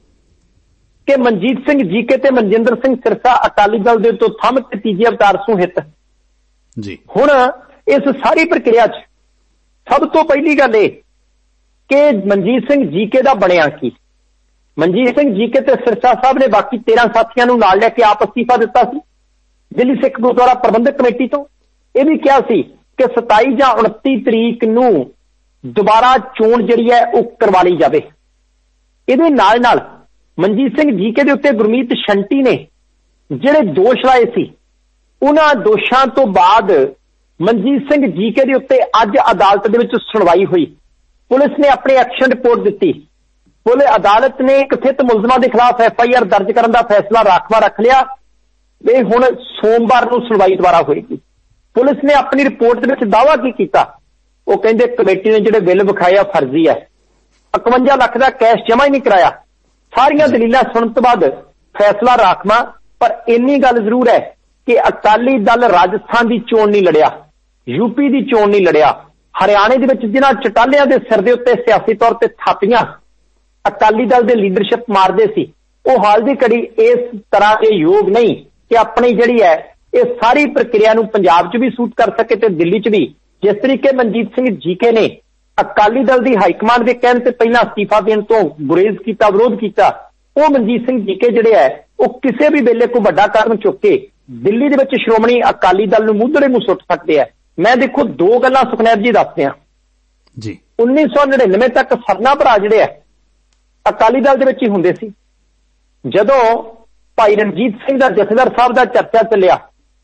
ਕਿ ਮਨਜੀਤ ਸਿੰਘ ਜੀਕੇ ਤੇ ਮਨਜਿੰਦਰ ਸਿੰਘ ਸਿਰਸਾ ਅਕਾਲੀ ਦਲ ਦੇ ਤੋਂ ਥੰਮ ਤੇ ਤੀਜੇ ਅਵਤਾਰ ਸੁਹਿਤ ਜੀ। ਹੁਣ ਇਸ ਸਾਰੀ ਪ੍ਰਕਿਰਿਆ 'ਚ ਸਭ ਤੋਂ ਪਹਿਲੀ ਗੱਲ ਇਹ ਕਿ ਮਨਜੀਤ ਸਿੰਘ ਜੀਕੇ ਦਾ ਬਣਿਆ ਕੀ। ਮਨਜੀਤ ਸਿੰਘ ਜੀਕੇ ਤੇ ਸਿਰਸਾ ਸਾਹਿਬ ਨੇ ਬਾਕੀ ਤੇਰਾਂ ਸਾਥੀਆਂ ਨੂੰ ਨਾਲ ਲੈ ਕੇ ਆਪ ਅਸਤੀਫਾ ਦਿੱਤਾ ਸੀ ਦਿੱਲੀ ਸਿੱਖ ਗੁਰਦੁਆਰਾ ਪ੍ਰਬੰਧਕ ਕਮੇਟੀ ਤੋਂ। ਇਹ ਵੀ ਕਿਹਾ ਸੀ ਕਿ ਸਤਾਈ ਜਾਂ ਉਨੱਤੀ ਤਰੀਕ ਨੂੰ ਦੁਬਾਰਾ ਚੋਣ ਜਿਹੜੀ ਹੈ ਉਹ ਕਰਵਾ ਲਈ ਜਾਵੇ। ਇਹਦੇ ਨਾਲ ਨਾਲ ਮਨਜੀਤ ਸਿੰਘ ਜੀਕੇ ਦੇ ਉੱਤੇ ਗੁਰਮੀਤ ਸ਼ੰਟੀ ਨੇ ਜਿਹੜੇ ਦੋਸ਼ ਲਾਏ ਸੀ, ਉਹਨਾਂ ਦੋਸ਼ਾਂ ਤੋਂ ਬਾਅਦ ਮਨਜੀਤ ਸਿੰਘ ਜੀਕੇ ਦੇ ਉੱਤੇ ਅੱਜ ਅਦਾਲਤ ਦੇ ਵਿੱਚ ਸੁਣਵਾਈ ਹੋਈ। ਪੁਲਿਸ ਨੇ ਆਪਣੀ ਐਕਸ਼ਨ ਰਿਪੋਰਟ ਦਿੱਤੀ। ਪੁਲਿਸ ਅਦਾਲਤ ਨੇ ਕਥਿਤ ਮੁਲਜ਼ਮਾਂ ਦੇ ਖਿਲਾਫ ਐਫ ਆਈ ਆਰ ਦਰਜ ਕਰਨ ਦਾ ਫੈਸਲਾ ਰਾਖਵਾ ਰੱਖ ਲਿਆ। ਇਹ ਹੁਣ ਸੋਮਵਾਰ ਨੂੰ ਸੁਣਵਾਈ ਦੁਬਾਰਾ ਹੋਏਗੀ। ਪੁਲਿਸ ਨੇ ਆਪਣੀ ਰਿਪੋਰਟ ਦੇ ਵਿੱਚ ਦਾਅਵਾ ਕੀ ਕੀਤਾ? ਉਹ ਕਹਿੰਦੇ ਕਮੇਟੀ ਨੇ ਜਿਹੜੇ ਬਿੱਲ ਵਿਖਾਏ ਆ ਫਰਜ਼ੀ ਹੈ, ਇਕਵੰਜਾ ਲੱਖ ਦਾ ਕੈਸ਼ ਜਮ੍ਹਾਂ ਹੀ ਨਹੀਂ ਕਰਾਇਆ। ਸਾਰੀਆਂ ਦਲੀਲਾਂ ਸੁਣਨ ਤੋਂ ਬਾਅਦ ਫੈਸਲਾ ਰਾਖਵਾ। ਪਰ ਇੰਨੀ ਗੱਲ ਜ਼ਰੂਰ ਹੈ ਕਿ ਅਕਾਲੀ ਦਲ ਰਾਜਸਥਾਨ ਦੀ ਚੋਣ ਨਹੀਂ ਲੜਿਆ, ਯੂਪੀ ਦੀ ਚੋਣ ਨਹੀਂ ਲੜਿਆ। ਹਰਿਆਣੇ ਦੇ ਵਿੱਚ ਜਿਨ੍ਹਾਂ ਚਟਾਲਿਆਂ ਦੇ ਸਿਰ ਦੇ ਉੱਤੇ ਸਿਆਸੀ ਤੌਰ ਤੇ ਥਾਪੀਆਂ ਅਕਾਲੀ ਦਲ ਦੇ ਲੀਡਰਸ਼ਿਪ ਮਾਰਦੇ ਸੀ, ਉਹ ਹਾਲ ਦੀ ਘੜੀ ਇਸ ਤਰ੍ਹਾਂ ਦੇ ਯੋਗ ਨਹੀਂ ਕਿ ਆਪਣੀ ਜਿਹੜੀ ਹੈ ਇਹ ਸਾਰੀ ਪ੍ਰਕਿਰਿਆ ਨੂੰ ਪੰਜਾਬ 'ਚ ਵੀ ਸੂਟ ਕਰ ਸਕੇ ਤੇ ਦਿੱਲੀ 'ਚ ਵੀ। ਜਿਸ ਤਰੀਕੇ ਮਨਜੀਤ ਸਿੰਘ ਜੀਕੇ ਨੇ ਅਕਾਲੀ ਦਲ ਦੀ ਹਾਈਕਮਾਂਡ ਦੇ ਕਹਿਣ ਤੇ ਪਹਿਲਾਂ ਅਸਤੀਫਾ ਦੇਣ ਤੋਂ ਗੁਰੇਜ਼ ਕੀਤਾ, ਵਿਰੋਧ ਕੀਤਾ, ਉਹ ਮਨਜੀਤ ਸਿੰਘ ਜੀਕੇ ਜਿਹੜੇ ਹੈ ਉਹ ਕਿਸੇ ਵੀ ਵੇਲੇ ਕੋਈ ਵੱਡਾ ਕਦਮ ਚੁੱਕ ਕੇ ਦਿੱਲੀ ਦੇ ਵਿੱਚ ਸ਼੍ਰੋਮਣੀ ਅਕਾਲੀ ਦਲ ਨੂੰ ਮੂਧੜੇ ਨੂੰ ਸੁੱਟ ਸਕਦੇ ਆ। ਮੈਂ ਦੇਖੋ ਦੋ ਗੱਲਾਂ ਸੁਖਨੈਬ ਜੀ ਦੱਸਦੇ ਆ ਜੀ। ਉੱਨੀ ਸੌ ਨੜਿਨਵੇਂ ਤੱਕ ਸਰਨਾ ਭਰਾ ਜਿਹੜੇ ਆ ਅਕਾਲੀ ਦਲ ਦੇ ਵਿੱਚ ਹੀ ਹੁੰਦੇ ਸੀ। ਜਦੋਂ ਭਾਈ ਰਣਜੀਤ ਸਿੰਘ ਦਾ ਜਥੇਦਾਰ ਸਾਹਿਬ ਦਾ ਚਰਚਾ ਚੱਲਿਆ,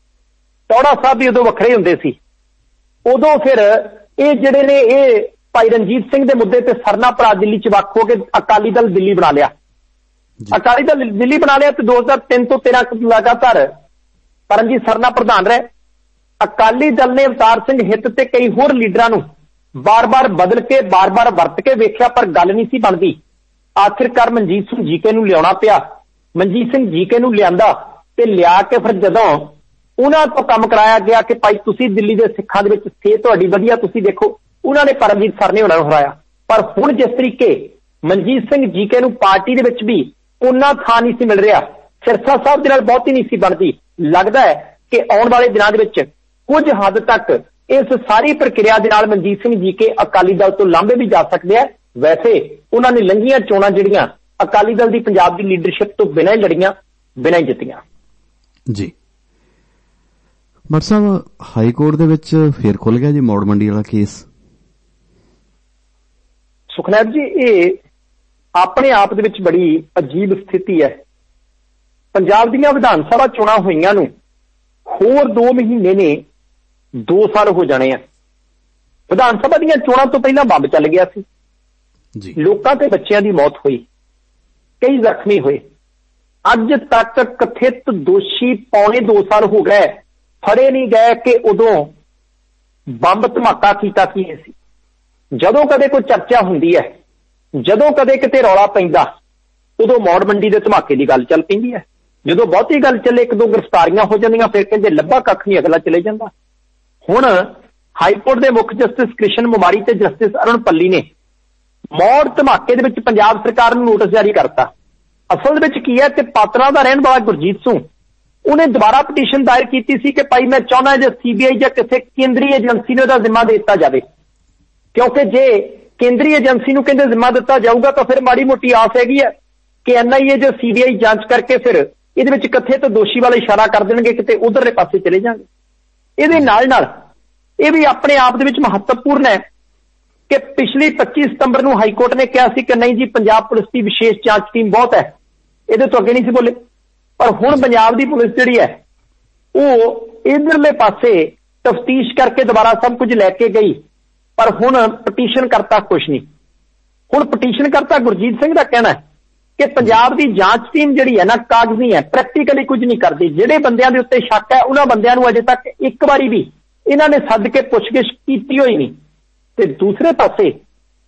ਟੌੜਾ ਸਾਹਿਬ ਵੀ ਉਦੋਂ ਵੱਖਰੇ ਹੁੰਦੇ ਸੀ। ਉਦੋਂ ਫਿਰ ਇਹ ਜਿਹੜੇ ਨੇ ਇਹ ਭਾਈ ਰਣਜੀਤ ਸਿੰਘ ਦੇ ਮੁੱਦੇ ਤੇ ਸਰਨਾ ਭਰਾ ਦਿੱਲੀ 'ਚ ਵੱਖ ਹੋ ਕੇ ਅਕਾਲੀ ਦਲ ਦਿੱਲੀ ਬਣਾ ਲਿਆ। ਅਕਾਲੀ ਦਲ ਦਿੱਲੀ ਬਣਾ ਲਿਆ ਤੇ ਦੋ ਹਜ਼ਾਰ ਤਿੰਨ ਤੋਂ ਤੇਰਾਂ ਲਗਾਤਾਰ ਪਰਮਜੀਤ ਸਰਨਾ ਪ੍ਰਧਾਨ ਰਹੇ। ਅਕਾਲੀ ਦਲ ਨੇ ਅਵਤਾਰ ਸਿੰਘ ਹਿੱਤ ਤੇ ਕਈ ਹੋਰ ਲੀਡਰਾਂ ਨੂੰ ਬਾਰ-ਬਾਰ ਬਦਲ ਕੇ ਬਾਰ-ਬਾਰ ਵਰਤ ਕੇ ਵੇਖਿਆ, ਪਰ ਗੱਲ ਨਹੀਂ ਸੀ ਬਣਦੀ। ਆਖਿਰਕਾਰ ਮਨਜੀਤ ਸਿੰਘ ਜੀਕੇ ਨੂੰ ਲਿਆਉਣਾ ਪਿਆ। ਮਨਜੀਤ ਸਿੰਘ ਜੀਕੇ ਨੂੰ ਲਿਆਂਦਾ ਤੇ ਲਿਆ ਕੇ ਫਿਰ ਜਦੋਂ ਉਹਨਾਂ ਤੋਂ ਕੰਮ ਕਰਾਇਆ ਗਿਆ ਕਿ ਭਾਈ ਤੁਸੀਂ ਦਿੱਲੀ ਦੇ ਸਿੱਖਾਂ ਦੇ ਵਿੱਚ ਸੇ ਤੁਹਾਡੀ ਵਧੀਆ, ਤੁਸੀਂ ਦੇਖੋ, ਉਹਨਾਂ ਨੇ ਪਰਮਜੀਤ ਸਰਨੇ ਉਹਨਾਂ ਨੂੰ ਹਰਾਇਆ। ਪਰ ਹੁਣ ਜਿਸ ਤਰੀਕੇ ਮਨਜੀਤ ਸਿੰਘ ਜੀਕੇ ਨੂੰ ਪਾਰਟੀ ਦੇ ਵਿੱਚ ਵੀ ਉਹਨਾਂ ਥਾਂ ਨਹੀਂ ਸੀ ਮਿਲ ਰਿਹਾ, ਸਿਰਸਾ ਸਾਹਿਬ ਦੇ ਨਾਲ ਬਹੁਤੀ ਨਹੀਂ ਸੀ ਬਣਦੀ। ਲੱਗਦਾ ਹੈ ਕਿ ਆਉਣ ਵਾਲੇ ਦਿਨਾਂ ਦੇ ਵਿੱਚ ਕੁਝ ਹੱਦ ਤੱਕ ਇਸ ਸਾਰੀ ਪ੍ਰਕਿਰਿਆ ਦੇ ਨਾਲ ਮਨਜੀਤ ਸਿੰਘ ਜੀਕੇ ਅਕਾਲੀ ਦਲ ਤੋਂ ਲਾਂਭੇ ਵੀ ਜਾ ਸਕਦੇ ਆ। ਵੈਸੇ ਉਹਨਾਂ ਨੇ ਲੰਘੀਆਂ ਚੋਣਾਂ ਜਿਹੜੀਆਂ ਅਕਾਲੀ ਦਲ ਦੀ ਪੰਜਾਬ ਦੀ ਲੀਡਰਸ਼ਿਪ ਤੋਂ ਬਿਨਾਂ ਹੀ ਲੜੀਆਂ, ਬਿਨਾਂ ਹੀ ਜਿੱਤੀਆਂ ਜੀ। ਮਰ ਸਾਹਿਬ, ਹਾਈ ਕੋਰਟ ਦੇ ਵਿੱਚ ਫੇਰ ਖੁੱਲ ਗਿਆ ਜੀ ਮੌੜ ਮੰਡੀ ਵਾਲਾ ਕੇਸ। ਸੁਖਨੈਬ ਜੀ, ਇਹ ਆਪਣੇ ਆਪ ਦੇ ਵਿੱਚ ਬੜੀ ਅਜੀਬ ਸਥਿਤੀ ਹੈ। ਪੰਜਾਬ ਦੀਆਂ ਵਿਧਾਨ ਸਭਾ ਚੋਣਾਂ ਹੋਈਆਂ ਨੂੰ ਹੋਰ ਦੋ ਮਹੀਨੇ ਨੇ ਦੋ ਸਾਲ ਹੋ ਜਾਣੇ ਆ। ਵਿਧਾਨ ਸਭਾ ਦੀਆਂ ਚੋਣਾਂ ਤੋਂ ਪਹਿਲਾਂ ਬੰਬ ਚੱਲ ਗਿਆ ਸੀ ਜੀ, ਲੋਕਾਂ ਤੇ ਬੱਚਿਆਂ ਦੀ ਮੌਤ ਹੋਈ, ਕਈ ਜ਼ਖਮੀ ਹੋਏ। ਅੱਜ ਤੱਕ ਕਥਿਤ ਦੋਸ਼ੀ ਪੌਣੇ ਦੋ ਸਾਲ ਹੋ ਗਏ ਫੜੇ ਨਹੀਂ ਗਏ ਕਿ ਉਦੋਂ ਬੰਬ ਧਮਾਕਾ ਕੀਤਾ ਕੀ ਸੀ। ਜਦੋਂ ਕਦੇ ਕੋਈ ਚਰਚਾ ਹੁੰਦੀ ਹੈ, ਜਦੋਂ ਕਦੇ ਕਿਤੇ ਰੌਲਾ ਪੈਂਦਾ, ਉਦੋਂ ਮੌੜ ਮੰਡੀ ਦੇ ਧਮਾਕੇ ਦੀ ਗੱਲ ਚੱਲ ਪੈਂਦੀ ਹੈ। ਜਦੋਂ ਬਹੁਤੀ ਗੱਲ ਚੱਲੇ, ਇੱਕ ਦੋ ਗ੍ਰਿਫਤਾਰੀਆਂ ਹੋ ਜਾਂਦੀਆਂ, ਫਿਰ ਕਹਿੰਦੇ ਲੱਭਾ ਕੱਖ ਨਹੀਂ, ਅਗਲਾ ਚਲੇ ਜਾਂਦਾ। ਹੁਣ ਹਾਈਕੋਰਟ ਦੇ ਮੁੱਖ ਜਸਟਿਸ ਕ੍ਰਿਸ਼ਨ ਮੁਮਾਰੀ ਤੇ ਜਸਟਿਸ ਅਰੁਣ ਪੱਲੀ ਨੇ ਮੌੜ ਧਮਾਕੇ ਦੇ ਵਿੱਚ ਪੰਜਾਬ ਸਰਕਾਰ ਨੂੰ ਨੋਟਿਸ ਜਾਰੀ ਕਰਤਾ। ਅਸਲ ਦੇ ਵਿੱਚ ਕੀ ਹੈ ਕਿ ਪਾਤਰਾਂ ਦਾ ਰਹਿਣ ਵਾਲਾ ਗੁਰਜੀਤ ਸਿੰਘ, ਉਹਨੇ ਦੁਬਾਰਾ ਪਟੀਸ਼ਨ ਦਾਇਰ ਕੀਤੀ ਸੀ ਕਿ ਭਾਈ ਮੈਂ ਚਾਹੁੰਦਾ ਜੇ ਸੀਬੀਆਈ ਜਾਂ ਕਿਸੇ ਕੇਂਦਰੀ ਏਜੰਸੀ ਨੂੰ ਇਹਦਾ ਜ਼ਿੰਮਾ ਦੇ ਦਿੱਤਾ ਜਾਵੇ, ਕਿਉਂਕਿ ਜੇ ਕੇਂਦਰੀ ਏਜੰਸੀ ਨੂੰ ਕਹਿੰਦੇ ਜ਼ਿੰਮਾ ਦਿੱਤਾ ਜਾਊਗਾ ਤਾਂ ਫਿਰ ਮਾੜੀ ਮੋਟੀ ਆਸ ਹੈਗੀ ਹੈ ਕਿ ਐਨ ਆਈ ਏ ਜਾਂ ਸੀਬੀਆਈ ਜਾਂਚ ਕਰਕੇ ਫਿਰ ਇਹਦੇ ਵਿੱਚ ਕਥਿਤ ਦੋਸ਼ੀ ਵਾਲਾ ਇਸ਼ਾਰਾ ਕਰ ਦੇਣਗੇ, ਕਿਤੇ ਉਧਰਲੇ ਪਾਸੇ ਚਲੇ ਜਾਣਗੇ। ਇਹਦੇ ਨਾਲ ਨਾਲ ਇਹ ਵੀ ਆਪਣੇ ਆਪ ਦੇ ਵਿੱਚ ਮਹੱਤਵਪੂਰਨ ਹੈ ਕਿ ਪਿਛਲੀ ਪੱਚੀ ਸਤੰਬਰ ਨੂੰ ਹਾਈਕੋਰਟ ਨੇ ਕਿਹਾ ਸੀ ਕਿ ਨਹੀਂ ਜੀ, ਪੰਜਾਬ ਪੁਲਿਸ ਦੀ ਵਿਸ਼ੇਸ਼ ਜਾਂਚ ਟੀਮ ਬਹੁਤ ਹੈ, ਇਹਦੇ ਤੋਂ ਅੱਗੇ ਨਹੀਂ ਸੀ ਬੋਲੇ। ਪਰ ਹੁਣ ਪੰਜਾਬ ਦੀ ਪੁਲਿਸ ਜਿਹੜੀ ਹੈ ਉਹ ਇਧਰਲੇ ਪਾਸੇ ਤਫਤੀਸ਼ ਕਰਕੇ ਦੁਬਾਰਾ ਸਭ ਕੁਝ ਲੈ ਕੇ ਗਈ, ਪਰ ਹੁਣ ਪਟੀਸ਼ਨ ਕਰਤਾ ਕੁਛ ਨਹੀਂ। ਹੁਣ ਪਟੀਸ਼ਨ ਕਰਤਾ ਗੁਰਜੀਤ ਸਿੰਘ ਦਾ ਕਹਿਣਾ ਹੈ ਕਿ ਪੰਜਾਬ ਦੀ ਜਾਂਚ ਟੀਮ ਜਿਹੜੀ ਹੈ ਨਾ ਕਾਗਜ਼ੀ ਹੈ, ਪ੍ਰੈਕਟੀਕਲੀ ਕੁਝ ਨਹੀਂ ਕਰਦੀ। ਜਿਹੜੇ ਬੰਦਿਆਂ ਦੇ ਉੱਤੇ ਸ਼ੱਕ ਹੈ ਉਹਨਾਂ ਬੰਦਿਆਂ ਨੂੰ ਅਜੇ ਤੱਕ ਇੱਕ ਵਾਰੀ ਵੀ ਇਹਨਾਂ ਨੇ ਸੱਦ ਕੇ ਪੁੱਛਗਿੱਛ ਕੀਤੀ ਹੋਈ ਨਹੀਂ। ਤੇ ਦੂਸਰੇ ਪਾਸੇ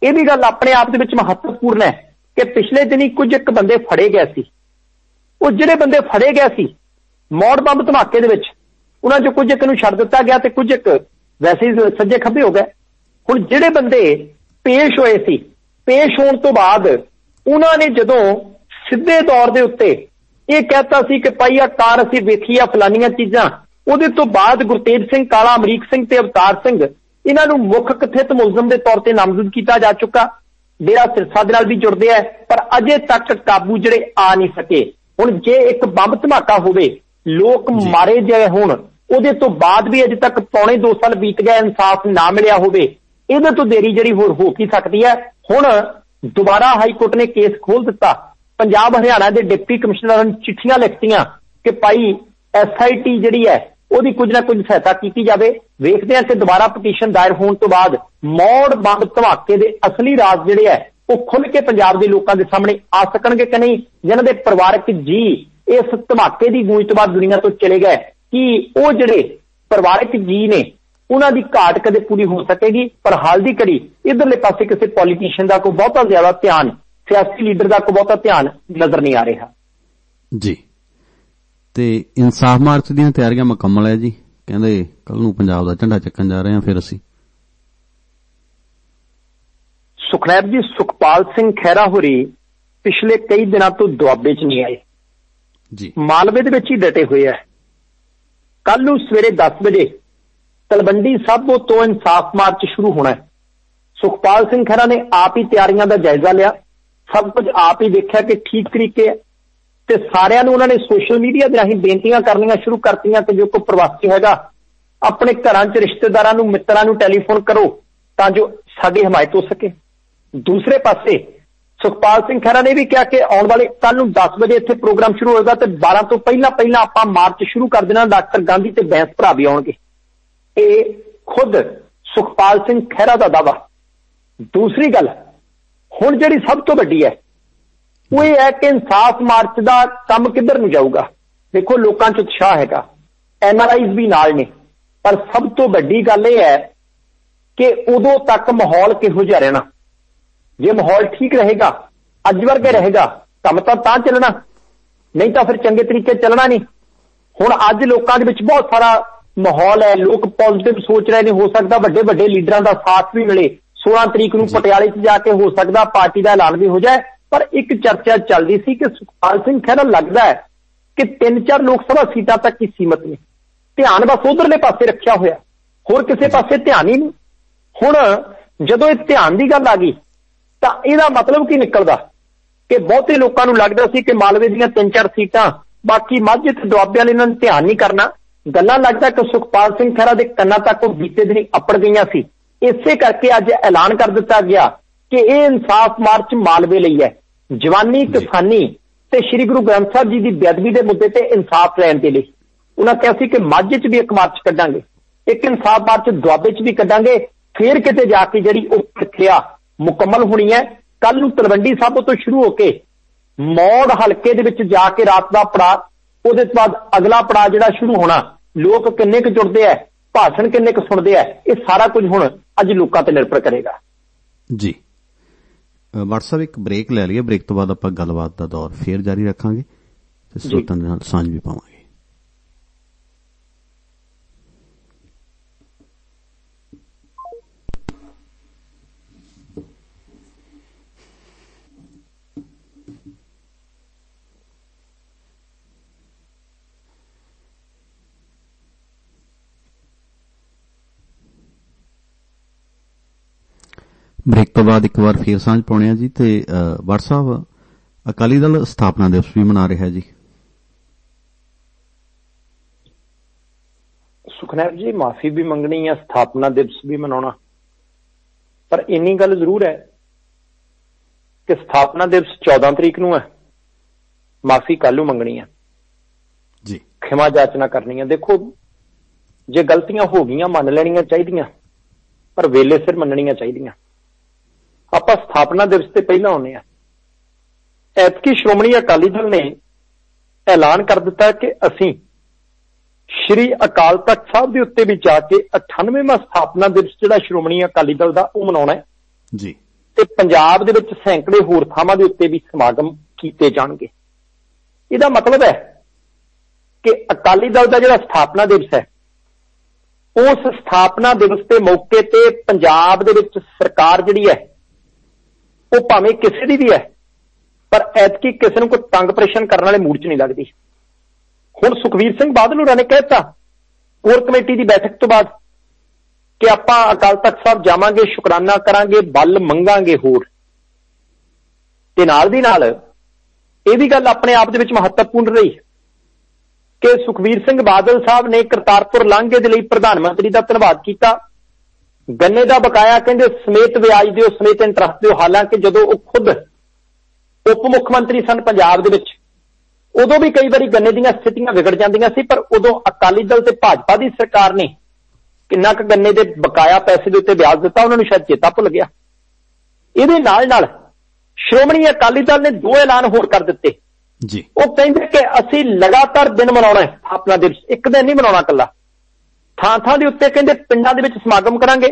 ਇਹ ਵੀ ਗੱਲ ਆਪਣੇ ਆਪ ਦੇ ਵਿੱਚ ਮਹੱਤਵਪੂਰਨ ਹੈ ਕਿ ਪਿਛਲੇ ਦਿਨੀ ਕੁਝ ਇੱਕ ਬੰਦੇ ਫੜੇ ਗਏ ਸੀ। ਉਹ ਜਿਹੜੇ ਬੰਦੇ ਫੜੇ ਗਏ ਸੀ ਮੌੜ ਬੰਬ ਧਮਾਕੇ ਦੇ ਵਿੱਚ, ਉਹਨਾਂ ਚੋਂ ਕੁਝ ਇੱਕ ਨੂੰ ਛੱਡ ਦਿੱਤਾ ਗਿਆ ਤੇ ਕੁਝ ਇੱਕ ਵੈਸੇ ਹੀ ਸੱਜੇ ਖੱਬੇ ਹੋ ਗਏ। ਹੁਣ ਜਿਹੜੇ ਬੰਦੇ ਪੇਸ਼ ਹੋਏ ਸੀ, ਪੇਸ਼ ਹੋਣ ਤੋਂ ਬਾਅਦ ਉਹਨਾਂ ਨੇ ਜਦੋਂ ਸਿੱਧੇ ਤੌਰ ਦੇ ਉੱਤੇ ਇਹ ਕਹਿਤਾ ਸੀ ਕਿ ਭਾਈ ਆ ਕਾਰ ਅਸੀਂ ਵੇਖੀ ਆ ਫਲਾਨੀਆਂ ਚੀਜ਼ਾਂ, ਉਹਦੇ ਤੋਂ ਬਾਅਦ ਗੁਰਤੇਜ ਸਿੰਘ ਕਾਲਾ, ਅਮਰੀਕ ਸਿੰਘ ਤੇ ਅਵਤਾਰ ਸਿੰਘ ਇਹਨਾਂ ਨੂੰ ਮੁੱਖ ਕਥਿਤ ਮੁਲਜ਼ਮ ਦੇ ਤੌਰ ਤੇ ਨਾਮਜ਼ਦ ਕੀਤਾ ਜਾ ਚੁੱਕਾ। ਡੇਰਾ ਸਿਰਸਾ ਦੇ ਨਾਲ ਵੀ ਜੁੜਦੇ ਆ, ਪਰ ਅਜੇ ਤੱਕ ਕਾਬੂ ਜਿਹੜੇ ਆ ਨਹੀਂ ਸਕੇ। ਹੁਣ ਜੇ ਇੱਕ ਬੰਬ ਧਮਾਕਾ ਹੋਵੇ, ਲੋਕ ਮਾਰੇ ਗਏ ਹੋਣ, ਉਹਦੇ ਤੋਂ ਬਾਅਦ ਵੀ ਅਜੇ ਤੱਕ ਪੌਣੇ ਦੋ ਸਾਲ ਬੀਤ ਗਏ, ਇਨਸਾਫ ਨਾ ਮਿਲਿਆ ਹੋਵੇ, ਇਹਦੇ ਤੋਂ ਦੇਰੀ ਜਿਹੜੀ ਹੋਰ ਹੋ ਕੀ ਸਕਦੀ ਹੈ। ਹੁਣ ਦੁਬਾਰਾ ਹਾਈ ਕੋਰਟ ਨੇ ਕੇਸ ਖੋਲ ਦਿੱਤਾ। ਪੰਜਾਬ ਹਰਿਆਣਾ ਦੇ ਡਿਪਟੀ ਕਮਿਸ਼ਨਰਾਂ ਨੂੰ ਚਿੱਠੀਆਂ ਲਿਖਤੀਆਂ ਕਿ ਭਾਈ ਐਸ ਆਈ ਟੀ ਜਿਹੜੀ ਹੈ ਉਹਦੀ ਕੁਝ ਨਾ ਕੁਝ ਸਹਾਇਤਾ ਕੀਤੀ ਜਾਵੇ। ਵੇਖਦੇ ਹਾਂ ਕਿ ਦੁਬਾਰਾ ਪਟੀਸ਼ਨ ਦਾਇਰ ਹੋਣ ਤੋਂ ਬਾਅਦ ਮੌੜ ਬੰਬ ਧਮਾਕੇ ਦੇ ਅਸਲੀ ਰਾਜ਼ ਜਿਹੜੇ ਹੈ ਉਹ ਖੁੱਲ੍ਹ ਕੇ ਪੰਜਾਬ ਦੇ ਲੋਕਾਂ ਦੇ ਸਾਹਮਣੇ ਆ ਸਕਣਗੇ ਕਿ ਨਹੀਂ। ਜਿਨ੍ਹਾਂ ਦੇ ਪਰਿਵਾਰਕ ਜੀ ਇਸ ਧਮਾਕੇ ਦੀ ਗੂੰਜ ਤੋਂ ਬਾਅਦ ਦੁਨੀਆ ਤੋਂ ਚਲੇ ਗਏ, ਕਿ ਉਹ ਜਿਹੜੇ ਪਰਿਵਾਰਕ ਜੀ ਨੇ ਉਹਨਾਂ ਦੀ ਘਾਟ ਕਦੇ ਪੂਰੀ ਹੋ ਸਕੇਗੀ। ਪਰ ਹਾਲ ਦੀ ਘੜੀ ਇਧਰਲੇ ਪਾਸੇ ਕਿਸੇ ਪੋਲੀਟੀਸ਼ੀਅਨ ਦਾ ਕੋਈ ਬਹੁਤਾ ਜ਼ਿਆਦਾ ਧਿਆਨ, ਸਿਆਸੀ ਲੀਡਰ ਦਾ ਕੋਈ ਬਹੁਤਾ ਧਿਆਨ ਨਜ਼ਰ ਨਹੀਂ ਆ ਰਿਹਾ ਜੀ। ਤੇ ਇਨਸਾਫ ਮਾਰਚ ਦੀਆਂ ਤਿਆਰੀਆਂ ਮੁਕੰਮਲ ਹੈ ਜੀ, ਕਹਿੰਦੇ ਕੱਲ ਨੂੰ ਪੰਜਾਬ ਦਾ ਝੰਡਾ ਚੱਕਣ ਜਾ ਰਹੇ ਹਾਂ ਫਿਰ ਅਸੀਂ। ਸੁਖਨੈਬ ਜੀ, ਸੁਖਪਾਲ ਸਿੰਘ ਖਹਿਰਾ ਹੋਰੀ ਪਿਛਲੇ ਕਈ ਦਿਨਾਂ ਤੋਂ ਦੁਆਬੇ 'ਚ ਨਹੀਂ ਆਏ ਜੀ, ਮਾਲਵੇ ਦੇ ਵਿੱਚ ਹੀ ਡਟੇ ਹੋਏ ਆ। ਕੱਲ ਨੂੰ ਸਵੇਰੇ ਦਸ ਵਜੇ ਤਲਵੰਡੀ ਸਾਬੋ ਤੋਂ ਇਨਸਾਫ ਮਾਰਚ ਸ਼ੁਰੂ ਹੋਣਾ ਹੈ। ਸੁਖਪਾਲ ਸਿੰਘ ਖਹਿਰਾ ਨੇ ਆਪ ਹੀ ਤਿਆਰੀਆਂ ਦਾ ਜਾਇਜ਼ਾ ਲਿਆ, ਸਭ ਕੁਝ ਆਪ ਹੀ ਦੇਖਿਆ ਕਿ ਠੀਕ ਤਰੀਕੇ ਹੈ, ਤੇ ਸਾਰਿਆਂ ਨੂੰ ਉਹਨਾਂ ਨੇ ਸੋਸ਼ਲ ਮੀਡੀਆ ਦੇ ਰਾਹੀਂ ਬੇਨਤੀਆਂ ਕਰਨੀਆਂ ਸ਼ੁਰੂ ਕਰਤੀਆਂ ਕਿ ਜੋ ਕੋਈ ਪ੍ਰਵਾਸੀ ਹੈਗਾ ਆਪਣੇ ਘਰਾਂ 'ਚ ਰਿਸ਼ਤੇਦਾਰਾਂ ਨੂੰ, ਮਿੱਤਰਾਂ ਨੂੰ ਟੈਲੀਫੋਨ ਕਰੋ ਤਾਂ ਜੋ ਸਾਡੀ ਹਮਾਇਤ ਹੋ ਸਕੇ। ਦੂਸਰੇ ਪਾਸੇ ਸੁਖਪਾਲ ਸਿੰਘ ਖਹਿਰਾ ਨੇ ਵੀ ਕਿਹਾ ਕਿ ਆਉਣ ਵਾਲੇ ਕੱਲ ਨੂੰ ਦਸ ਵਜੇ ਇੱਥੇ ਪ੍ਰੋਗਰਾਮ ਸ਼ੁਰੂ ਹੋਏਗਾ ਤੇ ਬਾਰਾਂ ਤੋਂ ਪਹਿਲਾਂ ਪਹਿਲਾਂ ਆਪਾਂ ਮਾਰਚ ਸ਼ੁਰੂ ਕਰ ਦੇਣਾ। ਡਾਕਟਰ ਗਾਂਧੀ ਤੇ ਬੈਂਸ ਭਰਾ ਵੀ ਆਉਣਗੇ। ਇਹ ਖੁਦ ਸੁਖਪਾਲ ਸਿੰਘ ਖਹਿਰਾ ਦਾ ਦਾਅਵਾ। ਦੂਸਰੀ ਗੱਲ ਹੁਣ ਜਿਹੜੀ ਸਭ ਤੋਂ ਵੱਡੀ ਹੈ ਉਹ ਇਹ ਹੈ ਕਿ ਇਨਸਾਫ ਮਾਰਚ ਦਾ ਕੰਮ ਕਿੱਧਰ ਨੂੰ ਜਾਊਗਾ। ਦੇਖੋ, ਲੋਕਾਂ 'ਚ ਉਤਸ਼ਾਹ ਹੈਗਾ, ਐਨ ਆਰ ਆਈਜ਼ ਵੀ ਨਾਲ ਨੇ, ਪਰ ਸਭ ਤੋਂ ਵੱਡੀ ਗੱਲ ਇਹ ਹੈ ਕਿ ਉਦੋਂ ਤੱਕ ਮਾਹੌਲ ਕਿਹੋ ਜਿਹਾ ਰਹਿਣਾ। ਜੇ ਮਾਹੌਲ ਠੀਕ ਰਹੇਗਾ, ਅੱਜ ਵਰਗੇ ਰਹੇਗਾ, ਕੰਮ ਤਾਂ ਤਾਂ ਚੱਲਣਾ, ਨਹੀਂ ਤਾਂ ਫਿਰ ਚੰਗੇ ਤਰੀਕੇ ਚੱਲਣਾ ਨਹੀਂ। ਹੁਣ ਅੱਜ ਲੋਕਾਂ ਦੇ ਵਿੱਚ ਬਹੁਤ ਸਾਰਾ ਮਾਹੌਲ ਹੈ, ਲੋਕ ਪੋਜ਼ਿਟਿਵ ਸੋਚ ਰਹੇ ਨੇ। ਹੋ ਸਕਦਾ ਵੱਡੇ ਵੱਡੇ ਲੀਡਰਾਂ ਦਾ ਸਾਥ ਵੀ ਮਿਲੇ। ਸੋਲਾਂ ਤਰੀਕ ਨੂੰ ਪਟਿਆਲੇ 'ਚ ਜਾ ਕੇ ਹੋ ਸਕਦਾ ਪਾਰਟੀ ਦਾ ਐਲਾਨ ਵੀ ਹੋ ਜਾਏ। ਪਰ ਇੱਕ ਚਰਚਾ ਚੱਲਦੀ ਸੀ ਕਿ ਸੁਖਪਾਲ ਸਿੰਘ ਖਹਿਰਾ ਲੱਗਦਾ ਹੈ ਕਿ ਤਿੰਨ ਚਾਰ ਲੋਕ ਸਭਾ ਸੀਟਾਂ ਤੱਕ ਹੀ ਸੀਮਤ ਨੇ। ਧਿਆਨ ਬਸ ਉਧਰਲੇ ਪਾਸੇ ਰੱਖਿਆ ਹੋਇਆ, ਹੋਰ ਕਿਸੇ ਪਾਸੇ ਧਿਆਨ ਹੀ ਨਹੀਂ। ਹੁਣ ਜਦੋਂ ਇਹ ਧਿਆਨ ਦੀ ਗੱਲ ਆ ਗਈ ਤਾਂ ਇਹਦਾ ਮਤਲਬ ਕੀ ਨਿਕਲਦਾ ਕਿ ਬਹੁਤੇ ਲੋਕਾਂ ਨੂੰ ਲੱਗਦਾ ਸੀ ਕਿ ਮਾਲਵੇ ਦੀਆਂ ਤਿੰਨ ਚਾਰ ਸੀਟਾਂ, ਬਾਕੀ ਮਾਝੇ ਤੇ ਦੁਆਬੇ ਵਾਲੇ ਇਹਨਾਂ ਨੂੰ ਧਿਆਨ ਨਹੀਂ ਕਰਨਾ। ਗੱਲਾਂ ਲੱਗਦਾ ਕਿ ਸੁਖਪਾਲ ਸਿੰਘ ਖਹਿਰਾ ਦੇ ਕੰਨਾਂ ਤੱਕ ਉਹ ਬੀਤੇ ਦਿਨ ਅਪੜ ਗਈਆਂ ਸੀ। ਇਸੇ ਕਰਕੇ ਅੱਜ ਐਲਾਨ ਕਰ ਦਿੱਤਾ ਗਿਆ ਕਿ ਇਹ ਇਨਸਾਫ ਮਾਰਚ ਮਾਲਵੇ ਲਈ ਹੈ, ਜਵਾਨੀ, ਕਿਸਾਨੀ ਤੇ ਸ੍ਰੀ ਗੁਰੂ ਗ੍ਰੰਥ ਸਾਹਿਬ ਜੀ ਦੀ ਬੇਅਦਬੀ ਦੇ ਮੁੱਦੇ ਤੇ ਇਨਸਾਫ ਲੈਣ ਦੇ ਲਈ। ਉਹਨਾਂ ਕਿਹਾ ਸੀ ਕਿ ਮਾਝੇ 'ਚ ਵੀ ਇੱਕ ਮਾਰਚ ਕੱਢਾਂਗੇ, ਇੱਕ ਇਨਸਾਫ ਮਾਰਚ ਦੁਆਬੇ 'ਚ ਵੀ ਕੱਢਾਂਗੇ। ਫਿਰ ਕਿਤੇ ਜਾ ਕੇ ਜਿਹੜੀ ਉਹ ਪ੍ਰਕਿਰਿਆ ਮੁਕੰਮਲ ਹੋਣੀ ਹੈ। ਕੱਲ ਨੂੰ ਤਲਵੰਡੀ ਸਾਬੋ ਤੋਂ ਸ਼ੁਰੂ ਹੋ ਕੇ ਮੌੜ ਹਲਕੇ ਦੇ ਵਿੱਚ ਜਾ ਕੇ ਰਾਤ ਦਾ ਪੜਾਅ, ਉਹਦੇ ਤੋਂ ਬਾਅਦ ਅਗਲਾ ਪੜਾਅ ਜਿਹੜਾ ਸ਼ੁਰੂ ਹੋਣਾ। ਲੋਕ ਕਿੰਨੇ ਕੁ ਜੁੜਦੇ ਹੈ, ਭਾਸ਼ਣ ਕਿੰਨੇ ਕੁ ਸੁਣਦੇ ਹੈ, ਇਹ ਸਾਰਾ ਕੁਝ ਹੁਣ ਅੱਜ ਲੋਕਾਂ ਤੇ ਨਿਰਭਰ ਕਰੇਗਾ ਜੀ। WhatsApp ਇੱਕ ਬ੍ਰੇਕ ਲੈ ਲਈਏ, ਬ੍ਰੇਕ ਤੋਂ ਬਾਅਦ ਆਪਾਂ ਗੱਲਬਾਤ ਦਾ ਦੌਰ ਫੇਰ ਜਾਰੀ ਰੱਖਾਂਗੇ ਤੇ ਸਰੋਤਿਆਂ ਦੇ ਨਾਲ ਸਾਂਝ ਵੀ ਪਾਵਾਂਗੇ। ਬ੍ਰੇਕ ਤੋਂ ਬਾਅਦ ਇੱਕ ਵਾਰ ਫੇਰ ਸਾਂਝ ਪਾਉਣੇ ਆ ਜੀ। ਤੇ WhatsApp ਅਕਾਲੀ ਦਲ ਸਥਾਪਨਾ ਦਿਵਸ ਵੀ ਮਨਾ ਰਿਹਾ ਜੀ। ਸੁਖਨੈਬ ਜੀ, ਮਾਫੀ ਵੀ ਮੰਗਣੀ ਹੈ, ਸਥਾਪਨਾ ਦਿਵਸ ਵੀ ਮਨਾਉਣਾ, ਪਰ ਇੰਨੀ ਗੱਲ ਜ਼ਰੂਰ ਹੈ ਕਿ ਸਥਾਪਨਾ ਦਿਵਸ ਚੌਦਾਂ ਤਰੀਕ ਨੂੰ ਹੈ, ਮਾਫੀ ਕੱਲ ਨੂੰ ਮੰਗਣੀ ਹੈ ਜੀ, ਖਿਮਾ ਜਾਚਨਾ ਕਰਨੀ ਹੈ। ਦੇਖੋ, ਜੇ ਗਲਤੀਆਂ ਹੋ ਗਈਆਂ ਮੰਨ ਲੈਣੀਆਂ ਚਾਹੀਦੀਆਂ, ਪਰ ਵੇਲੇ ਸਿਰ ਮੰਨਣੀਆਂ ਚਾਹੀਦੀਆਂ। ਆਪਾਂ ਸਥਾਪਨਾ ਦਿਵਸ ਤੇ ਪਹਿਲਾਂ ਆਉਂਦੇ ਹਾਂ। ਐਤਕੀ ਸ਼੍ਰੋਮਣੀ ਅਕਾਲੀ ਦਲ ਨੇ ਐਲਾਨ ਕਰ ਦਿੱਤਾ ਕਿ ਅਸੀਂ ਸ਼੍ਰੀ ਅਕਾਲ ਤਖਤ ਸਾਹਿਬ ਦੇ ਉੱਤੇ ਵੀ ਜਾ ਕੇ ਅਠਾਨਵੇਵਾਂ ਸਥਾਪਨਾ ਦਿਵਸ ਜਿਹੜਾ ਸ਼੍ਰੋਮਣੀ ਅਕਾਲੀ ਦਲ ਦਾ ਉਹ ਮਨਾਉਣਾ ਹੈ ਜੀ। ਤੇ ਪੰਜਾਬ ਦੇ ਵਿੱਚ ਸੈਂਕੜੇ ਹੋਰ ਥਾਵਾਂ ਦੇ ਉੱਤੇ ਵੀ ਸਮਾਗਮ ਕੀਤੇ ਜਾਣਗੇ। ਇਹਦਾ ਮਤਲਬ ਹੈ ਕਿ ਅਕਾਲੀ ਦਲ ਦਾ ਜਿਹੜਾ ਸਥਾਪਨਾ ਦਿਵਸ ਹੈ, ਉਸ ਸਥਾਪਨਾ ਦਿਵਸ ਦੇ ਮੌਕੇ ਤੇ ਪੰਜਾਬ ਦੇ ਵਿੱਚ ਸਰਕਾਰ ਜਿਹੜੀ ਹੈ ਉਹ ਭਾਵੇਂ ਕਿਸੇ ਦੀ ਵੀ ਹੈ, ਪਰ ਐਤਕੀ ਕਿਸੇ ਨੂੰ ਕੋਈ ਤੰਗ ਪ੍ਰੇਸ਼ਨ ਕਰਨ ਵਾਲੇ ਮੂਡ 'ਚ ਨਹੀਂ ਲੱਗਦੀ। ਹੁਣ ਸੁਖਬੀਰ ਸਿੰਘ ਬਾਦਲ ਹੋਰਾਂ ਨੇ ਕਹਿ ਦਿੱਤਾ ਕੋਰ ਕਮੇਟੀ ਦੀ ਬੈਠਕ ਤੋਂ ਬਾਅਦ ਕਿ ਆਪਾਂ ਅਕਾਲ ਤਖਤ ਸਾਹਿਬ ਜਾਵਾਂਗੇ, ਸ਼ੁਕਰਾਨਾ ਕਰਾਂਗੇ, ਬਲ ਮੰਗਾਂਗੇ ਹੋਰ। ਤੇ ਨਾਲ ਦੀ ਨਾਲ ਇਹ ਵੀ ਗੱਲ ਆਪਣੇ ਆਪ ਦੇ ਵਿੱਚ ਮਹੱਤਵਪੂਰਨ ਰਹੀ ਕਿ ਸੁਖਬੀਰ ਸਿੰਘ ਬਾਦਲ ਸਾਹਿਬ ਨੇ ਕਰਤਾਰਪੁਰ ਲਾਂਘੇ ਦੇ ਲਈ ਪ੍ਰਧਾਨ ਮੰਤਰੀ ਦਾ ਧੰਨਵਾਦ ਕੀਤਾ। ਗੰਨੇ ਦਾ ਬਕਾਇਆ ਕਹਿੰਦੇ ਸਮੇਤ ਵਿਆਜ ਦਿਓ, ਸਮੇਤ ਇੰਟਰਸਟ ਦਿਓ। ਹਾਲਾਂਕਿ ਜਦੋਂ ਉਹ ਖੁਦ ਉਪ ਮੁੱਖ ਮੰਤਰੀ ਸਨ ਪੰਜਾਬ ਦੇ ਵਿੱਚ, ਉਦੋਂ ਵੀ ਕਈ ਵਾਰੀ ਗੰਨੇ ਦੀਆਂ ਸਥਿਤੀਆਂ ਵਿਗੜ ਜਾਂਦੀਆਂ ਸੀ, ਪਰ ਉਦੋਂ ਅਕਾਲੀ ਦਲ ਤੇ ਭਾਜਪਾ ਦੀ ਸਰਕਾਰ ਨੇ ਕਿੰਨਾ ਕੁ ਗੰਨੇ ਦੇ ਬਕਾਇਆ ਪੈਸੇ ਦੇ ਉੱਤੇ ਵਿਆਜ ਦਿੱਤਾ, ਉਹਨਾਂ ਨੂੰ ਸ਼ਾਇਦ ਚੇਤਾ ਭੁੱਲ ਗਿਆ। ਇਹਦੇ ਨਾਲ ਨਾਲ ਸ਼੍ਰੋਮਣੀ ਅਕਾਲੀ ਦਲ ਨੇ ਦੋ ਐਲਾਨ ਹੋਰ ਕਰ ਦਿੱਤੇ ਜੀ। ਉਹ ਕਹਿੰਦੇ ਕਿ ਅਸੀਂ ਲਗਾਤਾਰ ਦਿਨ ਮਨਾਉਣਾ ਹੈ ਆਪਣਾ ਦਿਵਸ, ਇੱਕ ਦਿਨ ਨਹੀਂ ਮਨਾਉਣਾ ਇਕੱਲਾ। ਥਾਂ ਥਾਂ ਦੇ ਉੱਤੇ ਕਹਿੰਦੇ ਪਿੰਡਾਂ ਦੇ ਵਿੱਚ ਸਮਾਗਮ ਕਰਾਂਗੇ।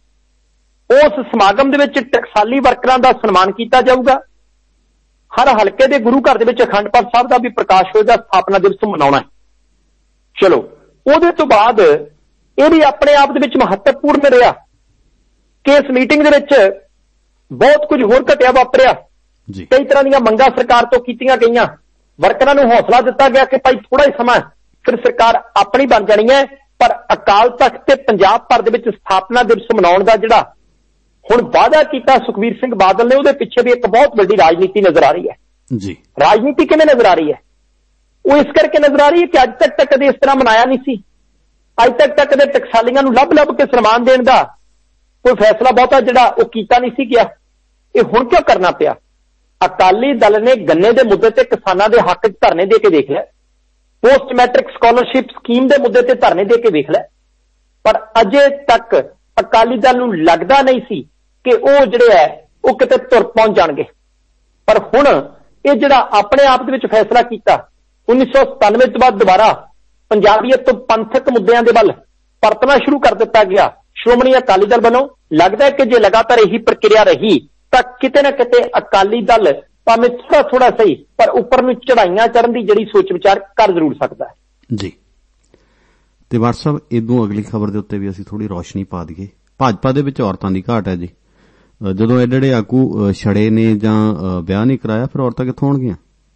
ਉਸ ਸਮਾਗਮ ਦੇ ਵਿੱਚ ਟਕਸਾਲੀ ਵਰਕਰਾਂ ਦਾ ਸਨਮਾਨ ਕੀਤਾ ਜਾਊਗਾ। ਹਰ ਹਲਕੇ ਦੇ ਗੁਰੂ ਘਰ ਦੇ ਵਿੱਚ ਅਖੰਡ ਪਾਠ ਸਾਹਿਬ ਦਾ ਵੀ ਪ੍ਰਕਾਸ਼ ਹੋਏਗਾ। ਸਥਾਪਨਾ ਦਿਵਸ ਮਨਾਉਣਾ ਹੈ। ਚਲੋ, ਉਹਦੇ ਤੋਂ ਬਾਅਦ ਇਹ ਵੀ ਆਪਣੇ ਆਪ ਦੇ ਵਿੱਚ ਮਹੱਤਵਪੂਰਨ ਰਿਹਾ ਕਿ ਇਸ ਮੀਟਿੰਗ ਦੇ ਵਿੱਚ ਬਹੁਤ ਕੁਝ ਹੋਰ ਘਟਿਆ ਵਾਪਰਿਆ। ਕਈ ਤਰ੍ਹਾਂ ਦੀਆਂ ਮੰਗਾਂ ਸਰਕਾਰ ਤੋਂ ਕੀਤੀਆਂ ਗਈਆਂ। ਵਰਕਰਾਂ ਨੂੰ ਹੌਸਲਾ ਦਿੱਤਾ ਗਿਆ ਕਿ ਭਾਈ ਥੋੜਾ ਹੀ ਸਮਾਂ ਫਿਰ ਸਰਕਾਰ ਆਪਣੀ ਬਣ ਜਾਣੀ ਹੈ, ਪਰ ਅਕਾਲ ਤਖਤ ਤੇ ਪੰਜਾਬ ਭਰ ਦੇ ਵਿੱਚ ਸਥਾਪਨਾ ਦਿਵਸ ਮਨਾਉਣ ਦਾ ਜਿਹੜਾ ਹੁਣ ਵਾਅਦਾ ਕੀਤਾ ਸੁਖਬੀਰ ਸਿੰਘ ਬਾਦਲ ਨੇ, ਉਹਦੇ ਪਿੱਛੇ ਵੀ ਇੱਕ ਬਹੁਤ ਵੱਡੀ ਰਾਜਨੀਤੀ ਨਜ਼ਰ ਆ ਰਹੀ ਹੈ ਜੀ। ਰਾਜਨੀਤੀ ਕਿਵੇਂ ਨਜ਼ਰ ਆ ਰਹੀ ਹੈ? ਉਹ ਇਸ ਕਰਕੇ ਨਜ਼ਰ ਆ ਰਹੀ ਹੈ ਕਿ ਅੱਜ ਤੱਕ ਤਾਂ ਕਦੇ ਇਸ ਤਰ੍ਹਾਂ ਮਨਾਇਆ ਨਹੀਂ ਸੀ। ਅੱਜ ਤੱਕ ਤਾਂ ਕਦੇ ਟਕਸਾਲੀਆਂ ਨੂੰ ਲੱਭ ਲੱਭ ਕੇ ਸਨਮਾਨ ਦੇਣ ਦਾ ਕੋਈ ਫੈਸਲਾ ਬਹੁਤਾ ਜਿਹੜਾ ਉਹ ਕੀਤਾ ਨਹੀਂ ਸੀ ਗਿਆ। ਇਹ ਹੁਣ ਕਿਉਂ ਕਰਨਾ ਪਿਆ? ਅਕਾਲੀ ਦਲ ਨੇ ਗੰਨੇ ਦੇ ਮੁੱਦੇ ਤੇ ਕਿਸਾਨਾਂ ਦੇ ਹੱਕ 'ਚ ਧਰਨੇ ਦੇ ਕੇ ਦੇਖ ਲਿਆ। ਪੋਸਟ ਮੈਟ੍ਰਿਕ ਸਕਾਲਰਸ਼ਿਪ ਸਕੀਮ ਦੇ ਮੁੱਦੇ ਤੇ ਧਰਨੇ ਦੇ ਕੇ ਵੇਖ ਲਿਆ, ਪਰ ਅਜੇ ਤੱਕ ਅਕਾਲੀ ਦਲ ਨੂੰ ਲੱਗਦਾ ਨਹੀਂ ਸੀ ਕਿ ਉਹ ਜਿਹੜੇ ਹੈ ਉਹ ਕਿਤੇ ਤੁਰ ਪਹੁੰਚ ਜਾਣਗੇ। ਪਰ ਹੁਣ ਇਹ ਜਿਹੜਾ ਆਪਣੇ ਆਪ ਦੇ ਵਿੱਚ ਫੈਸਲਾ ਕੀਤਾ, ਉੱਨੀ ਸੌ ਸਤਾਨਵੇਂ ਤੋਂ ਬਾਅਦ ਦੁਬਾਰਾ ਪੰਜਾਬੀਅਤ ਤੋਂ ਪੰਥਕ ਮੁੱਦਿਆਂ ਦੇ ਵੱਲ ਪਰਤਣਾ ਸ਼ੁਰੂ ਕਰ ਦਿੱਤਾ ਗਿਆ ਸ਼੍ਰੋਮਣੀ ਅਕਾਲੀ ਦਲ ਵੱਲੋਂ। ਲੱਗਦਾ ਹੈ ਕਿ ਜੇ ਲਗਾਤਾਰ ਇਹੀ ਪ੍ਰਕਿਰਿਆ ਰਹੀ ਤਾਂ ਕਿਤੇ ਨਾ ਕਿਤੇ ਅਕਾਲੀ ਦਲ ਭਾਵੇਂ ਥੋੜਾ ਥੋੜਾ ਸਹੀ ਪਰ ਉੱਪਰ ਨੂੰ ਚੜਾਈਆਂ ਚੜਨ ਦੀ ਜਿਹੜੀ ਸੋਚ ਵਿਚਾਰ ਕਰ ਜ਼ਰੂਰ ਸਕਦਾ ਹੈ ਜੀ। ਤੇ WhatsApp ਇਦੋਂ ਅਗਲੀ ਖਬਰ ਦੇ ਉੱਤੇ ਵੀ ਅਸੀਂ ਥੋੜੀ ਰੌਸ਼ਨੀ ਪਾ ਦਈਏ। ਭਾਜਪਾ ਦੇ ਵਿੱਚ ਔਰਤਾਂ ਦੀ ਘਾਟ ਹੈ ਜੀ। ਜਦੋਂ ਐਡੇ ਐਡੇ ਆਗੂ ਛੜੇ ਨੇ ਜਾਂ ਵਿਆਹ ਨਹੀਂ ਕਰਾਇਆ, ਫਿਰ ਔਰਤਾਂ ਕਿੱਥੋਂ ਹੋਣਗੀਆਂ?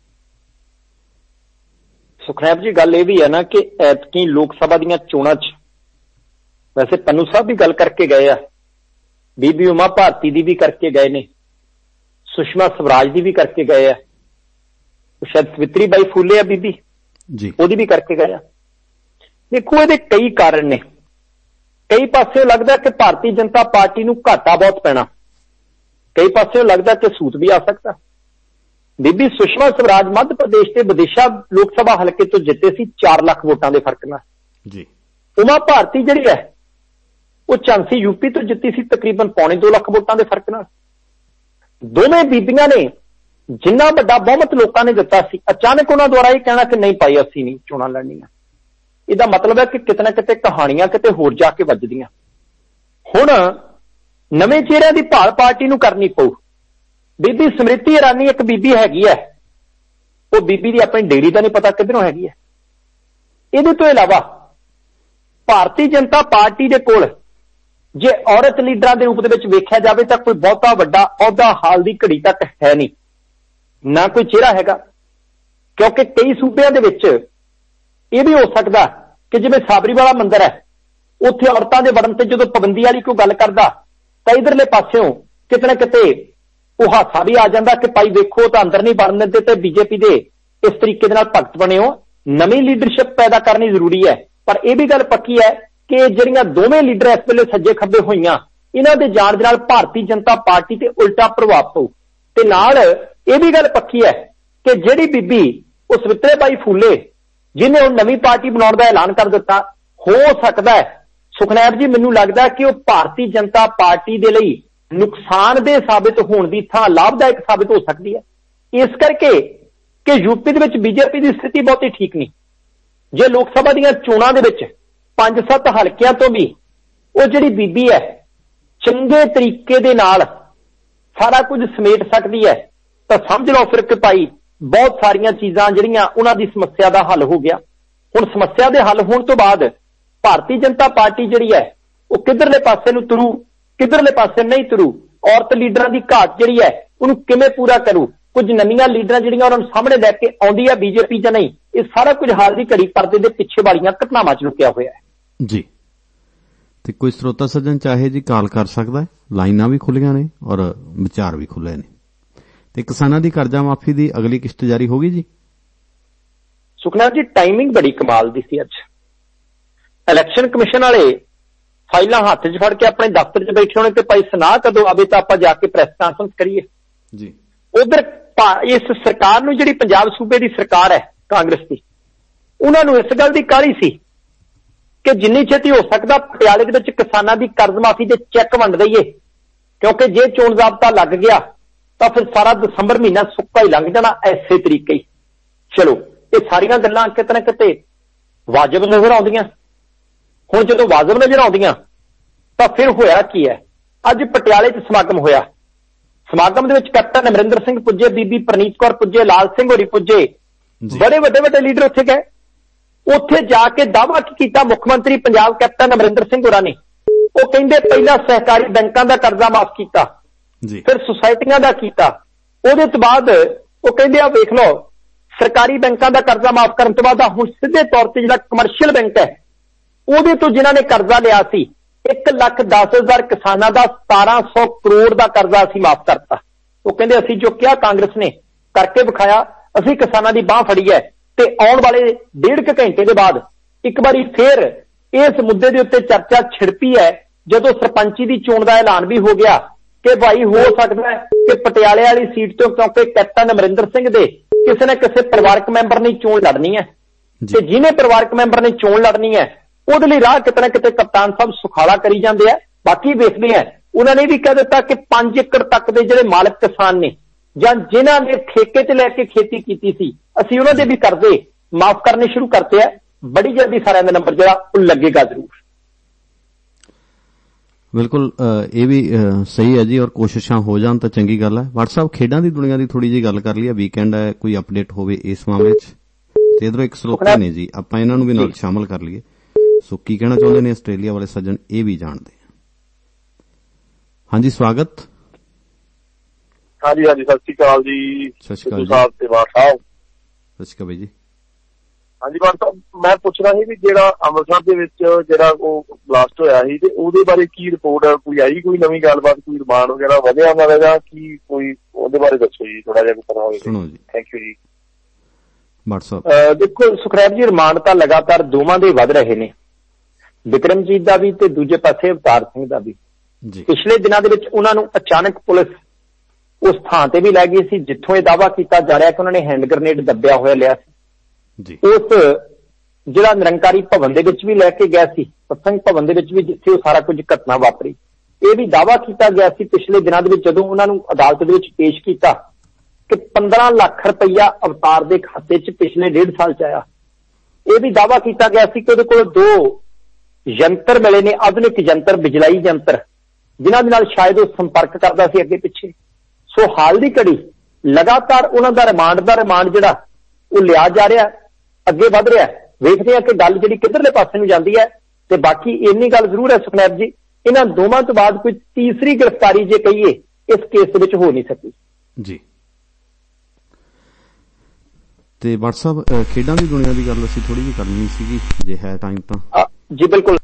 ਸੁਖਨੈਬ ਜੀ, ਗੱਲ ਇਹ ਵੀ ਹੈ ਨਾ ਕਿ ਐਤਕੀ ਲੋਕ ਸਭਾ ਦੀਆਂ ਚੋਣਾਂ 'ਚ ਵੈਸੇ ਪੰਨੂ ਸਾਹਿਬ ਵੀ ਗੱਲ ਕਰਕੇ ਗਏ ਆ, ਬੀਬੀ ਉਮਾ ਭਾਰਤੀ ਦੀ ਵੀ ਕਰਕੇ ਗਏ ਨੇ, ਸੁਸ਼ਮਾ ਸਵਰਾਜ ਦੀ ਵੀ ਕਰਕੇ ਗਏ ਆ, ਸ਼ਾਇਦ ਸਵਿਤਰੀ ਬਾਈ ਫੂਲੇ ਆ ਬੀਬੀ ਜੀ, ਉਹਦੀ ਵੀ ਕਰਕੇ ਗਏ ਆ। ਦੇਖੋ, ਇਹਦੇ ਕਈ ਕਾਰਨ ਨੇ। ਕਈ ਪਾਸੇ ਲੱਗਦਾ ਕਿ ਭਾਰਤੀ ਜਨਤਾ ਪਾਰਟੀ ਨੂੰ ਘਾਟਾ ਬਹੁਤ ਪੈਣਾ, ਕਈ ਪਾਸੇ ਲੱਗਦਾ ਕਿ ਸੂਤ ਵੀ ਆ ਸਕਦਾ। ਬੀਬੀ ਸੁਸ਼ਮਾ ਸਵਰਾਜ ਮੱਧ ਪ੍ਰਦੇਸ਼ ਦੇ ਵਿਦਿਸ਼ਾ ਲੋਕ ਸਭਾ ਹਲਕੇ ਤੋਂ ਜਿੱਤੇ ਸੀ ਚਾਰ ਲੱਖ ਵੋਟਾਂ ਦੇ ਫਰਕ ਨਾਲ ਜੀ। ਉਮਾ ਭਾਰਤੀ ਜਿਹੜੀ ਹੈ ਉਹ ਝਾਂਸੀ ਯੂਪੀ ਤੋਂ ਜਿੱਤੀ ਸੀ ਤਕਰੀਬਨ ਪੌਣੇ ਦੋ ਲੱਖ ਵੋਟਾਂ ਦੇ ਫਰਕ ਨਾਲ। ਦੋਵੇਂ ਬੀਬੀਆਂ ਨੇ ਜਿੰਨਾ ਵੱਡਾ ਬਹੁਮਤ ਲੋਕਾਂ ਨੇ ਦਿੱਤਾ ਸੀ, ਅਚਾਨਕ ਉਹਨਾਂ ਦੁਆਰਾ ਇਹ ਕਹਿਣਾ ਕਿ ਨਹੀਂ ਭਾਈ ਅਸੀਂ ਨਹੀਂ ਚੋਣਾਂ ਲੜਨੀਆਂ, ਇਹਦਾ ਮਤਲਬ ਹੈ ਕਿ ਕਿਤੇ ਨਾ ਕਿਤੇ ਕਹਾਣੀਆਂ ਕਿਤੇ ਹੋਰ ਜਾ ਕੇ ਵੱਜਦੀਆਂ। ਹੁਣ ਨਵੇਂ ਚਿਹਰਿਆਂ ਦੀ ਭਾਲ ਪਾਰਟੀ ਨੂੰ ਕਰਨੀ ਪਊ। ਬੀਬੀ ਸਮ੍ਰਿਤੀ ਇਰਾਨੀ ਇੱਕ ਬੀਬੀ ਹੈਗੀ ਹੈ, ਉਹ ਬੀਬੀ ਦੀ ਆਪਣੀ ਡੇਰੀ ਦਾ ਨਹੀਂ ਪਤਾ ਕਿੱਧਰੋਂ ਹੈਗੀ ਹੈ। ਇਹਦੇ ਤੋਂ ਇਲਾਵਾ ਭਾਰਤੀ ਜਨਤਾ ਪਾਰਟੀ ਦੇ ਕੋਲ ਜੇ ਔਰਤ ਲੀਡਰਾਂ ਦੇ ਰੂਪ ਦੇ ਵਿੱਚ ਵੇਖਿਆ ਜਾਵੇ ਤਾਂ ਕੋਈ ਬਹੁਤਾ ਵੱਡਾ ਅਹੁਦਾ ਹਾਲ ਦੀ ਘੜੀ ਤੱਕ ਹੈ ਨਹੀਂ, ਨਾ ਕੋਈ ਚਿਹਰਾ ਹੈਗਾ। ਕਿਉਂਕਿ ਕਈ ਸੂਬਿਆਂ ਦੇ ਵਿੱਚ ਇਹ ਵੀ ਹੋ ਸਕਦਾ ਕਿ ਜਿਵੇਂ ਸਾਬਰੀ ਵਾਲਾ ਮੰਦਿਰ ਹੈ, ਉੱਥੇ ਔਰਤਾਂ ਦੇ ਵੜਨ ਤੇ ਜਦੋਂ ਪਾਬੰਦੀ ਵਾਲੀ ਕੋਈ ਗੱਲ ਕਰਦਾ ਤਾਂ ਇਧਰਲੇ ਪਾਸਿਓਂ ਕਿਤੇ ਨਾ ਕਿਤੇ ਉਹ ਹਾਸਾ ਵੀ ਆ ਜਾਂਦਾ ਕਿ ਭਾਈ ਵੇਖੋ ਤਾਂ ਅੰਦਰ ਨਹੀਂ ਵੜਨ ਦਿੰਦੇ ਤੇ ਬੀਜੇਪੀ ਦੇ ਇਸ ਤਰੀਕੇ ਦੇ ਨਾਲ ਭਗਤ ਬਣੇ ਹੋ। ਨਵੀਂ ਲੀਡਰਸ਼ਿਪ ਪੈਦਾ ਕਰਨੀ ਜ਼ਰੂਰੀ ਹੈ, ਪਰ ਇਹ ਵੀ ਗੱਲ ਪੱਕੀ ਹੈ ਕਿ ਜਿਹੜੀਆਂ ਦੋਵੇਂ ਲੀਡਰ ਇਸ ਵੇਲੇ ਸੱਜੇ ਖੱਬੇ ਹੋਈਆਂ, ਇਹਨਾਂ ਦੇ ਜਾਣ ਦੇ ਨਾਲ ਭਾਰਤੀ ਜਨਤਾ ਪਾਰਟੀ ਤੇ ਉਲਟਾ ਪ੍ਰਭਾਵ ਪਊ। ਤੇ ਨਾਲ ਇਹ ਵੀ ਗੱਲ ਪੱਕੀ ਹੈ ਕਿ ਜਿਹੜੀ ਬੀਬੀ ਉਹ ਸਵਿਤਰੀ ਬਾਈ ਫੂਲੇ ਜਿਹਨੇ ਹੁਣ ਨਵੀਂ ਪਾਰਟੀ ਬਣਾਉਣ ਦਾ ਐਲਾਨ ਕਰ ਦਿੱਤਾ, ਹੋ ਸਕਦਾ ਹੈ ਸੁਖਨੈਬ ਜੀ, ਮੈਨੂੰ ਲੱਗਦਾ ਕਿ ਉਹ ਭਾਰਤੀ ਜਨਤਾ ਪਾਰਟੀ ਦੇ ਲਈ ਨੁਕਸਾਨਦੇਹ ਸਾਬਿਤ ਹੋਣ ਦੀ ਥਾਂ ਲਾਭਦਾਇਕ ਸਾਬਿਤ ਹੋ ਸਕਦੀ ਹੈ। ਇਸ ਕਰਕੇ ਕਿ ਯੂਪੀ ਦੇ ਵਿੱਚ ਬੀਜੇਪੀ ਦੀ ਸਥਿਤੀ ਬਹੁਤੀ ਠੀਕ ਨਹੀਂ। ਜੇ ਲੋਕ ਸਭਾ ਦੀਆਂ ਚੋਣਾਂ ਦੇ ਵਿੱਚ ਪੰਜ ਸੱਤ ਹਲਕਿਆਂ ਤੋਂ ਵੀ ਉਹ ਜਿਹੜੀ ਬੀਬੀ ਹੈ ਚੰਗੇ ਤਰੀਕੇ ਦੇ ਨਾਲ ਸਾਰਾ ਕੁਝ ਸਮੇਟ ਸਕਦੀ ਹੈ ਤਾਂ ਸਮਝ ਲਓ ਫਿਰ ਕਿ ਭਾਈ ਬਹੁਤ ਸਾਰੀਆਂ ਚੀਜ਼ਾਂ ਜਿਹੜੀਆਂ ਉਹਨਾਂ ਦੀ ਸਮੱਸਿਆ ਦਾ ਹੱਲ ਹੋ ਗਿਆ। ਹੁਣ ਸਮੱਸਿਆ ਦੇ ਹੱਲ ਹੋਣ ਤੋਂ ਬਾਅਦ ਭਾਰਤੀ ਜਨਤਾ ਪਾਰਟੀ ਜਿਹੜੀ ਹੈ ਉਹ ਕਿੱਧਰਲੇ ਪਾਸੇ ਨੂੰ ਤੁਰੂ, ਕਿੱਧਰਲੇ ਪਾਸੇ ਨਹੀਂ ਤੁਰੂ, ਔਰਤ ਲੀਡਰਾਂ ਦੀ ਘਾਟ ਜਿਹੜੀ ਹੈ ਉਹਨੂੰ ਕਿਵੇਂ ਪੂਰਾ ਕਰੂ, ਕੁਝ ਨਵੀਆਂ ਲੀਡਰਾਂ ਜਿਹੜੀਆਂ ਉਹਨਾਂ ਨੂੰ ਸਾਹਮਣੇ ਲੈ ਕੇ ਆਉਂਦੀ ਹੈ ਬੀਜੇਪੀ ਜਾਂ ਨਹੀਂ, ਇਹ ਸਾਰਾ ਕੁਝ ਹਾਲ ਦੀ ਘੜੀ ਪਰਦੇ ਦੇ ਪਿੱਛੇ ਵਾਲੀਆਂ ਘਟਨਾਵਾਂ 'ਚ ਲੁਕਿਆ ਹੋਇਆ ਹੈ ਜੀ। ਤੇ ਕੋਈ ਸਰੋਤਾ ਸੱਜਣ ਚਾਹੇ ਜੀ ਕਾਲ ਕਰ ਸਕਦਾ ਹੈ, ਲਾਈਨਾਂ ਵੀ ਖੁੱਲੀਆਂ ਨੇ ਔਰ ਵਿਚਾਰ ਵੀ ਖੁੱਲੇ ਨੇ। ਤੇ ਕਿਸਾਨਾਂ ਦੀ ਕਰਜ਼ਾ ਮਾਫੀ ਦੀ ਅਗਲੀ ਕਿਸ਼ਤ ਜਾਰੀ ਹੋ ਗਈ ਜੀ? ਸੁਖਨਾ ਜੀ ਟਾਈਮਿੰਗ ਬੜੀ ਕਮਾਲ ਦੀ ਸੀ। ਅੱਜ ਇਲੈਕਸ਼ਨ ਕਮਿਸ਼ਨ ਵਾਲੇ ਫਾਈਲਾਂ ਹੱਥ 'ਚ ਫੜ ਕੇ ਆਪਣੇ ਦਫ਼ਤਰ 'ਚ ਬੈਠੇ ਹੋਣੇ ਤੇ ਭਾਈ ਸੁਨਾਹ ਕਦੋਂ ਆਵੇ ਤਾਂ ਆਪਾਂ ਜਾ ਕੇ ਪ੍ਰੈਸ ਕਾਨਫਰੰਸ ਕਰੀਏ ਜੀ। ਉਧਰ ਇਸ ਸਰਕਾਰ ਨੂੰ, ਜਿਹੜੀ ਪੰਜਾਬ ਸੂਬੇ ਦੀ ਸਰਕਾਰ ਹੈ ਕਾਂਗਰਸ ਦੀ, ਉਹਨਾਂ ਨੂੰ ਇਸ ਗੱਲ ਦੀ ਕਾਹਲੀ ਸੀ ਕਿ ਜਿੰਨੀ ਛੇਤੀ ਹੋ ਸਕਦਾ ਪਟਿਆਲੇ ਦੇ ਵਿੱਚ ਕਿਸਾਨਾਂ ਦੀ ਕਰਜ਼ ਮਾਫੀ ਦੇ ਚੈੱਕ ਵੰਡ ਦਈਏ, ਕਿਉਂਕਿ ਜੇ ਚੋਣ ਜ਼ਾਬਤਾ ਲੱਗ ਗਿਆ ਤਾਂ ਫਿਰ ਸਾਰਾ ਦਸੰਬਰ ਮਹੀਨਾ ਸੁੱਕਾ ਹੀ ਲੰਘ ਜਾਣਾ ਐਸੇ ਤਰੀਕੇ ਹੀ। ਚਲੋ ਇਹ ਸਾਰੀਆਂ ਗੱਲਾਂ ਕਿਤੇ ਨਾ ਕਿਤੇ ਵਾਜਬ ਨਜ਼ਰ ਆਉਂਦੀਆਂ। ਹੁਣ ਜਦੋਂ ਵਾਜਬ ਨਜ਼ਰ ਆਉਂਦੀਆਂ ਤਾਂ ਫਿਰ ਹੋਇਆ ਕੀ ਹੈ? ਅੱਜ ਪਟਿਆਲੇ 'ਚ ਸਮਾਗਮ ਹੋਇਆ। ਸਮਾਗਮ ਦੇ ਵਿੱਚ ਕੈਪਟਨ ਅਮਰਿੰਦਰ ਸਿੰਘ ਪੁੱਜੇ, ਬੀਬੀ ਪ੍ਰਨੀਤ ਕੌਰ ਪੁੱਜੇ, ਲਾਲ ਸਿੰਘ ਹੋਰੀ ਪੁੱਜੇ, ਬੜੇ ਵੱਡੇ ਵੱਡੇ ਲੀਡਰ ਉੱਥੇ ਗਏ। ਉੱਥੇ ਜਾ ਕੇ ਦਾਅਵਾ ਕੀਤਾ ਮੁੱਖ ਮੰਤਰੀ ਪੰਜਾਬ ਕੈਪਟਨ ਅਮਰਿੰਦਰ ਸਿੰਘ ਹੋਰਾਂ ਨੇ। ਉਹ ਕਹਿੰਦੇ ਪਹਿਲਾਂ ਸਹਿਕਾਰੀ ਬੈਂਕਾਂ ਦਾ ਕਰਜ਼ਾ ਮਾਫ ਕੀਤਾ, ਫਿਰ ਸੁਸਾਇਟੀਆਂ ਦਾ ਕੀਤਾ, ਉਹਦੇ ਤੋਂ ਬਾਅਦ ਉਹ ਕਹਿੰਦੇ ਆ ਵੇਖ ਲਓ ਸਰਕਾਰੀ ਬੈਂਕਾਂ ਦਾ ਕਰਜ਼ਾ ਮਾਫ ਕਰਨ ਤੋਂ ਬਾਅਦ ਹੁਣ ਸਿੱਧੇ ਤੌਰ ਤੇ ਜਿਹੜਾ ਕਮਰਸ਼ੀਅਲ ਬੈਂਕ ਹੈ ਉਹਦੇ ਤੋਂ ਜਿਨ੍ਹਾਂ ਨੇ ਕਰਜ਼ਾ ਲਿਆ ਸੀ ਇੱਕ ਲੱਖ ਦਸ ਹਜ਼ਾਰ ਕਿਸਾਨਾਂ ਦਾ ਸਤਾਰਾਂ ਸੌ ਕਰੋੜ ਦਾ ਕਰਜ਼ਾ ਅਸੀਂ ਮਾਫ ਕਰਤਾ। ਉਹ ਕਹਿੰਦੇ ਅਸੀਂ ਜੋ ਕਿਹਾ ਕਾਂਗਰਸ ਨੇ ਕਰਕੇ ਵਿਖਾਇਆ, ਅਸੀਂ ਕਿਸਾਨਾਂ ਦੀ ਬਾਹ ਫੜੀ ਹੈ। ਤੇ ਆਉਣ ਵਾਲੇ ਡੇਢ ਕੁ ਘੰਟੇ ਦੇ ਬਾਅਦ ਇੱਕ ਵਾਰੀ ਫੇਰ ਇਸ ਮੁੱਦੇ ਦੇ ਉੱਤੇ ਚਰਚਾ ਛਿੜਪੀ ਹੈ ਜਦੋਂ ਸਰਪੰਚੀ ਦੀ ਚੋਣ ਦਾ ਐਲਾਨ ਵੀ ਹੋ ਗਿਆ ਕਿ ਭਾਈ ਹੋ ਸਕਦਾ ਹੈ ਕਿ ਪਟਿਆਲੇ ਵਾਲੀ ਸੀਟ ਤੋਂ, ਕਿਉਂਕਿ ਕੈਪਟਨ ਅਮਰਿੰਦਰ ਸਿੰਘ ਦੇ ਕਿਸੇ ਨਾ ਕਿਸੇ ਪਰਿਵਾਰਕ ਮੈਂਬਰ ਨੇ ਚੋਣ ਲੜਨੀ ਹੈ ਤੇ ਜਿਹਨੇ ਪਰਿਵਾਰਕ ਮੈਂਬਰ ਨੇ ਚੋਣ ਲੜਨੀ ਹੈ ਉਹਦੇ ਲਈ ਰਾਹ ਕਿਤੇ ਨਾ ਕਿਤੇ ਕਪਤਾਨ ਸਾਹਿਬ ਸੁਖਾਲਾ ਕਰੀ ਜਾਂਦੇ ਆ। ਬਾਕੀ ਵੇਖਦੇ ਆ, ਉਹਨਾਂ ਨੇ ਵੀ ਕਹਿ ਦਿੱਤਾ ਕਿ ਪੰਜ ਏਕੜ ਤੱਕ ਦੇ ਜਿਹੜੇ ਮਾਲਕ ਕਿਸਾਨ ਨੇ ਜਾਂ ਜਿਨ੍ਹਾਂ ਨੇ ਠੇਕੇ 'ਚ ਲੈ ਕੇ ਖੇਤੀ ਕੀਤੀ ਸੀ ਅਸੀਂ ਉਹਨਾਂ ਦੇ ਵੀ ਕਰਜ਼ੇ ਮਾਫ ਕਰਨੇ ਸ਼ੁਰੂ ਕਰਤੇ ਆ। ਬੜੀ ਜਲਦੀ ਸਾਰਿਆਂ ਦਾ ਨੰਬਰ ਜਿਹੜਾ ਉਹ ਲੱਗੇਗਾ ਜ਼ਰੂਰ। ਬਿਲਕੁਲ ਇਹ ਵੀ ਸਹੀ ਹੈ ਜੀ, ਔਰ ਕੋਸ਼ਿਸ਼ਾਂ ਹੋ ਜਾਣ ਤਾਂ ਚੰਗੀ ਗੱਲ ਹੈ। WhatsApp ਖੇਡਾਂ ਦੀ ਦੁਨੀਆ ਦੀ ਥੋੜੀ ਜਿਹੀ ਗੱਲ ਕਰ ਲਈਏ, ਵੀਕਐਂਡ ਹੈ, ਕੋਈ ਅਪਡੇਟ ਹੋਵੇ ਇਸ ਮਾਮਲੇ 'ਚ। ਤੇ ਇਧਰੋਂ ਇੱਕ ਸਰੋਤਾ ਨੇ ਜੀ, ਆਪਾਂ ਇਹਨਾਂ ਨੂੰ ਵੀ ਨਾਲ ਸ਼ਾਮਲ ਕਰ ਲਈਏ। ਸੋ ਕੀ ਕਹਿਣਾ ਚਾਹੁੰਦੇ ਨੇ ਆਸਟ੍ਰੇਲੀਆ ਵਾਲੇ ਸੱਜਣ, ਇਹ ਵੀ ਜਾਣਦੇ ਆ। ਹਾਂਜੀ ਸਵਾਗਤ। ਹਾਂਜੀ ਹਾਂਜੀ ਸਤਿ ਸ਼੍ਰੀ ਅਕਾਲ ਜੀ। ਸਤਿ ਸ਼੍ਰੀ ਅਕਾਲ ਸਾਹਿਬ ਤੇ ਬਾਠ ਸਾਹਿਬ। ਸਤਿ ਸ਼੍ਰੀ ਅਕਾਲ ਜੀ। ਹਾਂਜੀ ਬਾਠ ਸਾਹਿਬ, ਮੈਂ ਪੁੱਛਣਾ ਸੀ ਵੀ ਜਿਹੜਾ ਅੰਮ੍ਰਿਤਸਰ ਦੇ ਵਿੱਚ ਜਿਹੜਾ ਉਹ ਬਲਾਸਟ ਹੋਇਆ ਸੀ ਤੇ ਉਹਦੇ ਬਾਰੇ ਕੀ ਰਿਪੋਰਟ ਕੋਈ ਆਈ, ਕੋਈ ਨਵੀਂ ਗੱਲਬਾਤ, ਕੋਈ ਰਿਮਾਂਡ ਵਗੈਰਾ ਵਧਿਆ ਉਹਨਾਂ ਦਾ ਜਾਂ ਕੀ, ਕੋਈ ਉਹਦੇ ਬਾਰੇ ਦੱਸੋ ਜੀ ਥੋੜਾ ਜਿਹਾ ਪਤਾ ਹੋਵੇ। ਸੁਣੋ ਜੀ। ਥੈਂਕ ਯੂ ਜੀ। WhatsApp ਦੇਖੋ ਸੁਖਰੈਬ ਜੀ, ਰਿਮਾਂਡ ਤਾਂ ਲਗਾਤਾਰ ਦੋਵਾਂ ਦੇ ਵੱਧ ਰਹੇ ਨੇ, ਵਿਕਰਮਜੀਤ ਦਾ ਵੀ ਤੇ ਦੂਜੇ ਪਾਸੇ ਅਵਤਾਰ ਸਿੰਘ ਦਾ ਵੀ। ਪਿਛਲੇ ਦਿਨਾਂ ਦੇ ਵਿੱਚ ਉਹਨਾਂ ਨੂੰ ਅਚਾਨਕ ਪੁਲਿਸ ਉਸ ਥਾਂ ਤੇ ਵੀ ਲੈ ਗਈ ਸੀ ਜਿੱਥੋਂ ਇਹ ਦਾਅਵਾ ਕੀਤਾ ਜਾ ਰਿਹਾ ਕਿ ਉਹਨਾਂ ਨੇ ਹੈਂਡ ਗ੍ਰਨੇਡ ਦੱਬਿਆ ਹੋਇਆ ਲਿਆ ਸੀ। ਉਸ ਜਿਹੜਾ ਨਿਰੰਕਾਰੀ ਭਵਨ ਦੇ ਵਿੱਚ ਵੀ ਲੈ ਕੇ ਗਿਆ ਸੀ, ਸਤਸੰਗ ਭਵਨ ਦੇ ਵਿੱਚ ਵੀ, ਜਿੱਥੇ ਉਹ ਸਾਰਾ ਕੁਝ ਘਟਨਾ ਵਾਪਰੀ। ਇਹ ਵੀ ਦਾਅਵਾ ਕੀਤਾ ਗਿਆ ਸੀ ਪਿਛਲੇ ਦਿਨਾਂ ਦੇ ਵਿੱਚ ਜਦੋਂ ਉਹਨਾਂ ਨੂੰ ਅਦਾਲਤ ਦੇ ਵਿੱਚ ਪੇਸ਼ ਕੀਤਾ ਕਿ ਪੰਦਰਾਂ ਲੱਖ ਰੁਪਈਆ ਅਵਤਾਰ ਦੇ ਖਾਤੇ 'ਚ ਪਿਛਲੇ ਡੇਢ ਸਾਲ 'ਚ ਆਇਆ। ਇਹ ਵੀ ਦਾਅਵਾ ਕੀਤਾ ਗਿਆ ਸੀ ਕਿ ਉਹਦੇ ਕੋਲ ਦੋ ਯੰਤਰ ਮਿਲੇ ਨੇ, ਆਧੁਨਿਕ ਯੰਤਰ, ਬਿਜਲਾਈ ਯੰਤਰ, ਜਿਨ੍ਹਾਂ ਦੇ ਨਾਲ ਸ਼ਾਇਦ ਉਹ ਸੰਪਰਕ ਕਰਦਾ ਸੀ ਅੱਗੇ ਪਿੱਛੇ। ਸੋ ਹਾਲ ਦੀ ਘੜੀ ਲਗਾਤਾਰ ਉਹਨਾਂ ਦਾ ਰਿਮਾਂਡ ਦਾ ਰਿਮਾਂਡ ਜਿਹੜਾ ਉਹ ਲਿਆ ਜਾ ਰਿਹਾ, ਅੱਗੇ ਵੱਧ ਰਿਹਾ। ਵੇਖਦੇ ਆ ਕਿ ਗੱਲ ਜਿਹੜੀ ਕਿੱਧਰਲੇ ਪਾਸੇ ਨੂੰ ਜਾਂਦੀ ਹੈ। ਤੇ ਬਾਕੀ ਇੰਨੀ ਗੱਲ ਜ਼ਰੂਰ ਹੈ ਸੁਖਨੈਬ ਜੀ, ਇਹਨਾਂ ਦੋਵਾਂ ਤੋਂ ਬਾਅਦ ਕੋਈ ਤੀਸਰੀ ਗ੍ਰਿਫਤਾਰੀ ਜੇ ਕਹੀਏ ਇਸ ਕੇਸ ਦੇ ਵਿੱਚ ਹੋ ਨਹੀਂ ਸਕੀ ਜੀ। ਤੇ WhatsApp ਖੇਡਾਂ ਦੀ ਦੁਨੀਆ ਦੀ ਗੱਲ ਅਸੀਂ ਥੋੜੀ ਜਿਹੀ ਕਰਨੀ ਸੀਗੀ, ਜੇ ਹੈ ਟਾਈਮ ਤਾਂ। ਜੀ ਬਿਲਕੁਲ।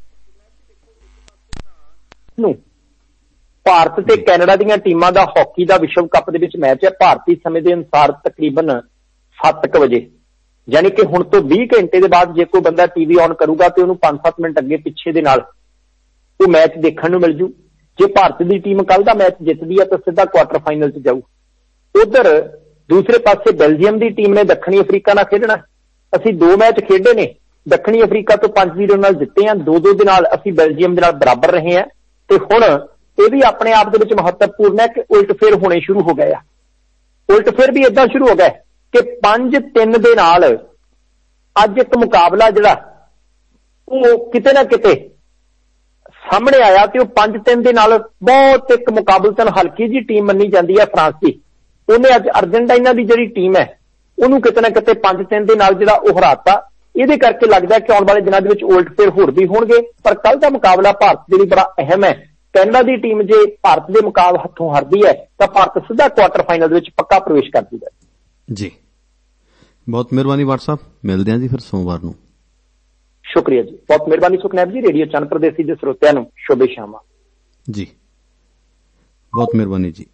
ਭਾਰਤ ਤੇ ਕੈਨੇਡਾ ਦੀਆਂ ਟੀਮਾਂ ਦਾ ਹਾਕੀ ਦਾ ਵਿਸ਼ਵ ਕੱਪ ਦੇ ਵਿੱਚ ਮੈਚ ਹੈ ਭਾਰਤੀ ਸਮੇਂ ਦੇ ਅਨੁਸਾਰ ਤਕਰੀਬਨ ਸੱਤ ਕੁ ਵਜੇ, ਯਾਨੀ ਕਿ ਹੁਣ ਤੋਂ ਵੀਹ ਘੰਟੇ ਦੇ ਬਾਅਦ ਜੇ ਕੋਈ ਬੰਦਾ ਟੀਵੀ ਔਨ ਕਰੂਗਾ ਤੇ ਉਹਨੂੰ ਪੰਜ ਸੱਤ ਮਿੰਟ ਅੱਗੇ ਪਿੱਛੇ ਦੇ ਨਾਲ ਉਹ ਮੈਚ ਦੇਖਣ ਨੂੰ ਮਿਲ ਜੂ। ਜੇ ਭਾਰਤ ਦੀ ਟੀਮ ਕੱਲ ਦਾ ਮੈਚ ਜਿੱਤਦੀ ਹੈ ਤਾਂ ਸਿੱਧਾ ਕੁਆਟਰ ਫਾਈਨਲ 'ਚ ਜਾਊ। ਉਧਰ ਦੂਸਰੇ ਪਾਸੇ ਬੈਲਜੀਅਮ ਦੀ ਟੀਮ ਨੇ ਦੱਖਣੀ ਅਫਰੀਕਾ ਨਾਲ ਖੇਡਣਾ। ਅਸੀਂ ਦੋ ਮੈਚ ਖੇਡੇ ਨੇ, ਦੱਖਣੀ ਅਫਰੀਕਾ ਤੋਂ ਪੰਜ ਜ਼ੀਰੋ ਨਾਲ ਜਿੱਤੇ ਹਾਂ, ਦੋ ਦੋ ਦੇ ਨਾਲ ਅਸੀਂ ਬੈਲਜੀਅਮ ਦੇ ਨਾਲ ਬਰਾਬਰ ਰਹੇ ਹਾਂ। ਤੇ ਹੁਣ ਇਹ ਵੀ ਆਪਣੇ ਆਪ ਦੇ ਵਿੱਚ ਮਹੱਤਵਪੂਰਨ ਹੈ ਕਿ ਉਲਟਫੇਰ ਹੋਣੇ ਸ਼ੁਰੂ ਹੋ ਗਏ ਆ। ਉਲਟਫੇਰ ਵੀ ਏਦਾਂ ਸ਼ੁਰੂ ਹੋ ਗਏ ਕਿ ਪੰਜ ਤਿੰਨ ਦੇ ਨਾਲ ਅੱਜ ਇੱਕ ਮੁਕਾਬਲਾ ਜਿਹੜਾ ਉਹ ਕਿਤੇ ਨਾ ਕਿਤੇ ਸਾਹਮਣੇ ਆਇਆ ਤੇ ਉਹ ਪੰਜ ਤਿੰਨ ਦੇ ਨਾਲ ਬਹੁਤ ਇੱਕ ਮੁਕਾਬਲਤਨ ਹਲਕੀ ਜੀ ਟੀਮ ਮੰਨੀ ਜਾਂਦੀ ਹੈ ਫਰਾਂਸ ਦੀ, ਉਹਨੇ ਅੱਜ ਅਰਜਨਟਾਈਨਾ ਦੀ ਜਿਹੜੀ ਟੀਮ ਹੈ ਉਹਨੂੰ ਕਿਤੇ ਨਾ ਕਿਤੇ ਪੰਜ ਤਿੰਨ ਦੇ ਨਾਲ ਜਿਹੜਾ ਉਹ ਹਰਾਤਾ। ਇਹਦੇ ਕਰਕੇ ਲੱਗਦਾ ਕਿ ਆਉਣ ਵਾਲੇ ਦਿਨਾਂ ਦੇ ਵਿੱਚ ਉਲਟ ਫੇਰ ਹੋਰ ਵੀ ਹੋਣਗੇ, ਪਰ ਕੱਲ ਦਾ ਮੁਕਾਬਲਾ ਭਾਰਤ ਦੇ ਲਈ ਬੜਾ ਅਹਿਮ ਹੈ। ਕੈਨੇਡਾ ਦੀ ਟੀਮ ਜੇ ਭਾਰਤ ਦੇ ਮੁਕਾਬਲੇ ਹੱਥੋਂ ਹਾਰਦੀ ਹੈ ਤਾਂ ਭਾਰਤ ਸਿੱਧਾ ਕੁਆਟਰ ਫਾਈਨਲ ਦੇ ਵਿੱਚ ਪੱਕਾ ਪ੍ਰਵੇਸ਼ ਕਰ ਜੂਗਾ। ਜੀ ਬਹੁਤ ਮਿਹਰਬਾਨੀ ਵਾਟ ਸਾਹਿਬ, ਮਿਲਦੇ ਹਾਂ ਜੀ ਫਿਰ ਸੋਮਵਾਰ ਨੂੰ। ਸ਼ੁਕਰੀਆ ਜੀ, ਬਹੁਤ ਮਿਹਰਬਾਨੀ ਸੁਖਨੈਬ ਜੀ। ਰੇਡੀਓ ਚੰਨ ਪ੍ਰਦੇਸੀ ਦੇ ਸਰੋਤਿਆਂ ਨੂੰ ਸ਼ੁਭ ਸ਼ਾਮਾਂ ਜੀ, ਬਹੁਤ ਮਿਹਰਬਾਨੀ ਜੀ।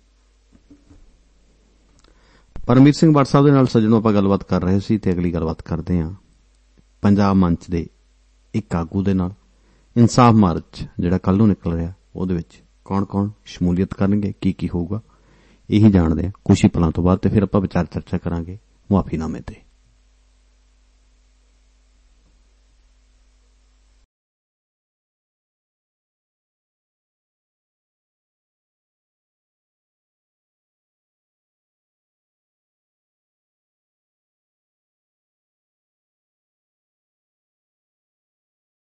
ਪਰਮਜੀਤ ਸਿੰਘ ਵਾਟ ਸਾਹਿਬ ਦੇ ਨਾਲ ਸੱਜਣੋਂ ਆਪਾਂ ਗੱਲਬਾਤ ਕਰ ਰਹੇ ਸੀ ਤੇ ਅਗਲੀ ਗੱਲਬਾਤ ਕਰਦੇ ਹਾਂ ਪੰਜਾਬ ਮੰਚ ਦੇ ਇੱਕ ਆਗੂ ਦੇ ਨਾਲ। ਇਨਸਾਫ ਮਾਰਚ ਜਿਹੜਾ ਕੱਲ ਨੂੰ ਨਿਕਲ ਰਿਹਾ ਉਹਦੇ ਵਿੱਚ ਕੌਣ ਕੌਣ ਸ਼ਮੂਲੀਅਤ ਕਰਨਗੇ, ਕੀ ਕੀ ਹੋਊਗਾ, ਇਹੀ ਜਾਣਦੇ ਹਾਂ ਕੁਝ ਹੀ ਪਲਾਂ ਤੋਂ ਬਾਅਦ, ਤੇ ਫਿਰ ਆਪਾਂ ਵਿਚਾਰ ਚਰਚਾ ਕਰਾਂਗੇ ਮੁਆਫੀਨਾਮੇ ਤੇ।